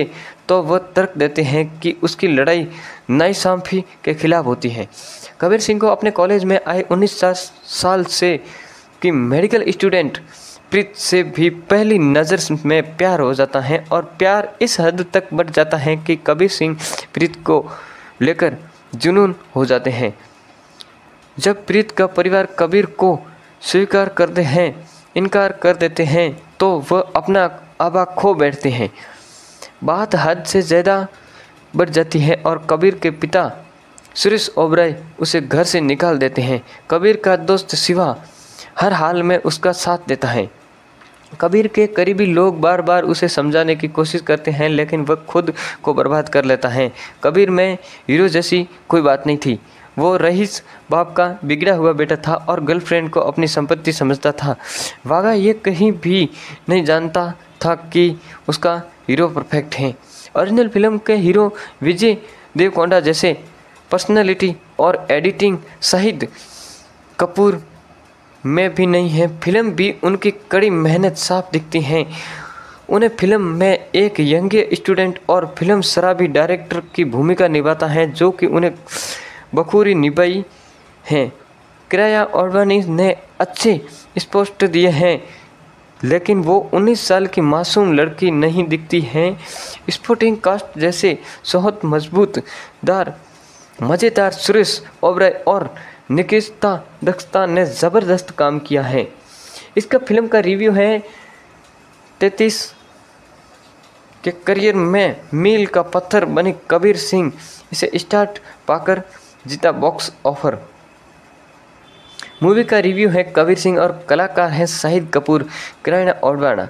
तो वह तर्क देते हैं कि उसकी लड़ाई नाइंसाफ़ी के खिलाफ होती है। कबीर सिंह को अपने कॉलेज में आए 19 साल से की मेडिकल स्टूडेंट प्रीत से भी पहली नज़र में प्यार हो जाता है और प्यार इस हद तक बढ़ जाता है कि कबीर सिंह प्रीत को लेकर जुनून हो जाते हैं। जब प्रीत का परिवार कबीर को स्वीकार करते हैं इनकार कर देते हैं तो वह अपना आबा खो बैठते हैं। बात हद से ज़्यादा बढ़ जाती है और कबीर के पिता सुरेश ओबराय उसे घर से निकाल देते हैं। कबीर का दोस्त शिवा हर हाल में उसका साथ देता है। कबीर के करीबी लोग बार बार उसे समझाने की कोशिश करते हैं लेकिन वह खुद को बर्बाद कर लेता है। कबीर में हीरो जैसी कोई बात नहीं थी। वो रईस बाप का बिगड़ा हुआ बेटा था और गर्लफ्रेंड को अपनी संपत्ति समझता था। वागा ये कहीं भी नहीं जानता था कि उसका हीरो परफेक्ट है। ओरिजिनल फिल्म के हीरो विजय देवकोंडा जैसे पर्सनालिटी और एडिटिंग शाहिद कपूर में भी नहीं है। फिल्म भी उनकी कड़ी मेहनत साफ दिखती है। उन्हें फिल्म में एक यंग स्टूडेंट और फिल्म शराबी डायरेक्टर की भूमिका निभाता है जो कि उन्हें बखूबी निभाई है। किराया ओडवानी ने अच्छे स्पष्ट दिए हैं लेकिन वो 19 साल की मासूम लड़की नहीं दिखती है। स्पोर्टिंग कास्ट जैसे बहुत मजबूतदार मज़ेदार सुरेश ओबराय और निकिता दत्ता ने ज़बरदस्त काम किया है। इसका फिल्म का रिव्यू है 33 के करियर में मील का पत्थर बने कबीर सिंह इसे स्टार्ट पाकर जीता बॉक्स ऑफर। मूवी का रिव्यू है कबीर सिंह और कलाकार हैं शाहिद कपूर किराया ओडवाना।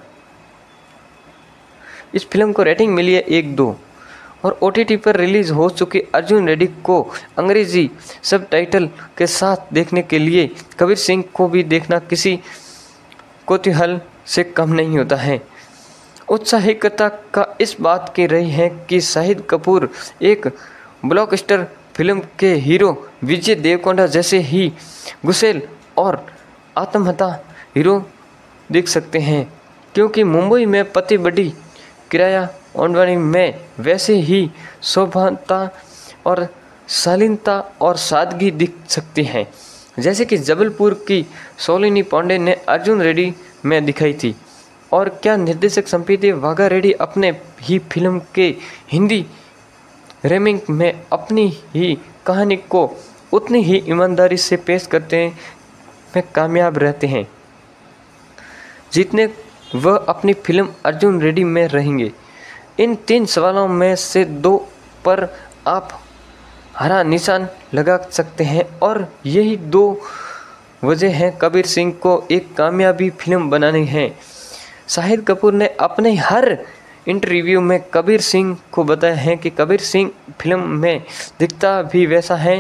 इस फिल्म को रेटिंग मिली है 1-2 और OTT पर रिलीज़ हो चुकी अर्जुन रेड्डी को अंग्रेजी सबटाइटल के साथ देखने के लिए कबीर सिंह को भी देखना किसी कौतूहल से कम नहीं होता है। उत्साहिकता का इस बात की रही है कि शाहिद कपूर एक ब्लॉकबस्टर फिल्म के हीरो विजय देवकोंडा जैसे ही गुस्सेल और आत्महत्या हीरो दिख सकते हैं क्योंकि मुंबई में पति बड़ी किराया ओडवानी में वैसे ही शोभनता और शालीनता और सादगी दिख सकती है जैसे कि जबलपुर की सोलिनी पांडे ने अर्जुन रेड्डी में दिखाई थी। और क्या निर्देशक संपीति वाघा रेड्डी अपने ही फिल्म के हिंदी रीमेक में अपनी ही कहानी को उतनी ही ईमानदारी से पेश करते में कामयाब रहते हैं जितने वह अपनी फिल्म अर्जुन रेड्डी में रहेंगे। इन 3 सवालों में से 2 पर आप हरा निशान लगा सकते हैं और यही 2 वजह हैं कबीर सिंह को एक कामयाबी फिल्म बनानी है। शाहिद कपूर ने अपने हर इंटरव्यू में कबीर सिंह को बताया है कि कबीर सिंह फिल्म में दिखता भी वैसा है।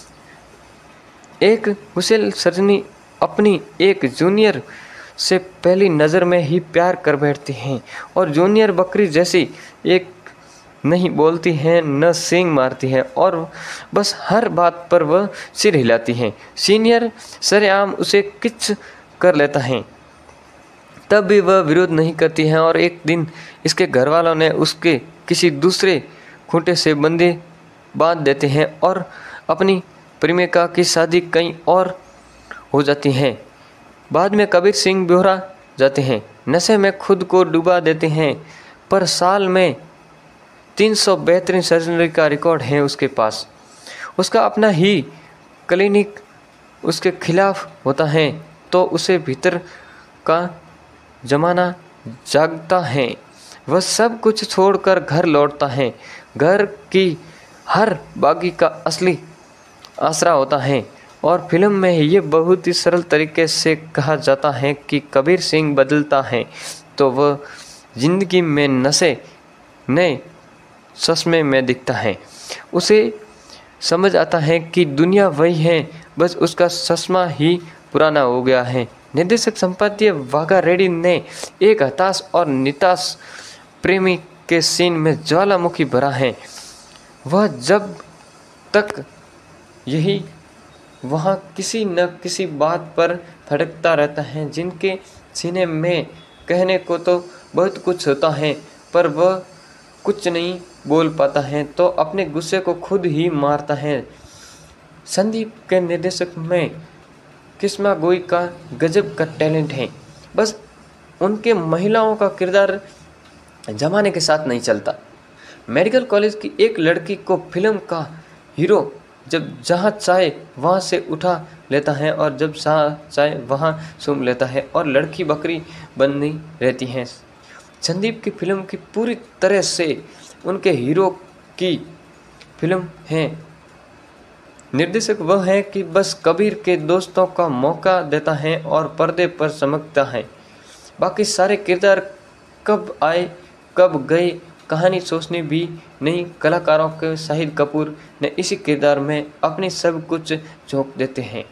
एक गुस्सेल सर्जनी अपनी एक जूनियर से पहली नज़र में ही प्यार कर बैठती हैं और जूनियर बकरी जैसी एक नहीं बोलती हैं न सींग मारती है और बस हर बात पर वह सिर हिलाती हैं। सीनियर सरेआम उसे किच कर लेता है तब भी वह विरोध नहीं करती हैं और एक दिन इसके घर वालों ने उसके किसी दूसरे खूंटे से बंदे बांध देते हैं और अपनी प्रेमिका की शादी कहीं और हो जाती है। बाद में कबीर सिंह बेहोरा जाते हैं, नशे में खुद को डुबा देते हैं पर साल में 300 बेहतरीन सर्जरी का रिकॉर्ड है उसके पास। उसका अपना ही क्लिनिक उसके खिलाफ होता है तो उसे भीतर का जमाना जागता है। वह सब कुछ छोड़कर घर लौटता है। घर की हर बागी का असली आसरा होता है और फिल्म में ये बहुत ही सरल तरीके से कहा जाता है कि कबीर सिंह बदलता है तो वह जिंदगी में नशे नए चश्मे में दिखता है। उसे समझ आता है कि दुनिया वही है, बस उसका चश्मा ही पुराना हो गया है। निर्देशक संपादकीय वाघा रेड्डी ने एक हताश और निराश प्रेमी के सीन में ज्वालामुखी भरा है। वह जब तक यही वहाँ किसी न किसी बात पर भटकता रहता है जिनके सीने में कहने को तो बहुत कुछ होता है पर वह कुछ नहीं बोल पाता है तो अपने गुस्से को खुद ही मारता है। संदीप के निर्देशक में किस्मा गोई का गजब का टैलेंट है, बस उनके महिलाओं का किरदार जमाने के साथ नहीं चलता। मेडिकल कॉलेज की एक लड़की को फिल्म का हीरो जब जहाँ चाहे वहाँ से उठा लेता है और जब चाहे वहाँ सूंघ लेता है और लड़की बकरी बनी रहती है। संदीप की फिल्म की पूरी तरह से उनके हीरो की फिल्म है। निर्देशक वह है कि बस कबीर के दोस्तों का मौका देता है और पर्दे पर चमकता है। बाकी सारे किरदार कब आए कब गए कहानी सोचने भी नहीं। कलाकारों के शाहिद कपूर ने इसी किरदार में अपनी सब कुछ झोंक देते हैं।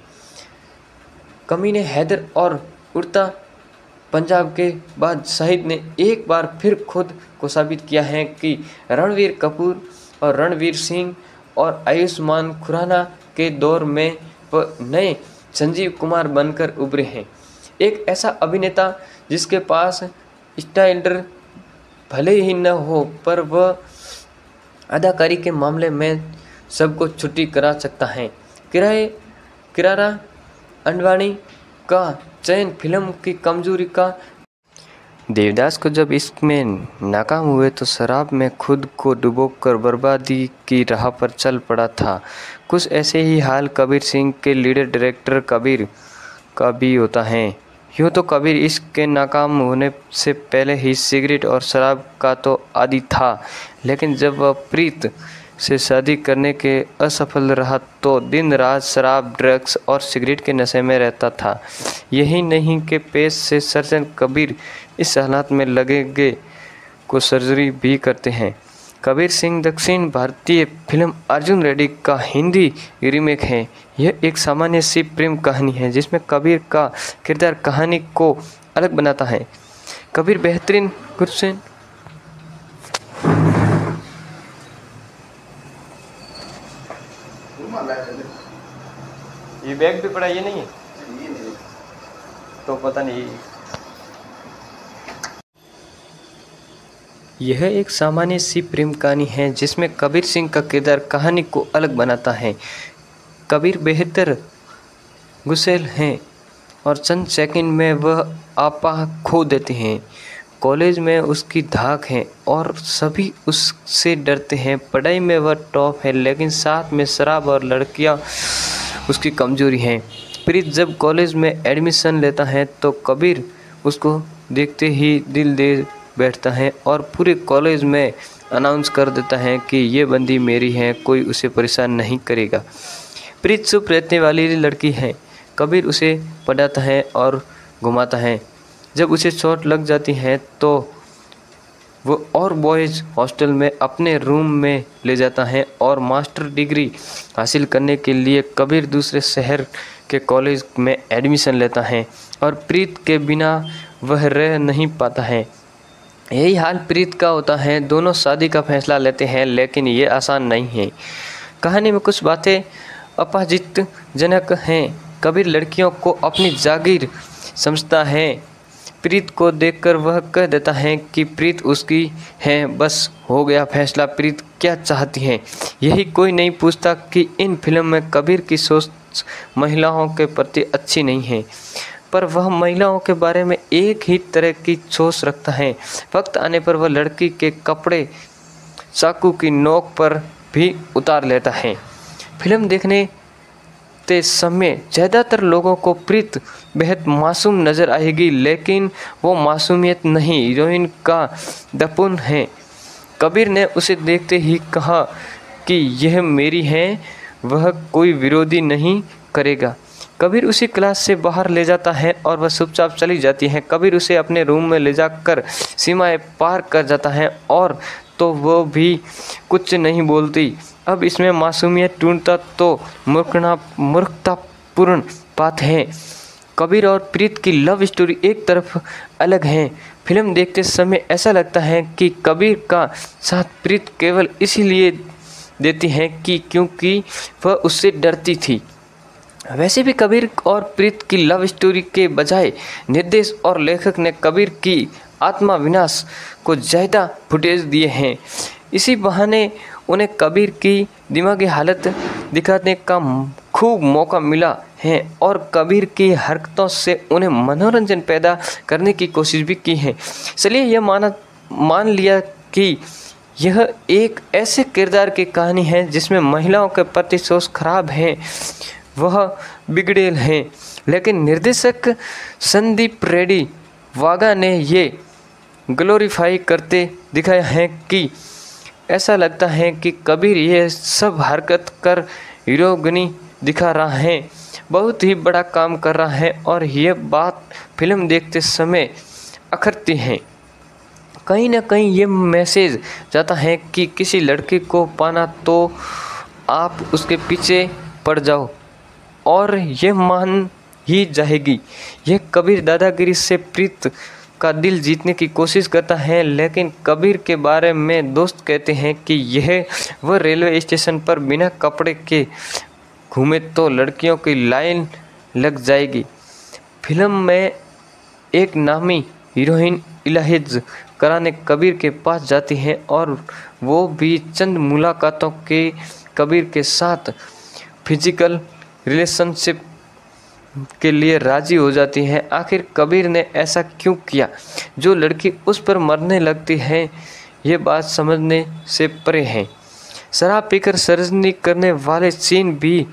कमीने हैदर और उड़ता पंजाब के बाद शाहिद ने एक बार फिर खुद को साबित किया है कि रणवीर कपूर और रणवीर सिंह और आयुष्मान खुराना के दौर में वह नए संजीव कुमार बनकर उभरे हैं। एक ऐसा अभिनेता जिसके पास स्टाइलर भले ही न हो पर वह अदाकारी के मामले में सबको छुट्टी करा सकता है। किरारा अंडवाणी का चयन फिल्म की कमजोरी का। देवदास को जब इसमें नाकाम हुए तो शराब में खुद को डुबोकर बर्बादी की राह पर चल पड़ा था। कुछ ऐसे ही हाल कबीर सिंह के लीडर डायरेक्टर कबीर का भी होता है। यूँ तो कबीर इसके नाकाम होने से पहले ही सिगरेट और शराब का तो आदी था, लेकिन जब वह प्रीत से शादी करने के असफल रहा तो दिन रात शराब, ड्रग्स और सिगरेट के नशे में रहता था। यही नहीं कि पेश से सर्जन कबीर इस हालात में लगेगे को सर्जरी भी करते हैं। कबीर सिंह दक्षिण भारतीय फिल्म अर्जुन रेड्डी का हिंदी रीमेक है। यह एक सामान्य सी प्रेम कहानी है जिसमें कबीर का किरदार कहानी को अलग बनाता है। कबीर बेहतरीन गुरसेन ये बैग भी पड़ा, ये नहीं है तो पता नहीं। यह एक सामान्य सी प्रेम कहानी है जिसमें कबीर सिंह का किरदार कहानी को अलग बनाता है। कबीर बेहतर गुस्सेल हैं और चंद सेकंड में वह आपा खो देते हैं। कॉलेज में उसकी धाक है और सभी उससे डरते हैं। पढ़ाई में वह टॉप है लेकिन साथ में शराब और लड़कियां उसकी कमजोरी हैं। प्रीत जब कॉलेज में एडमिशन लेता है तो कबीर उसको देखते ही दिल दे बैठता है और पूरे कॉलेज में अनाउंस कर देता है कि ये बंदी मेरी है, कोई उसे परेशान नहीं करेगा। प्रीत चुप रहने वाली लड़की है। कबीर उसे पढ़ाता है और घुमाता है। जब उसे चोट लग जाती है तो वो और बॉयज़ हॉस्टल में अपने रूम में ले जाता है और मास्टर डिग्री हासिल करने के लिए कबीर दूसरे शहर के कॉलेज में एडमिशन लेता है और प्रीत के बिना वह रह नहीं पाता है। यही हाल प्रीत का होता है। दोनों शादी का फैसला लेते हैं लेकिन ये आसान नहीं है। कहानी में कुछ बातें अपमानजनक हैं। कबीर लड़कियों को अपनी जागीर समझता है। प्रीत को देखकर वह कह देता है कि प्रीत उसकी है, बस हो गया फैसला। प्रीत क्या चाहती है यही कोई नहीं पूछता कि इन फिल्म में कबीर की सोच महिलाओं के प्रति अच्छी नहीं है, पर वह महिलाओं के बारे में एक ही तरह की सोच रखता है। वक्त आने पर वह लड़की के कपड़े चाकू की नोक पर भी उतार लेता है। फिल्म देखने ते समय ज़्यादातर लोगों को प्रीत बेहद मासूम नज़र आएगी, लेकिन वो मासूमियत नहीं, हीरोइन का दपुन है। कबीर ने उसे देखते ही कहा कि यह मेरी है, वह कोई विरोधी नहीं करेगा। कबीर उसी क्लास से बाहर ले जाता है और वह चुपचाप चली जाती है। कबीर उसे अपने रूम में ले जाकर सीमाएं पार कर जाता है और तो वो भी कुछ नहीं बोलती। अब इसमें मासूमियत ढूंढता तो मूर्खतापूर्ण बात है। कबीर और प्रीत की लव स्टोरी एक तरफ अलग है। फिल्म देखते समय ऐसा लगता है कि कबीर का साथ प्रीत केवल इसीलिए देती है कि क्योंकि वह उससे डरती थी। वैसे भी कबीर और प्रीत की लव स्टोरी के बजाय निर्देशक और लेखक ने कबीर की आत्मा विनाश को ज़्यादा फुटेज दिए हैं। इसी बहाने उन्हें कबीर की दिमागी हालत दिखाने का खूब मौका मिला है और कबीर की हरकतों से उन्हें मनोरंजन पैदा करने की कोशिश भी की है। चलिए यह मान लिया कि यह एक ऐसे किरदार की कहानी है जिसमें महिलाओं के प्रति सोच खराब है, वह बिगड़ेल है, लेकिन निर्देशक संदीप रेड्डी वागा ने ये ग्लोरीफाई करते दिखाया है कि ऐसा लगता है कि कबीर ये सब हरकत कर हीरोगिनी दिखा रहा है, बहुत ही बड़ा काम कर रहा है और यह बात फिल्म देखते समय अखरती है। कहीं ना कहीं ये मैसेज जाता है कि किसी लड़के को पाना तो आप उसके पीछे पड़ जाओ और ये मान ही जाएगी। यह कबीर दादागिरी से प्रीत का दिल जीतने की कोशिश करता है, लेकिन कबीर के बारे में दोस्त कहते हैं कि यह वह रेलवे स्टेशन पर बिना कपड़े के घूमे तो लड़कियों की लाइन लग जाएगी। फिल्म में एक नामी हीरोइन इलाज कराने कबीर के पास जाती है और वो भी चंद मुलाकातों के कबीर के साथ फिजिकल रिलेशनशिप के लिए राजी हो जाती है। आखिर कबीर ने ऐसा क्यों किया जो लड़की उस पर मरने लगती है, ये बात समझने से परे है। शराब पीकर सर्जरी करने वाले सीन भी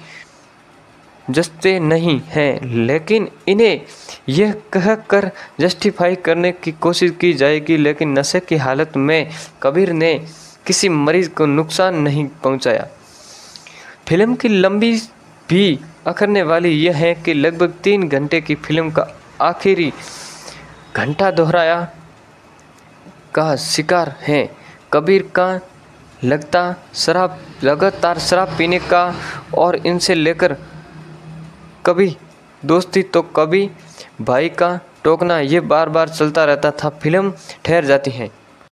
जचते नहीं हैं, लेकिन इन्हें यह कहकर जस्टिफाई करने की कोशिश की जाएगी, लेकिन नशे की हालत में कबीर ने किसी मरीज को नुकसान नहीं पहुंचाया। फिल्म की लंबी भी अखरने वाली यह है कि लगभग 3 घंटे की फिल्म का आखिरी घंटा दोहराया का शिकार है। कबीर का लगातार शराब पीने का और इनसे लेकर कभी दोस्ती तो कभी भाई का टोकना ये बार बार चलता रहता था। फिल्म ठहर जाती है।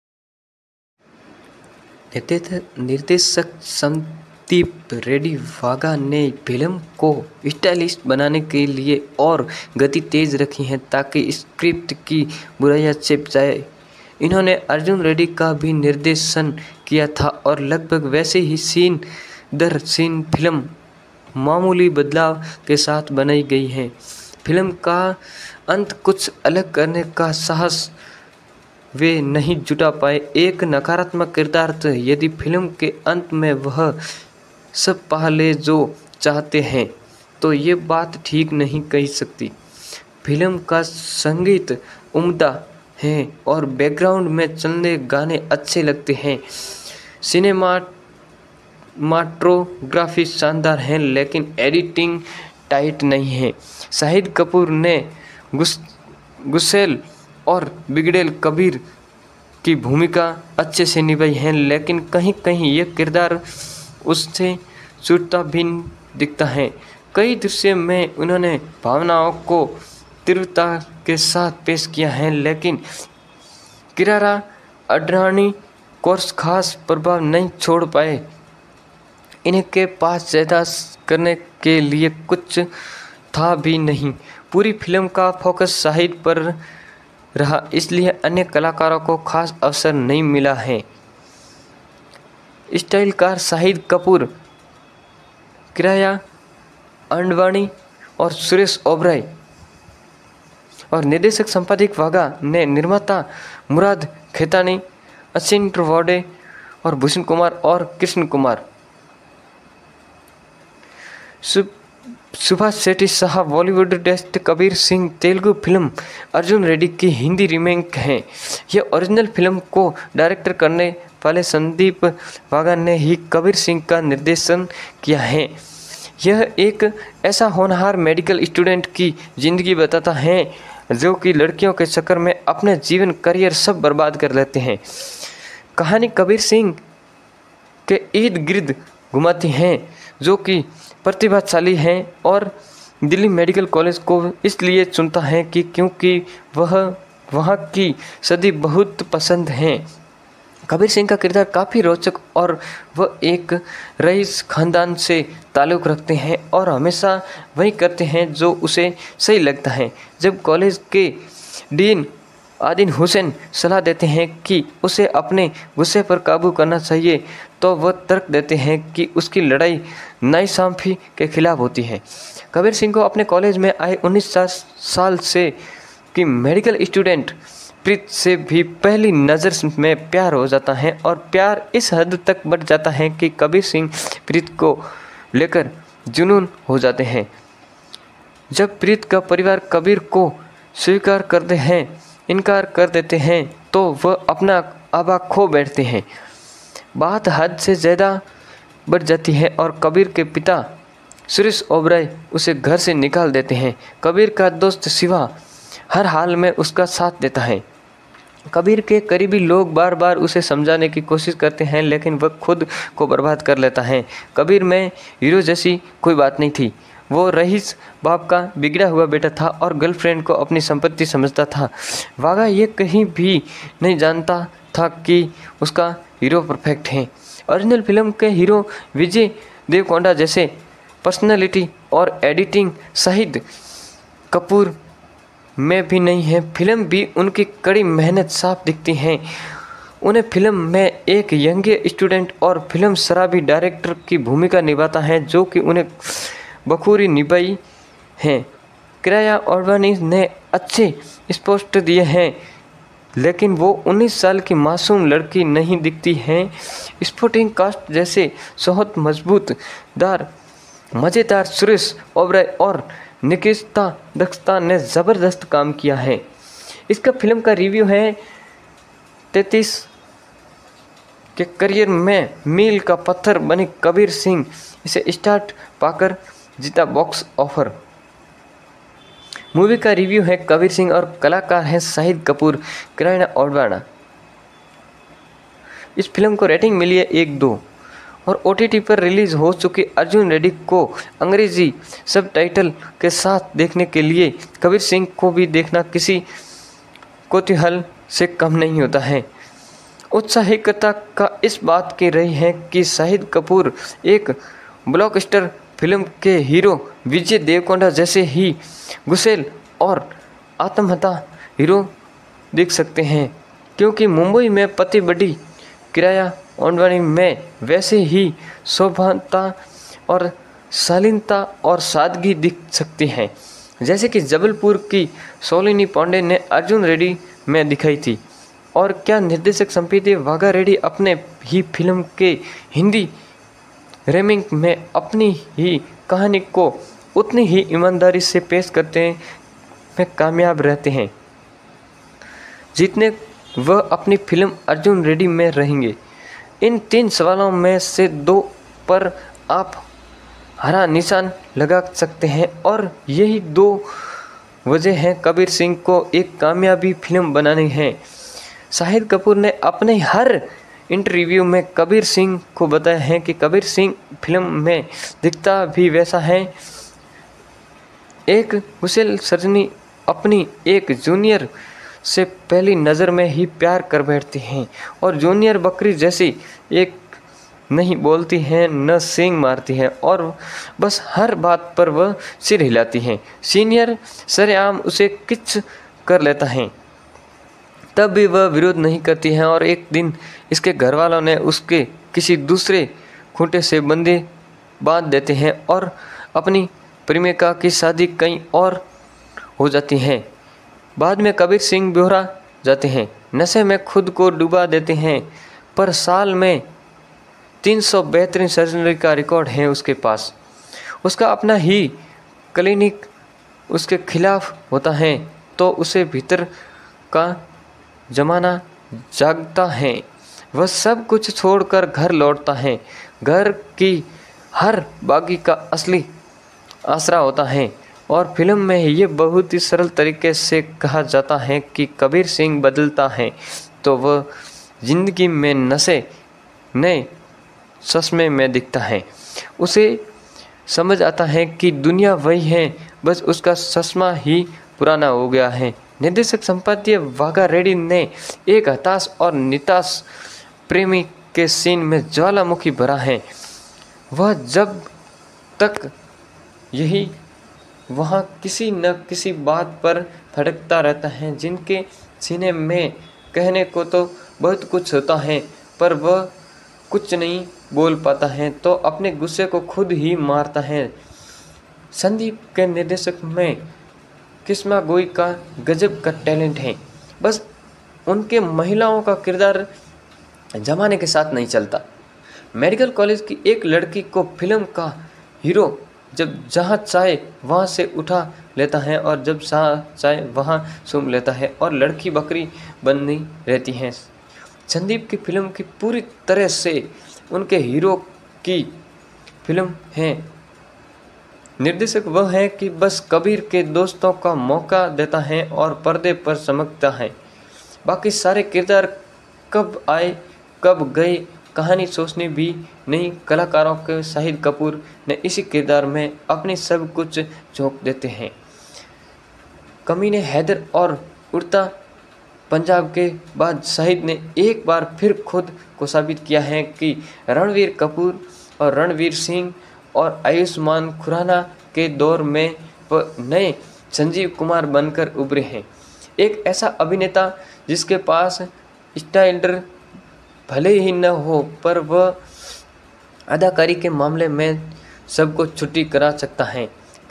निर्देशक संदीप रेड्डी वागा ने फिल्म को स्टाइलिश बनाने के लिए और गति तेज रखी है ताकि स्क्रिप्ट की बुराइयां छिप जाए। इन्होंने अर्जुन रेड्डी का भी निर्देशन किया था और लगभग वैसे ही सीन दर सीन फिल्म मामूली बदलाव के साथ बनाई गई है। फिल्म का अंत कुछ अलग करने का साहस वे नहीं जुटा पाए। एक नकारात्मक किरदार था। यदि फिल्म के अंत में वह सब पहले जो चाहते हैं तो ये बात ठीक नहीं कही सकती। फिल्म का संगीत उम्दा है और बैकग्राउंड में चलने गाने अच्छे लगते हैं। सिनेमाटोग्राफी शानदार है, लेकिन एडिटिंग टाइट नहीं है। शाहिद कपूर ने गुस्सेल और बिगड़ेल कबीर की भूमिका अच्छे से निभाई है, लेकिन कहीं कहीं यह किरदार उससे छूटता भी दिखता है। कई दृश्यों में उन्होंने भावनाओं को तीव्रता के साथ पेश किया है, लेकिन किरारा अडवाणी कोर्स खास प्रभाव नहीं छोड़ पाए। इनके पास ज़्यादा करने के लिए कुछ था भी नहीं। पूरी फिल्म का फोकस शाहिद पर रहा, इसलिए अन्य कलाकारों को खास अवसर नहीं मिला है। स्टाइलकार शाहिद कपूर, किराया अडवाणी और सुरेश ओबराय और निर्देशक संपादक वागा ने निर्माता मुराद खेतानी, अश्विन त्रिवेदी और भूषण कुमार और कृष्ण कुमार। सुभाष शेट्टी साहब बॉलीवुड डेस्ट कबीर सिंह तेलुगु फिल्म अर्जुन रेड्डी की हिंदी रीमेक है। यह ओरिजिनल फिल्म को डायरेक्टर करने वाले संदीप वागा ने ही कबीर सिंह का निर्देशन किया है। यह एक ऐसा होनहार मेडिकल स्टूडेंट की जिंदगी बताता है जो कि लड़कियों के चक्कर में अपने जीवन करियर सब बर्बाद कर लेते हैं। कहानी कबीर सिंह के इर्द गिर्द घुमाती हैं जो कि प्रतिभाशाली हैं और दिल्ली मेडिकल कॉलेज को इसलिए चुनता है कि क्योंकि वह वहाँ की सदी बहुत पसंद हैं। कबीर सिंह का किरदार काफ़ी रोचक और वह एक रईस खानदान से ताल्लुक़ रखते हैं और हमेशा वही करते हैं जो उसे सही लगता है। जब कॉलेज के डीन आदिल हुसैन सलाह देते हैं कि उसे अपने गुस्से पर काबू करना चाहिए, तो वह तर्क देते हैं कि उसकी लड़ाई नाइंसाफ़ी के खिलाफ होती है। कबीर सिंह को अपने कॉलेज में आए 19 साल से की मेडिकल स्टूडेंट प्रीत से भी पहली नज़र में प्यार हो जाता है और प्यार इस हद तक बढ़ जाता है कि कबीर सिंह प्रीत को लेकर जुनून हो जाते हैं। जब प्रीत का परिवार कबीर को स्वीकार करते हैं इनकार कर देते हैं तो वह अपना आबा खो बैठते हैं। बात हद से ज़्यादा बढ़ जाती है और कबीर के पिता सुरेश ओबराय उसे घर से निकाल देते हैं। कबीर का दोस्त शिवा हर हाल में उसका साथ देता है। कबीर के करीबी लोग बार बार उसे समझाने की कोशिश करते हैं, लेकिन वह खुद को बर्बाद कर लेता है। कबीर में हीरो जैसी कोई बात नहीं थी। वो रईस बाप का बिगड़ा हुआ बेटा था और गर्लफ्रेंड को अपनी संपत्ति समझता था। वागा ये कहीं भी नहीं जानता था कि उसका हीरो परफेक्ट है। ओरिजिनल फिल्म के हीरो विजय देवकोंडा जैसे पर्सनालिटी और एडिटिंग शाहिद कपूर में भी नहीं है। फिल्म भी उनकी कड़ी मेहनत साफ दिखती है। उन्हें फिल्म में एक यंग स्टूडेंट और फिल्म शराबी डायरेक्टर की भूमिका निभाता है, जो कि उन्हें बखूबी निभाई है। किराया ओडवाणी ने अच्छे स्पष्ट दिए हैं, लेकिन वो 19 साल की मासूम लड़की नहीं दिखती है। स्पोर्टिंग कास्ट जैसे बहुत मजबूतदार मज़ेदार सुरेश ओबराय और निकिता दत्ता ने ज़बरदस्त काम किया है। इसका फिल्म का रिव्यू है 33 के करियर में मील का पत्थर बने कबीर सिंह इसे स्टार्ट पाकर जीता बॉक्स ऑफर। मूवी का रिव्यू है कबीर सिंह और कलाकार हैं शाहिद कपूर, किराया ओडवाणी। इस फिल्म को रेटिंग मिली है 1-2 और OTT पर रिलीज हो चुकी अर्जुन रेड्डी को अंग्रेजी सबटाइटल के साथ देखने के लिए कबीर सिंह को भी देखना किसी कौतूहल से कम नहीं होता है। उत्साहिकता का इस बात की रही है कि शाहिद कपूर एक ब्लॉकबस्टर फिल्म के हीरो विजय देवकोंडा जैसे ही गुस्सेल और आत्महत्या हीरो दिख सकते हैं, क्योंकि मुंबई में पति बड़ी किराया ओडवाणी में वैसे ही शोभनता और शालीनता और सादगी दिख सकती हैं, जैसे कि जबलपुर की सोलिनी पांडे ने अर्जुन रेड्डी में दिखाई थी। और क्या निर्देशक संपीति वाघा रेड्डी अपने ही फिल्म के हिंदी रीमेक में अपनी ही कहानी को उतनी ही ईमानदारी से पेश करते में कामयाब रहते हैं जितने वह अपनी फिल्म अर्जुन रेड्डी में रहेंगे। इन 3 सवालों में से 2 पर आप हरा निशान लगा सकते हैं और यही 2 वजह हैं कबीर सिंह को एक कामयाबी फिल्म बनानी है। शाहिद कपूर ने अपने हर इंटरव्यू में कबीर सिंह को बताया है कि कबीर सिंह फिल्म में दिखता भी वैसा है। एक गुस्सेल सजनी अपनी एक जूनियर से पहली नज़र में ही प्यार कर बैठती हैं और जूनियर बकरी जैसी एक नहीं बोलती हैं न सींग मारती हैं और बस हर बात पर वह सिर हिलाती हैं। सीनियर सरेआम उसे किच कर लेता है, तब भी वह विरोध नहीं करती हैं और एक दिन इसके घर वालों ने उसके किसी दूसरे खूंटे से बंदे बांध देते हैं और अपनी प्रेमिका की शादी कहीं और हो जाती है। बाद में कबीर सिंह बेहोरा जाते हैं, नशे में खुद को डुबा देते हैं, पर साल में 300 बेहतरीन सर्जरी का रिकॉर्ड है उसके पास। उसका अपना ही क्लिनिक उसके खिलाफ होता है तो उसे भीतर का जमाना जागता है। वह सब कुछ छोड़कर घर लौटता है। घर की हर बागी का असली आसरा होता है और फिल्म में ये बहुत ही सरल तरीके से कहा जाता है कि कबीर सिंह बदलता है तो वह जिंदगी में नशे नए चश्मे में दिखता है। उसे समझ आता है कि दुनिया वही है, बस उसका चश्मा ही पुराना हो गया है। निर्देशक संपादकीय वाघा रेड्डी ने एक हताश और निराश प्रेमी के सीन में ज्वालामुखी भरा है। वह जब तक यही वहाँ किसी न किसी बात पर भटकता रहता है जिनके सीने में कहने को तो बहुत कुछ होता है, पर वह कुछ नहीं बोल पाता है तो अपने गुस्से को खुद ही मारता है। संदीप के निर्देशक में किस्मा गोई का गजब का टैलेंट है, बस उनके महिलाओं का किरदार जमाने के साथ नहीं चलता। मेडिकल कॉलेज की एक लड़की को फिल्म का हीरो जब जहाँ चाहे वहाँ से उठा लेता है और जब चाहे वहाँ सूंघ लेता है और लड़की बकरी बनी रहती है। संदीप की फिल्म की पूरी तरह से उनके हीरो की फिल्म है। निर्देशक वह है कि बस कबीर के दोस्तों का मौका देता है और पर्दे पर चमकता है। बाकी सारे किरदार कब आए कब गए कहानी सोचनी भी नहीं। कलाकारों के शाहिद कपूर ने इसी किरदार में अपनी सब कुछ झोंक देते हैं। कमीने हैदर और उड़ता पंजाब के बाद शाहिद ने एक बार फिर खुद को साबित किया है कि रणवीर कपूर और रणवीर सिंह और आयुष्मान खुराना के दौर में नए संजीव कुमार बनकर उभरे हैं। एक ऐसा अभिनेता जिसके पास स्टाइलर भले ही न हो पर वह अदाकारी के मामले में सबको छुट्टी करा सकता है।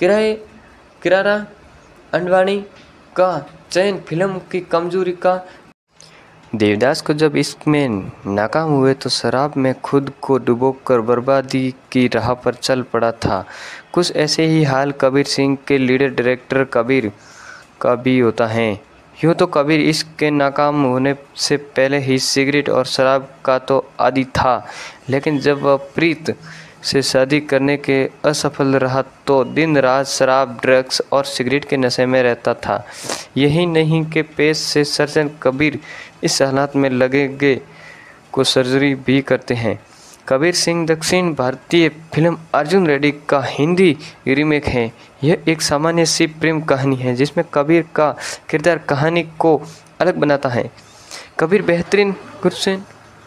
किरारा अंडवाणी का चयन फिल्म की कमजोरी का। देवदास को जब इसमें नाकाम हुए तो शराब में खुद को डुबोकर बर्बादी की राह पर चल पड़ा था। कुछ ऐसे ही हाल कबीर सिंह के लीडर डायरेक्टर कबीर का भी होता है। यूँ तो कबीर इसके नाकाम होने से पहले ही सिगरेट और शराब का तो आदी था, लेकिन जब वह प्रीत से शादी करने के असफल रहा तो दिन रात शराब, ड्रग्स और सिगरेट के नशे में रहता था। यही नहीं कि पेश से सर्जन कबीर इस हालात में लगेगे को सर्जरी भी करते हैं। कबीर सिंह दक्षिण भारतीय फिल्म अर्जुन रेड्डी का हिंदी रीमेक है। यह एक सामान्य सी प्रेम कहानी है जिसमें कबीर का किरदार कहानी को अलग बनाता है। कबीर बेहतरीन गुरसेन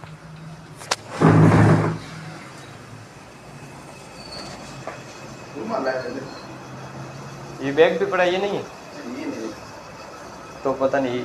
ये बैग भी पड़ा, ये नहीं है तो पता नहीं।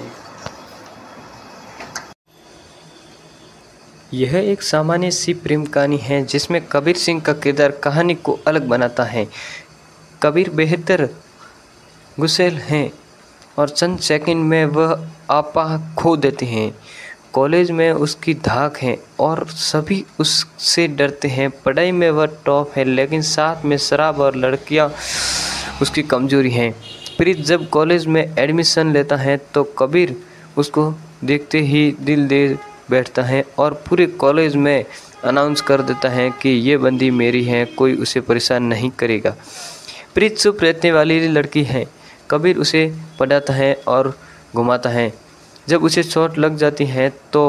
यह एक सामान्य सी प्रेम कहानी है जिसमें कबीर सिंह का किरदार कहानी को अलग बनाता है। कबीर बेहतर गुस्सेल हैं और चंद सेकंड में वह आपा खो देते हैं। कॉलेज में उसकी धाक है और सभी उससे डरते हैं। पढ़ाई में वह टॉप है, लेकिन साथ में शराब और लड़कियां उसकी कमजोरी हैं। प्रीत जब कॉलेज में एडमिशन लेता है तो कबीर उसको देखते ही दिल दे बैठता है और पूरे कॉलेज में अनाउंस कर देता है कि ये बंदी मेरी है, कोई उसे परेशान नहीं करेगा। प्रीत चुप रहने वाली लड़की है। कबीर उसे पढ़ाता है और घुमाता है। जब उसे चोट लग जाती है तो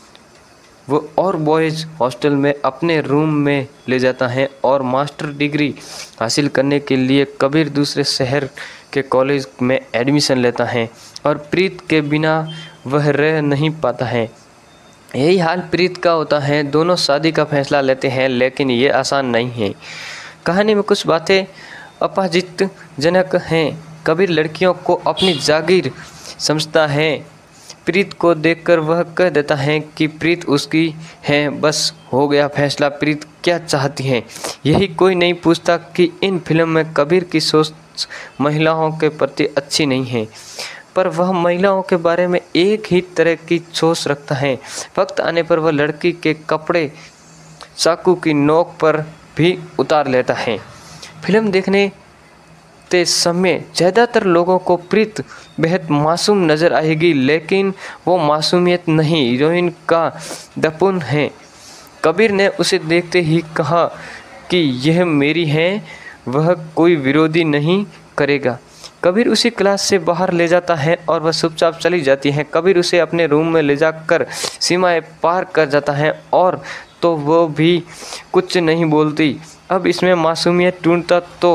वो और बॉयज़ हॉस्टल में अपने रूम में ले जाता है और मास्टर डिग्री हासिल करने के लिए कबीर दूसरे शहर के कॉलेज में एडमिशन लेता है और प्रीत के बिना वह रह नहीं पाता है। यही हाल प्रीत का होता है। दोनों शादी का फैसला लेते हैं, लेकिन ये आसान नहीं है। कहानी में कुछ बातें अपमानजनक हैं। कबीर लड़कियों को अपनी जागीर समझता है। प्रीत को देखकर वह कह देता है कि प्रीत उसकी है, बस हो गया फैसला। प्रीत क्या चाहती है यही कोई नहीं पूछता कि इन फिल्म में कबीर की सोच महिलाओं के प्रति अच्छी नहीं है, पर वह महिलाओं के बारे में एक ही तरह की सोच रखता है। वक्त आने पर वह लड़की के कपड़े चाकू की नोक पर भी उतार लेता है। फिल्म देखने ते समय ज़्यादातर लोगों को प्रीत बेहद मासूम नज़र आएगी, लेकिन वो मासूमियत नहीं, हीरोइन का दपुन है। कबीर ने उसे देखते ही कहा कि यह मेरी है, वह कोई विरोधी नहीं करेगा। कबीर उसी क्लास से बाहर ले जाता है और वह चुपचाप चली जाती है। कबीर उसे अपने रूम में ले जाकर सीमाएं पार कर जाता है और तो वो भी कुछ नहीं बोलती। अब इसमें मासूमियत ढूंढता तो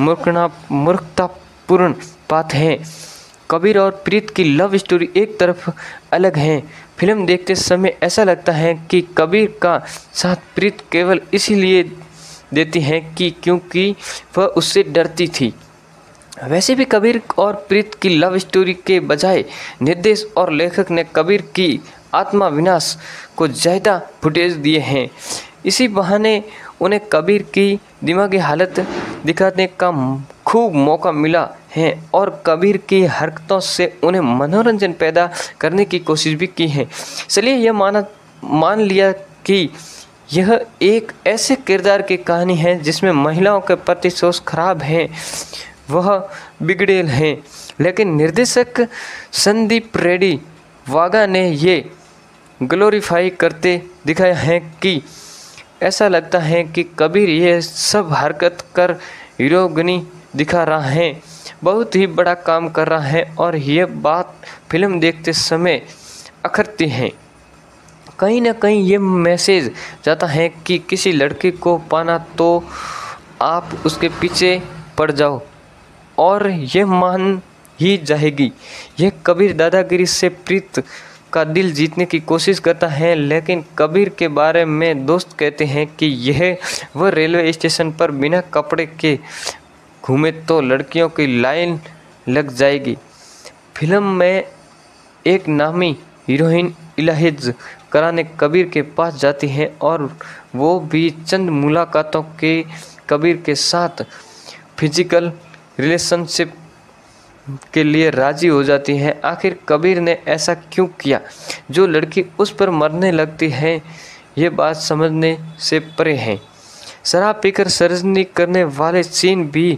मूर्खतापूर्ण बात है। कबीर और प्रीत की लव स्टोरी एक तरफ अलग है। फिल्म देखते समय ऐसा लगता है कि कबीर का साथ प्रीत केवल इसीलिए देती है कि क्योंकि वह उससे डरती थी। वैसे भी कबीर और प्रीत की लव स्टोरी के बजाय निर्देश और लेखक ने कबीर की आत्मा विनाश को ज़्यादा फुटेज दिए हैं। इसी बहाने उन्हें कबीर की दिमागी हालत दिखाने का खूब मौका मिला है और कबीर की हरकतों से उन्हें मनोरंजन पैदा करने की कोशिश भी की है। चलिए यह मान लिया कि यह एक ऐसे किरदार की कहानी है जिसमें महिलाओं के प्रति सोच खराब है, वह बिगड़ेल हैं, लेकिन निर्देशक संदीप रेड्डी वागा ने ये ग्लोरीफाई करते दिखाया है कि ऐसा लगता है कि कबीर ये सब हरकत कर हीरोगिनी दिखा रहा है, बहुत ही बड़ा काम कर रहा है और यह बात फिल्म देखते समय अखरती है। कहीं ना कहीं ये मैसेज जाता है कि किसी लड़के को पाना तो आप उसके पीछे पड़ जाओ और ये मान ही जाएगी। यह कबीर दादागिरी से प्रीत का दिल जीतने की कोशिश करता है, लेकिन कबीर के बारे में दोस्त कहते हैं कि यह वह रेलवे स्टेशन पर बिना कपड़े के घूमे तो लड़कियों की लाइन लग जाएगी। फिल्म में एक नामी हीरोइन इलाज कराने कबीर के पास जाती है और वो भी चंद मुलाकातों के कबीर के साथ फिजिकल रिलेशनशिप के लिए राजी हो जाती है। आखिर कबीर ने ऐसा क्यों किया? जो लड़की उस पर मरने लगती है ये बात समझने से परे है। शराब पीकर सर्जरी करने वाले सीन भी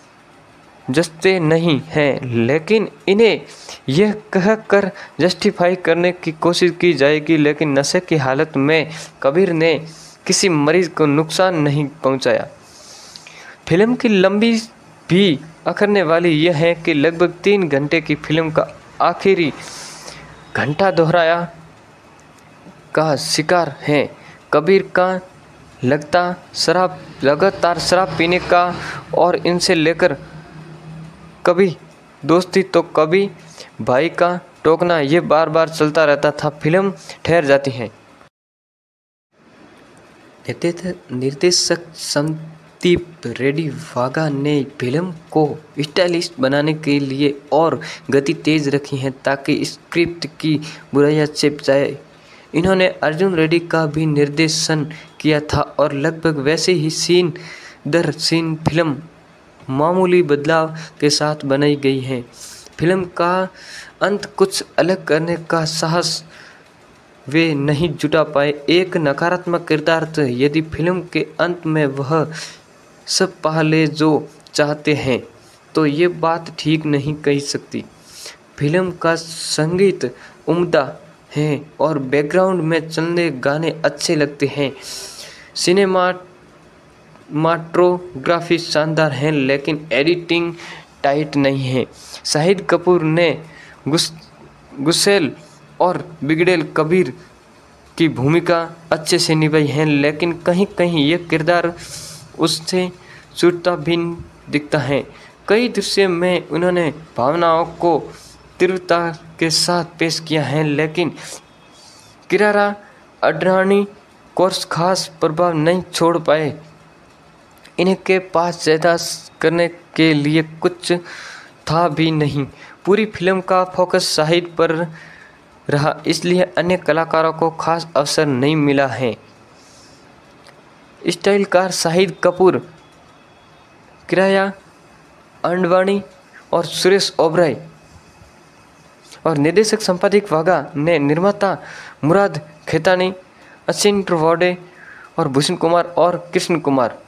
जचते नहीं हैं, लेकिन इन्हें यह कहकर जस्टिफाई करने की कोशिश की जाएगी, लेकिन नशे की हालत में कबीर ने किसी मरीज को नुकसान नहीं पहुंचाया। फिल्म की लंबी भी अखरने वाली यह है कि लगभग 3 घंटे की फिल्म का आखिरी घंटा दोहराया का शिकार है। कबीर का लगातार शराब पीने का और इनसे लेकर कभी दोस्ती तो कभी भाई का टोकना ये बार बार चलता रहता था। फिल्म ठहर जाती है। निर्देशक संदीप रेड्डी वागा ने फिल्म को स्टाइलिश बनाने के लिए और गति तेज रखी है ताकि स्क्रिप्ट की बुराइयां छिप जाए। इन्होंने अर्जुन रेड्डी का भी निर्देशन किया था और लगभग वैसे ही सीन दर सीन फिल्म मामूली बदलाव के साथ बनाई गई है। फिल्म का अंत कुछ अलग करने का साहस वे नहीं जुटा पाए। एक नकारात्मक किरदार था। यदि फिल्म के अंत में वह सब पहले जो चाहते हैं तो ये बात ठीक नहीं कही सकती। फिल्म का संगीत उम्दा है और बैकग्राउंड में चलने गाने अच्छे लगते हैं। सिनेमाटोग्राफी शानदार है, लेकिन एडिटिंग टाइट नहीं है। शाहिद कपूर ने गुस्सेल और बिगड़ेल कबीर की भूमिका अच्छे से निभाई है, लेकिन कहीं कहीं यह किरदार उससे छूटता भी दिखता है। कई दृश्य में उन्होंने भावनाओं को तीव्रता के साथ पेश किया है, लेकिन किरारा अडवाणी कोर्स खास प्रभाव नहीं छोड़ पाए। इनके पास ज़्यादा करने के लिए कुछ था भी नहीं। पूरी फिल्म का फोकस शाहिद पर रहा, इसलिए अन्य कलाकारों को खास अवसर नहीं मिला है। स्टाइलकार शाहिद कपूर, किराया अडवाणी और सुरेश ओबराय और निर्देशक संपादक वागा ने निर्माता मुराद खेतानी, अश्विन त्रिवेदी और भूषण कुमार और कृष्ण कुमार।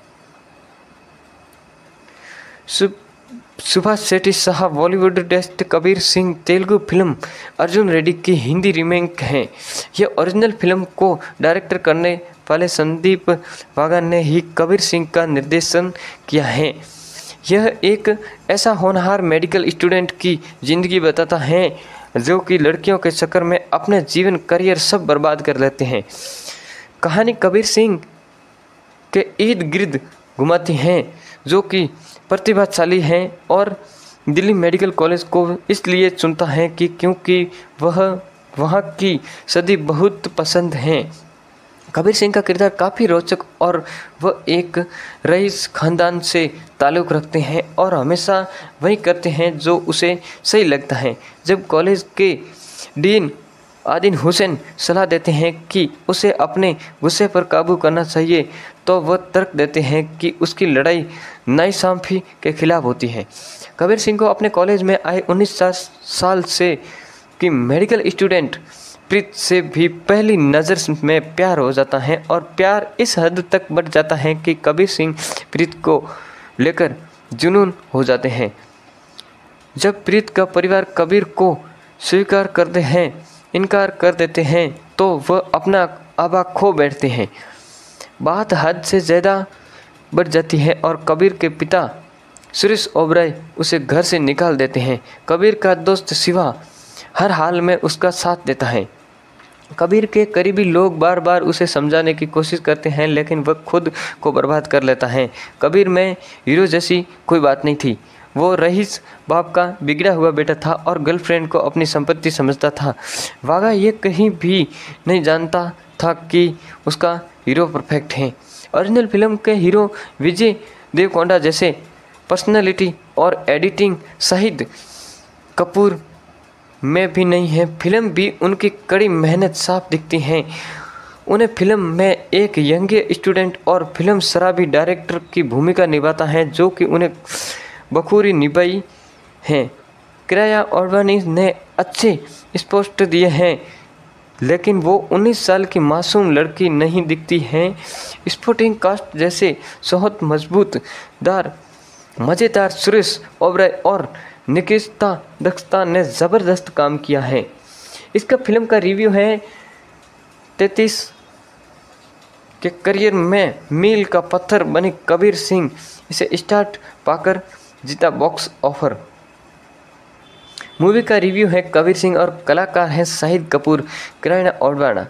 सुभाष शेट्टी साहब बॉलीवुड डेस्ट कबीर सिंह तेलुगु फिल्म अर्जुन रेड्डी की हिंदी रीमेक है। यह ओरिजिनल फिल्म को डायरेक्ट करने वाले संदीप वागा ने ही कबीर सिंह का निर्देशन किया है। यह एक ऐसा होनहार मेडिकल स्टूडेंट की जिंदगी बताता है जो कि लड़कियों के चक्कर में अपने जीवन करियर सब बर्बाद कर लेते हैं। कहानी कबीर सिंह के इर्द गिर्द घुमाती हैं जो कि प्रतिभाशाली हैं और दिल्ली मेडिकल कॉलेज को इसलिए चुनता है कि क्योंकि वह वहाँ की सदी बहुत पसंद हैं कबीर सिंह का किरदार काफ़ी रोचक और वह एक रईस खानदान से ताल्लुक़ रखते हैं और हमेशा वही करते हैं जो उसे सही लगता है। जब कॉलेज के डीन आदिल हुसैन सलाह देते हैं कि उसे अपने गुस्से पर काबू करना चाहिए तो वह तर्क देते हैं कि उसकी लड़ाई नाइंसाफ़ी के खिलाफ होती है। कबीर सिंह को अपने कॉलेज में आए 19 साल से की मेडिकल स्टूडेंट प्रीत से भी पहली नज़र में प्यार हो जाता है और प्यार इस हद तक बढ़ जाता है कि कबीर सिंह प्रीत को लेकर जुनून हो जाते हैं। जब प्रीत का परिवार कबीर को स्वीकार करते हैं इनकार कर देते हैं तो वह अपना आबा खो बैठते हैं। बात हद से ज़्यादा बढ़ जाती है और कबीर के पिता सुरेश ओबराय उसे घर से निकाल देते हैं। कबीर का दोस्त शिवा हर हाल में उसका साथ देता है। कबीर के करीबी लोग बार बार उसे समझाने की कोशिश करते हैं लेकिन वह खुद को बर्बाद कर लेता है। कबीर में हीरो जैसी कोई बात नहीं थी। वो रईस बाप का बिगड़ा हुआ बेटा था और गर्लफ्रेंड को अपनी संपत्ति समझता था। वागा ये कहीं भी नहीं जानता था कि उसका हीरो परफेक्ट है। ओरिजिनल फिल्म के हीरो विजय देवकोंडा जैसे पर्सनालिटी और एडिटिंग शाहिद कपूर में भी नहीं है। फिल्म भी उनकी कड़ी मेहनत साफ दिखती है। उन्हें फिल्म में एक यंग स्टूडेंट और फिल्म शराबी डायरेक्टर की भूमिका निभाता है जो कि उन्हें बखूबी निभाई है। किराया ओडवाणी ने अच्छे स्पष्ट दिए हैं लेकिन वो 19 साल की मासूम लड़की नहीं दिखती है। स्पोर्टिंग कास्ट जैसे बहुत मजबूतदार मज़ेदार सुरेश ओबराय और निकिता दत्ता ने ज़बरदस्त काम किया है। इसका फिल्म का रिव्यू है 33 के करियर में मील का पत्थर बने कबीर सिंह इसे स्टार्ट पाकर जीता बॉक्स ऑफर। मूवी का रिव्यू है कबीर सिंह और कलाकार हैं शाहिद कपूर किराया ओडवाणी।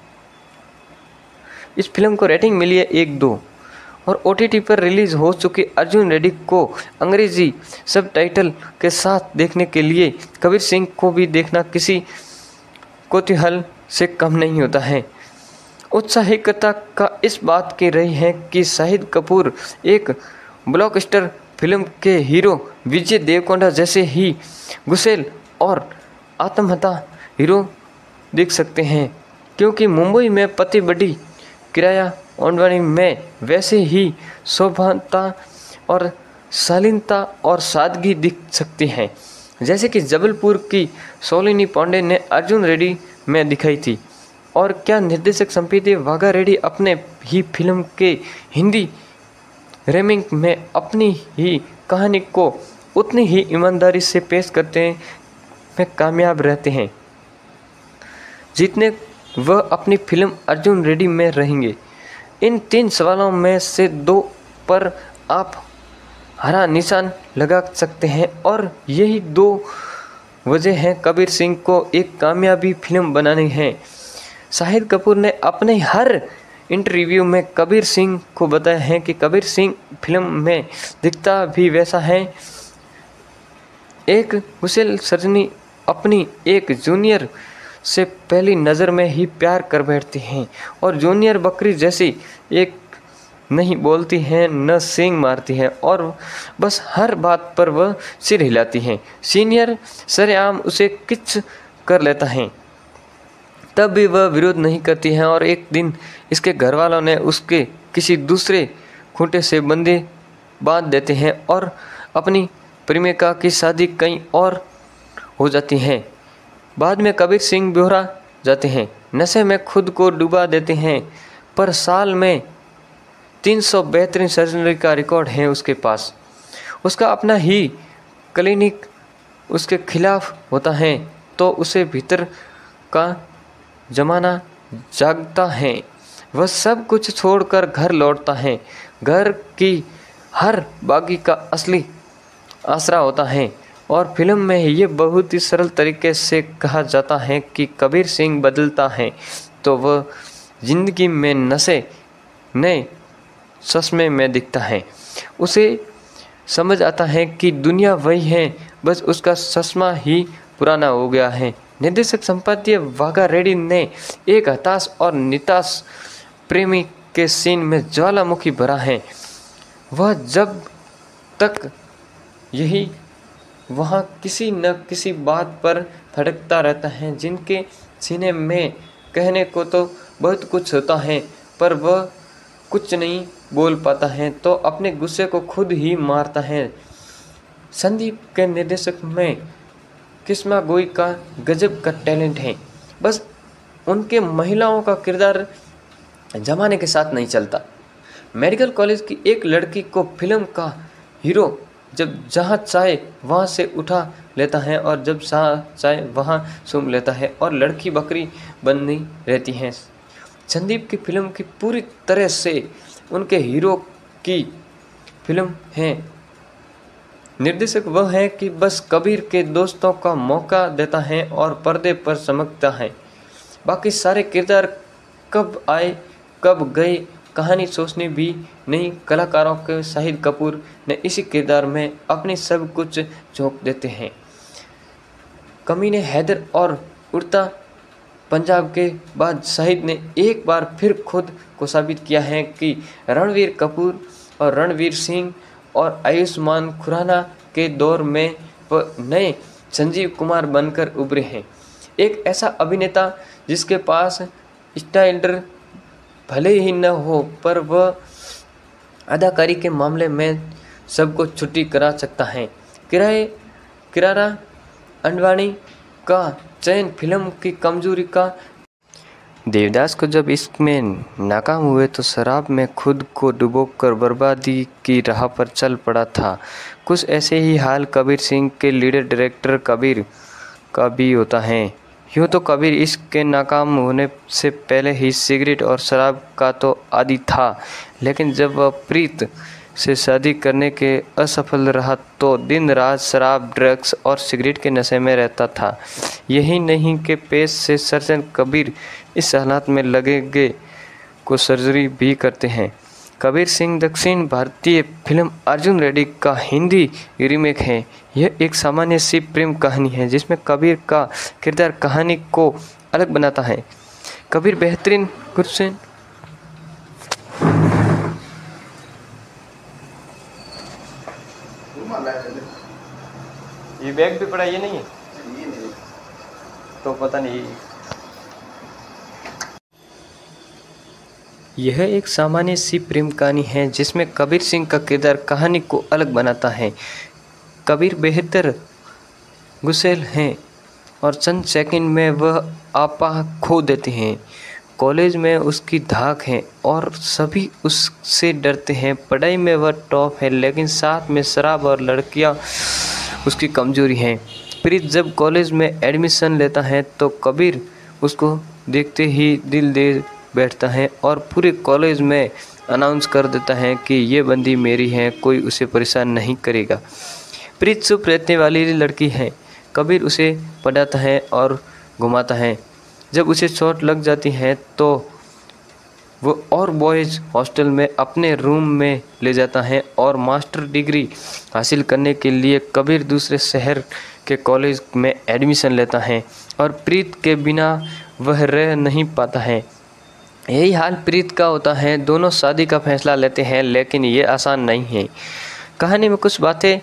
इस फिल्म को रेटिंग मिली है 1-2 और OTT पर रिलीज़ हो चुकी अर्जुन रेड्डी को अंग्रेजी सबटाइटल के साथ देखने के लिए कबीर सिंह को भी देखना किसी कौतूहल से कम नहीं होता है। उत्साहिकता का इस बात की रही है कि शाहिद कपूर एक ब्लॉकबस्टर फिल्म के हीरो विजय देवकोंडा जैसे ही गुस्सेल और आत्महत्या हीरो दिख सकते हैं क्योंकि मुंबई में पति बड़ी किराया ओडवाणी में वैसे ही शोभनता और शालीनता और सादगी दिख सकती है जैसे कि जबलपुर की सोलिनी पांडे ने अर्जुन रेड्डी में दिखाई थी। और क्या निर्देशक संपीति वाघा रेड्डी अपने ही फिल्म के हिंदी रीमेक में अपनी ही कहानी को उतनी ही ईमानदारी से पेश करते में कामयाब रहते हैं जितने वह अपनी फिल्म अर्जुन रेड्डी में रहेंगे। इन 3 सवालों में से 2 पर आप हरा निशान लगा सकते हैं और यही 2 वजह हैं कबीर सिंह को एक कामयाबी फिल्म बनानी है। शाहिद कपूर ने अपने हर इंटरव्यू में कबीर सिंह को बताया है कि कबीर सिंह फिल्म में दिखता भी वैसा है। एक गुस्सेल सजनी अपनी एक जूनियर से पहली नज़र में ही प्यार कर बैठती हैं और जूनियर बकरी जैसी एक नहीं बोलती हैं न सींग मारती हैं और बस हर बात पर वह सिर हिलाती हैं। सीनियर सरेआम उसे किच कर लेता है तब भी वह विरोध नहीं करती हैं और एक दिन इसके घर वालों ने उसके किसी दूसरे खूंटे से बंदे बांध देते हैं और अपनी प्रेमिका की शादी कहीं और हो जाती है। बाद में कबीर सिंह बेहोरा जाते हैं, नशे में खुद को डुबा देते हैं पर साल में 300 बेहतरीन सर्जरी का रिकॉर्ड है उसके पास। उसका अपना ही क्लिनिक उसके खिलाफ होता है तो उसे भीतर का जमाना जागता है। वह सब कुछ छोड़कर घर लौटता है। घर की हर बागी का असली आसरा होता है और फिल्म में ये बहुत ही सरल तरीके से कहा जाता है कि कबीर सिंह बदलता है तो वह जिंदगी में नशे नए चश्मे में दिखता है। उसे समझ आता है कि दुनिया वही है, बस उसका चश्मा ही पुराना हो गया है। निर्देशक संपादकीय वाघा रेड्डी ने एक हताश और निराश प्रेमी के सीन में ज्वालामुखी भरा है। वह जब तक यही वहाँ किसी न किसी बात पर भटकता रहता है, जिनके सीने में कहने को तो बहुत कुछ होता है पर वह कुछ नहीं बोल पाता है, तो अपने गुस्से को खुद ही मारता है। संदीप के निर्देशक में किस्मा गोई का गजब का टैलेंट है। बस उनके महिलाओं का किरदार जमाने के साथ नहीं चलता। मेडिकल कॉलेज की एक लड़की को फिल्म का हीरो जब जहाँ चाहे वहाँ से उठा लेता है और जब चाहे वहाँ सूंघ लेता है और लड़की बकरी बनी रहती है। संदीप की फिल्म की पूरी तरह से उनके हीरो की फिल्म है। निर्देशक वह है कि बस कबीर के दोस्तों का मौका देता है और पर्दे पर चमकता है। बाकी सारे किरदार कब आए कब गए कहानी सोचनी भी नहीं। कलाकारों के शाहिद कपूर ने इसी किरदार में अपनी सब कुछ झोंक देते हैं। कमीने हैदर और उड़ता पंजाब के बाद शाहिद ने एक बार फिर खुद को साबित किया है कि रणवीर कपूर और रणवीर सिंह और आयुष्मान खुराना के दौर में नए संजीव कुमार बनकर उभरे हैं। एक ऐसा अभिनेता जिसके पास स्टाइलर भले ही न हो पर वह अदाकारी के मामले में सबको छुट्टी करा सकता है। किरारा अंडवाणी का चयन फिल्म की कमजोरी का। देवदास को जब इसमें नाकाम हुए तो शराब में खुद को डुबोकर बर्बादी की राह पर चल पड़ा था। कुछ ऐसे ही हाल कबीर सिंह के लीडर डायरेक्टर कबीर का भी होता है। यूँ तो कबीर इसके नाकाम होने से पहले ही सिगरेट और शराब का तो आदी था, लेकिन जब वह प्रीत से शादी करने के असफल रहा तो दिन रात शराब, ड्रग्स और सिगरेट के नशे में रहता था। यही नहीं कि पेश से सर्जन कबीर इस हालात में लगेगे को सर्जरी भी करते हैं। कबीर सिंह दक्षिण भारतीय फिल्म अर्जुन रेड्डी का हिंदी रीमेक है। यह एक सामान्य सी प्रेम कहानी है जिसमें कबीर का किरदार कहानी को अलग बनाता है। कबीर बेहतरीन गुरसेन ये बैग भी पड़ा, ये नहीं है, ये नहीं तो पता नहीं। यह एक सामान्य सी प्रेम कहानी है जिसमें कबीर सिंह का किरदार कहानी को अलग बनाता है। कबीर बेहतर गुस्सेल हैं और चंद सेकंड में वह आपा खो देते हैं। कॉलेज में उसकी धाक है और सभी उससे डरते हैं। पढ़ाई में वह टॉप है, लेकिन साथ में शराब और लड़कियां उसकी कमजोरी हैं। प्रीत जब कॉलेज में एडमिशन लेता है तो कबीर उसको देखते ही दिल दे बैठता है और पूरे कॉलेज में अनाउंस कर देता है कि ये बंदी मेरी है, कोई उसे परेशान नहीं करेगा। प्रीत चुप रहने वाली लड़की है। कबीर उसे पढ़ाता है और घुमाता है। जब उसे चोट लग जाती है तो वो और बॉयज़ हॉस्टल में अपने रूम में ले जाता है और मास्टर डिग्री हासिल करने के लिए कबीर दूसरे शहर के कॉलेज में एडमिशन लेता है और प्रीत के बिना वह रह नहीं पाता है। यही हाल प्रीत का होता है। दोनों शादी का फैसला लेते हैं, लेकिन ये आसान नहीं है। कहानी में कुछ बातें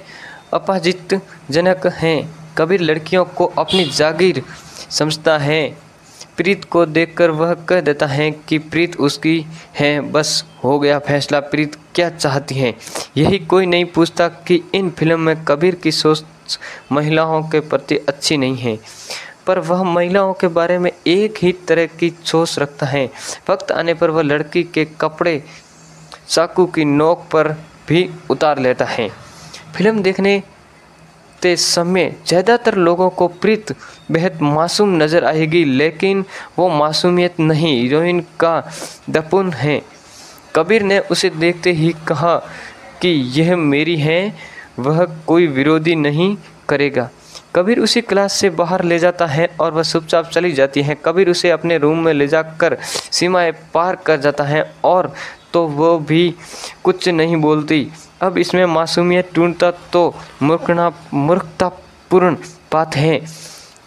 अपमानजनक हैं। कबीर लड़कियों को अपनी जागीर समझता है। प्रीत को देखकर वह कह देता है कि प्रीत उसकी है, बस हो गया फैसला। प्रीत क्या चाहती है यही कोई नहीं पूछता कि इन फिल्म में कबीर की सोच महिलाओं के प्रति अच्छी नहीं है, पर वह महिलाओं के बारे में एक ही तरह की सोच रखता है। वक्त आने पर वह लड़की के कपड़े चाकू की नोक पर भी उतार लेता है। फिल्म देखने ते समय ज़्यादातर लोगों को प्रीत बेहद मासूम नज़र आएगी, लेकिन वो मासूमियत नहीं, हीरोइन का दपुन है। कबीर ने उसे देखते ही कहा कि यह मेरी है, वह कोई विरोधी नहीं करेगा। कबीर उसी क्लास से बाहर ले जाता है और वह चुपचाप चली जाती है। कबीर उसे अपने रूम में ले जाकर सीमाएं पार कर जाता है और तो वो भी कुछ नहीं बोलती। अब इसमें मासूमियत ढूंढता तो मूर्खतापूर्ण बात है।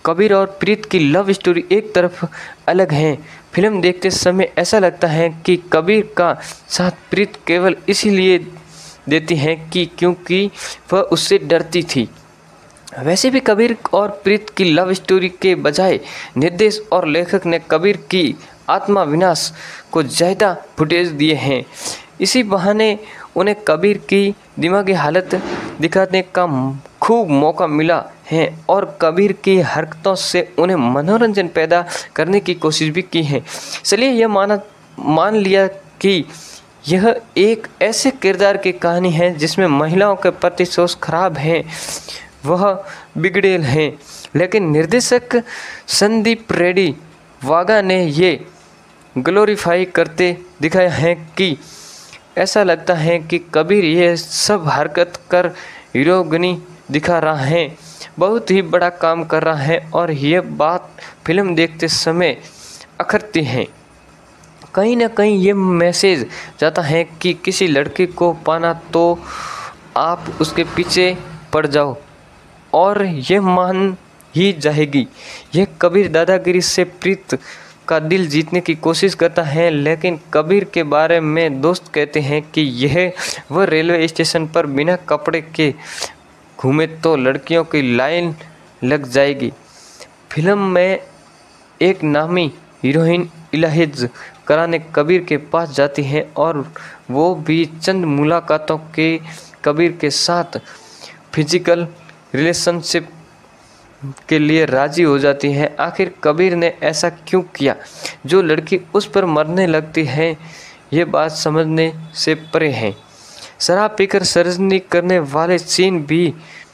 कबीर और प्रीत की लव स्टोरी एक तरफ अलग है। फिल्म देखते समय ऐसा लगता है कि कबीर का साथ प्रीत केवल इसीलिए देती है कि क्योंकि वह उससे डरती थी। वैसे भी कबीर और प्रीत की लव स्टोरी के बजाय निर्देश और लेखक ने कबीर की आत्मा विनाश को ज़्यादा फुटेज दिए हैं। इसी बहाने उन्हें कबीर की दिमागी हालत दिखाने का खूब मौका मिला है और कबीर की हरकतों से उन्हें मनोरंजन पैदा करने की कोशिश भी की है। चलिए यह मान लिया कि यह एक ऐसे किरदार की कहानी है जिसमें महिलाओं के प्रति सोच खराब है, वह बिगड़ेल हैं, लेकिन निर्देशक संदीप रेड्डी वागा ने ये ग्लोरीफाई करते दिखाया है कि ऐसा लगता है कि कबीर ये सब हरकत कर हीरोगिनी दिखा रहा है, बहुत ही बड़ा काम कर रहा है और ये बात फिल्म देखते समय अखरती है। कहीं ना कहीं ये मैसेज जाता है कि किसी लड़की को पाना तो आप उसके पीछे पड़ जाओ और ये मान ही जाएगी। यह कबीर दादागिरी से प्रीत का दिल जीतने की कोशिश करता है, लेकिन कबीर के बारे में दोस्त कहते हैं कि यह वह रेलवे स्टेशन पर बिना कपड़े के घूमे तो लड़कियों की लाइन लग जाएगी। फिल्म में एक नामी हीरोइन इलाज कराने कबीर के पास जाती है और वो भी चंद मुलाकातों के कबीर के साथ फिजिकल रिलेशनशिप के लिए राजी हो जाती है। आखिर कबीर ने ऐसा क्यों किया जो लड़की उस पर मरने लगती है, ये बात समझने से परे है। शराब पीकर सर्जरी करने वाले सीन भी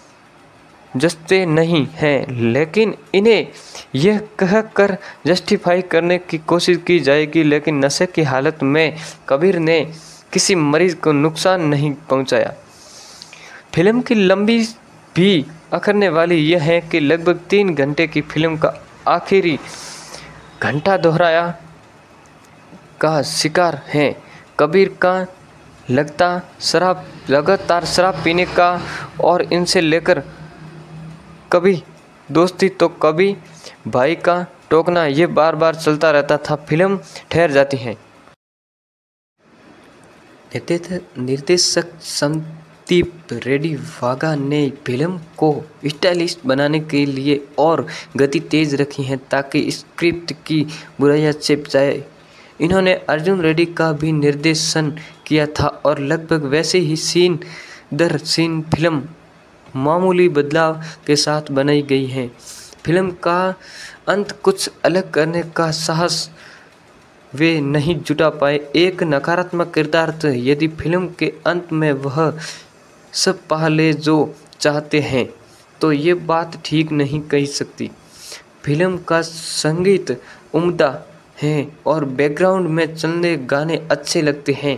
जचते नहीं हैं, लेकिन इन्हें यह कहकर जस्टिफाई करने की कोशिश की जाएगी, लेकिन नशे की हालत में कबीर ने किसी मरीज को नुकसान नहीं पहुंचाया। फिल्म की लंबी भी अखरने वाली यह है कि लगभग 3 घंटे की फिल्म का आखिरी घंटा दोहराया का शिकार है। कबीर का लगातार शराब पीने का और इनसे लेकर कभी दोस्ती तो कभी भाई का टोकना ये बार बार चलता रहता था। फिल्म ठहर जाती है। निर्देशक संदीप रेड्डी वागा ने फिल्म को स्टाइलिश बनाने के लिए और गति तेज रखी है ताकि स्क्रिप्ट की बुराइयां छिप जाए। इन्होंने अर्जुन रेड्डी का भी निर्देशन किया था और लगभग वैसे ही सीन दर सीन फिल्म मामूली बदलाव के साथ बनाई गई है। फिल्म का अंत कुछ अलग करने का साहस वे नहीं जुटा पाए। एक नकारात्मक किरदार था, यदि फिल्म के अंत में वह सब पा ले जो चाहते हैं तो ये बात ठीक नहीं कही सकती। फिल्म का संगीत उम्दा है और बैकग्राउंड में चलने गाने अच्छे लगते हैं।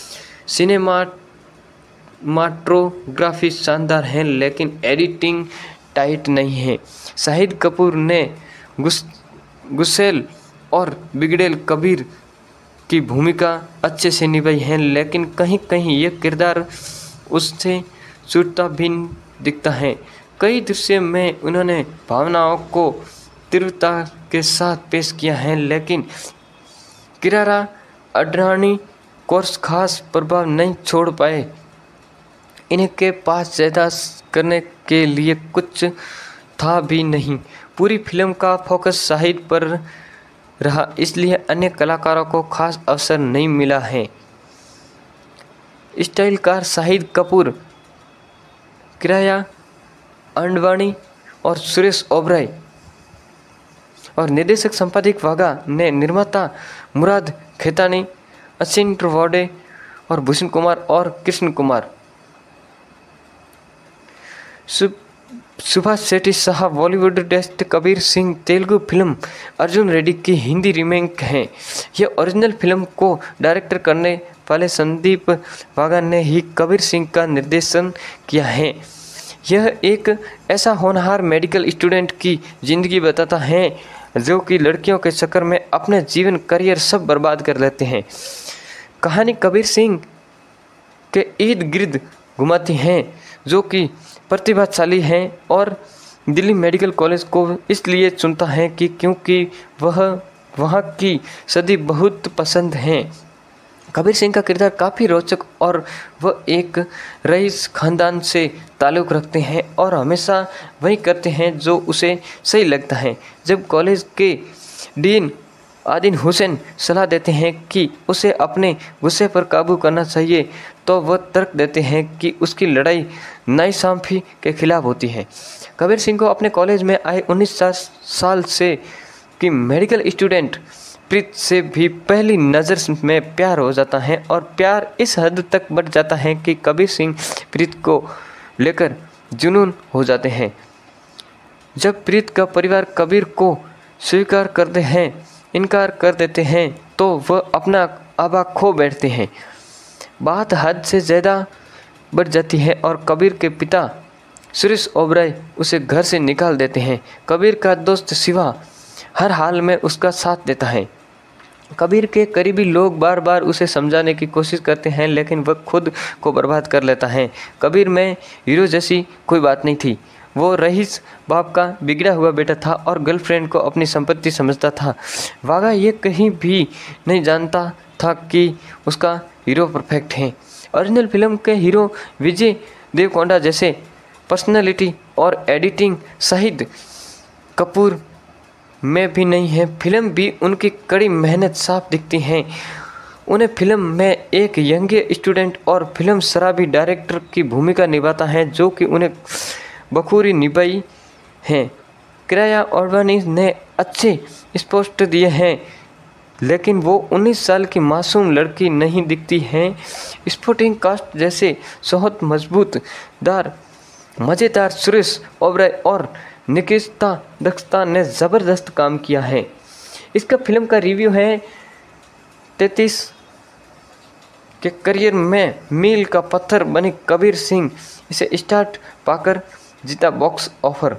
सिनेमाटोग्राफी शानदार है, लेकिन एडिटिंग टाइट नहीं है। शाहिद कपूर ने गुस्सेल और बिगड़ेल कबीर की भूमिका अच्छे से निभाई है, लेकिन कहीं कहीं यह किरदार उससे छूटता भी दिखता है। कई दृश्य में उन्होंने भावनाओं को तीव्रता के साथ पेश किया है, लेकिन किरारा अडवाणी कोर्स खास प्रभाव नहीं छोड़ पाए। इनके पास ज़्यादा करने के लिए कुछ था भी नहीं। पूरी फिल्म का फोकस शाहिद पर रहा, इसलिए अन्य कलाकारों को खास अवसर नहीं मिला है। स्टाइलकार शाहिद कपूर, किराया अडवाणी और सुरेश ओबराय और निर्देशक संपादक वागा ने निर्माता मुराद खेतानी, अश्विन त्रिवेदी और भूषण कुमार और कृष्ण कुमार। सुभाष शेट्टी साहब बॉलीवुड डेस्ट कबीर सिंह तेलुगु फिल्म अर्जुन रेड्डी की हिंदी रीमेक है। यह ओरिजिनल फिल्म को डायरेक्टर करने वाले संदीप वागा ने ही कबीर सिंह का निर्देशन किया है। यह एक ऐसा होनहार मेडिकल स्टूडेंट की जिंदगी बताता है जो कि लड़कियों के चक्कर में अपने जीवन करियर सब बर्बाद कर लेते हैं। कहानी कबीर सिंह के इर्द गिर्द घुमाती हैं जो कि प्रतिभाशाली हैं और दिल्ली मेडिकल कॉलेज को इसलिए चुनता है कि क्योंकि वह वहाँ की सदी बहुत पसंद है। कबीर सिंह का किरदार काफ़ी रोचक और वह एक रईस खानदान से ताल्लुक़ रखते हैं और हमेशा वही करते हैं जो उसे सही लगता है। जब कॉलेज के डीन आदिन हुसैन सलाह देते हैं कि उसे अपने गुस्से पर काबू करना चाहिए तो वह तर्क देते हैं कि उसकी लड़ाई नाइंसाफ़ी के खिलाफ होती है। कबीर सिंह को अपने कॉलेज में आए 19 साल से की मेडिकल स्टूडेंट प्रीत से भी पहली नज़र में प्यार हो जाता है और प्यार इस हद तक बढ़ जाता है कि कबीर सिंह प्रीत को लेकर जुनून हो जाते हैं। जब प्रीत का परिवार कबीर को स्वीकार करते हैं इनकार कर देते हैं तो वह अपना आबा खो बैठते हैं। बात हद से ज़्यादा बढ़ जाती है और कबीर के पिता सुरेश ओबराय उसे घर से निकाल देते हैं। कबीर का दोस्त शिवा हर हाल में उसका साथ देता है। कबीर के करीबी लोग बार बार उसे समझाने की कोशिश करते हैं लेकिन वह खुद को बर्बाद कर लेता है। कबीर में हीरो जैसी कोई बात नहीं थी। वो रईस बाप का बिगड़ा हुआ बेटा था और गर्लफ्रेंड को अपनी संपत्ति समझता था। वागा ये कहीं भी नहीं जानता था कि उसका हीरो परफेक्ट है। ओरिजिनल फिल्म के हीरो विजय देवकोंडा जैसे पर्सनालिटी और एडिटिंग शाहिद कपूर में भी नहीं है। फिल्म भी उनकी कड़ी मेहनत साफ दिखती है। उन्हें फिल्म में एक यंग स्टूडेंट और फिल्म शराबी डायरेक्टर की भूमिका निभाता है जो कि उन्हें बखूबी निभाई है। किराया ओडवानी ने अच्छे स्पष्ट दिए हैं लेकिन वो 19 साल की मासूम लड़की नहीं दिखती है। स्पोर्टिंग कास्ट जैसे बहुत मजबूतदार मज़ेदार सुरेश ओबराय और निकिता दत्ता ने ज़बरदस्त काम किया है। इसका फिल्म का रिव्यू है 33 के करियर में मील का पत्थर बने कबीर सिंह इसे स्टार्ट पाकर जीता बॉक्स ऑफर।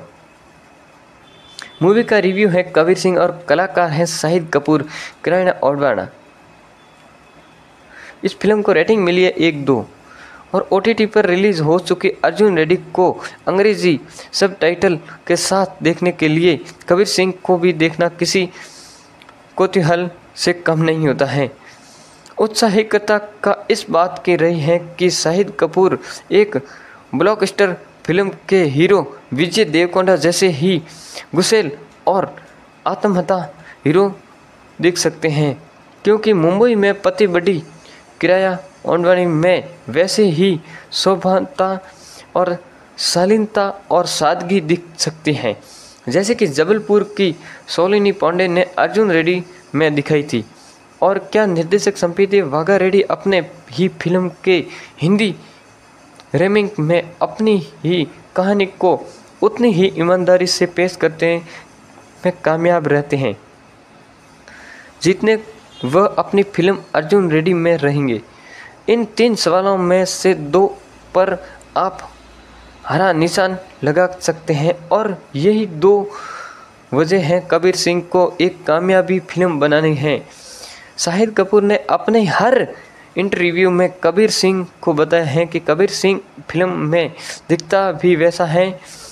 मूवी का रिव्यू है कबीर सिंह और कलाकार हैं शाहिद कपूर किराया ओडवाना। इस फिल्म को रेटिंग मिली है 1-2 और OTT पर रिलीज़ हो चुकी अर्जुन रेड्डी को अंग्रेजी सबटाइटल के साथ देखने के लिए कबीर सिंह को भी देखना किसी कौतूहल से कम नहीं होता है। उत्साहिकता का इस बात की रही है कि शाहिद कपूर एक ब्लॉकबस्टर फिल्म के हीरो विजय देवकोंडा जैसे ही गुस्सेल और आत्महत्या हीरो दिख सकते हैं क्योंकि मुंबई में पति बड़ी किराया ओडवानी में वैसे ही शोभनता और शालीनता और सादगी दिख सकती है जैसे कि जबलपुर की सोलिनी पांडे ने अर्जुन रेड्डी में दिखाई थी। और क्या निर्देशक संपीति वाघा रेड्डी अपने ही फिल्म के हिंदी रीमेक में अपनी ही कहानी को उतनी ही ईमानदारी से पेश करते में कामयाब रहते हैं जितने वह अपनी फिल्म अर्जुन रेड्डी में रहेंगे। इन 3 सवालों में से 2 पर आप हरा निशान लगा सकते हैं और यही 2 वजह हैं कबीर सिंह को एक कामयाबी फिल्म बनानी है। शाहिद कपूर ने अपने हर इंटरव्यू में कबीर सिंह को बताया है कि कबीर सिंह फिल्म में दिखता भी वैसा है।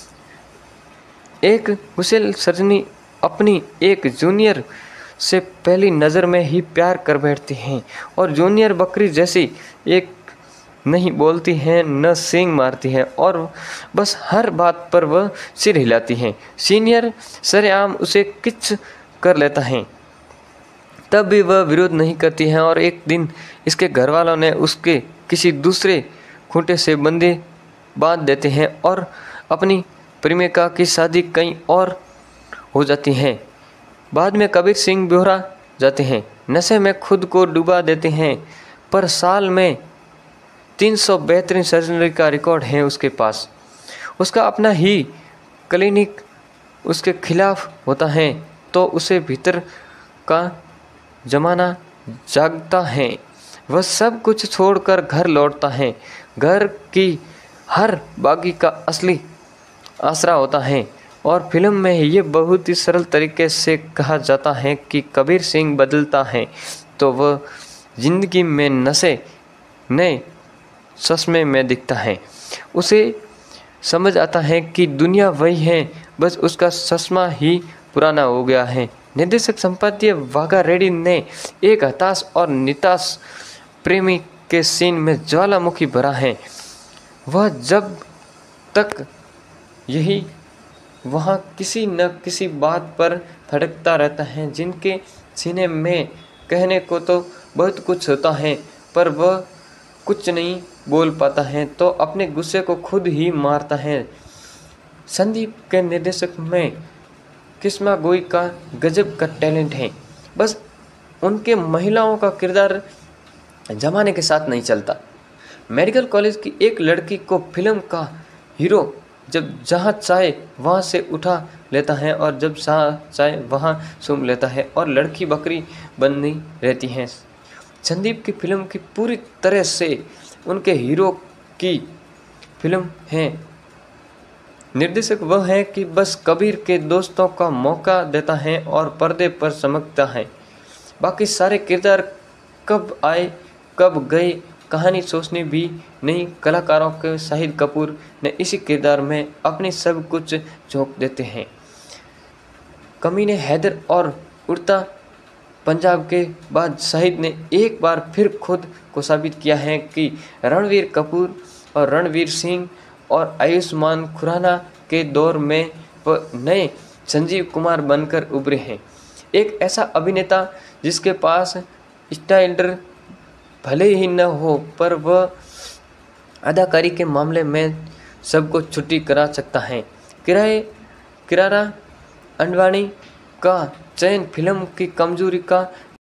एक गुस्सेल सजनी अपनी एक जूनियर से पहली नज़र में ही प्यार कर बैठती हैं और जूनियर बकरी जैसी एक नहीं बोलती हैं न सींग मारती हैं और बस हर बात पर वह सिर हिलाती हैं। सीनियर सरेआम उसे किच कर लेता है तब भी वह विरोध नहीं करती हैं और एक दिन इसके घर वालों ने उसके किसी दूसरे खूंटे से बंदे बांध देते हैं और अपनी प्रेमिका की शादी कहीं और हो जाती है। बाद में कबीर सिंह बेहोरा जाते हैं, नशे में खुद को डुबा देते हैं पर साल में 300 बेहतरीन सर्जरी का रिकॉर्ड है उसके पास। उसका अपना ही क्लिनिक उसके खिलाफ होता है तो उसे भीतर का जमाना जागता है। वह सब कुछ छोड़कर घर लौटता है। घर की हर बागी का असली आसरा होता है और फिल्म में ये बहुत ही सरल तरीके से कहा जाता है कि कबीर सिंह बदलता है तो वह ज़िंदगी में नशे नए चश्मे में दिखता है। उसे समझ आता है कि दुनिया वही है, बस उसका चश्मा ही पुराना हो गया है। निर्देशक संपादकीय वाघा रेड्डी ने एक हताश और निराश प्रेमी के सीन में ज्वालामुखी भरा है। वह जब तक यही वहाँ किसी न किसी बात पर भटकता रहता है, जिनके सीने में कहने को तो बहुत कुछ होता है पर वह कुछ नहीं बोल पाता है, तो अपने गुस्से को खुद ही मारता है। संदीप के निर्देशक में किस्मा गोई का गजब का टैलेंट है। बस उनके महिलाओं का किरदार जमाने के साथ नहीं चलता। मेडिकल कॉलेज की एक लड़की को फिल्म का हीरो जब जहाँ चाहे वहाँ से उठा लेता है और जब चाहे वहाँ सूंघ लेता है और लड़की बकरी बनी रहती है। संदीप की फिल्म की पूरी तरह से उनके हीरो की फिल्म है। निर्देशक वह है कि बस कबीर के दोस्तों का मौका देता है और पर्दे पर चमकता है। बाकी सारे किरदार कब आए कब गए कहानी सोचनी भी नहीं। कलाकारों के शाहिद कपूर ने इसी किरदार में अपनी सब कुछ झोंक देते हैं। कमीने हैदर और उड़ता पंजाब के बाद शाहिद ने एक बार फिर खुद को साबित किया है कि रणवीर कपूर और रणवीर सिंह और आयुष्मान खुराना के दौर में वह नए संजीव कुमार बनकर उभरे हैं। एक ऐसा अभिनेता जिसके पास स्टाइलर भले ही न हो पर वह अदाकारी के मामले में सबको छुट्टी करा सकता है। किरारा अंडवाणी का चयन फिल्म की कमजोरी का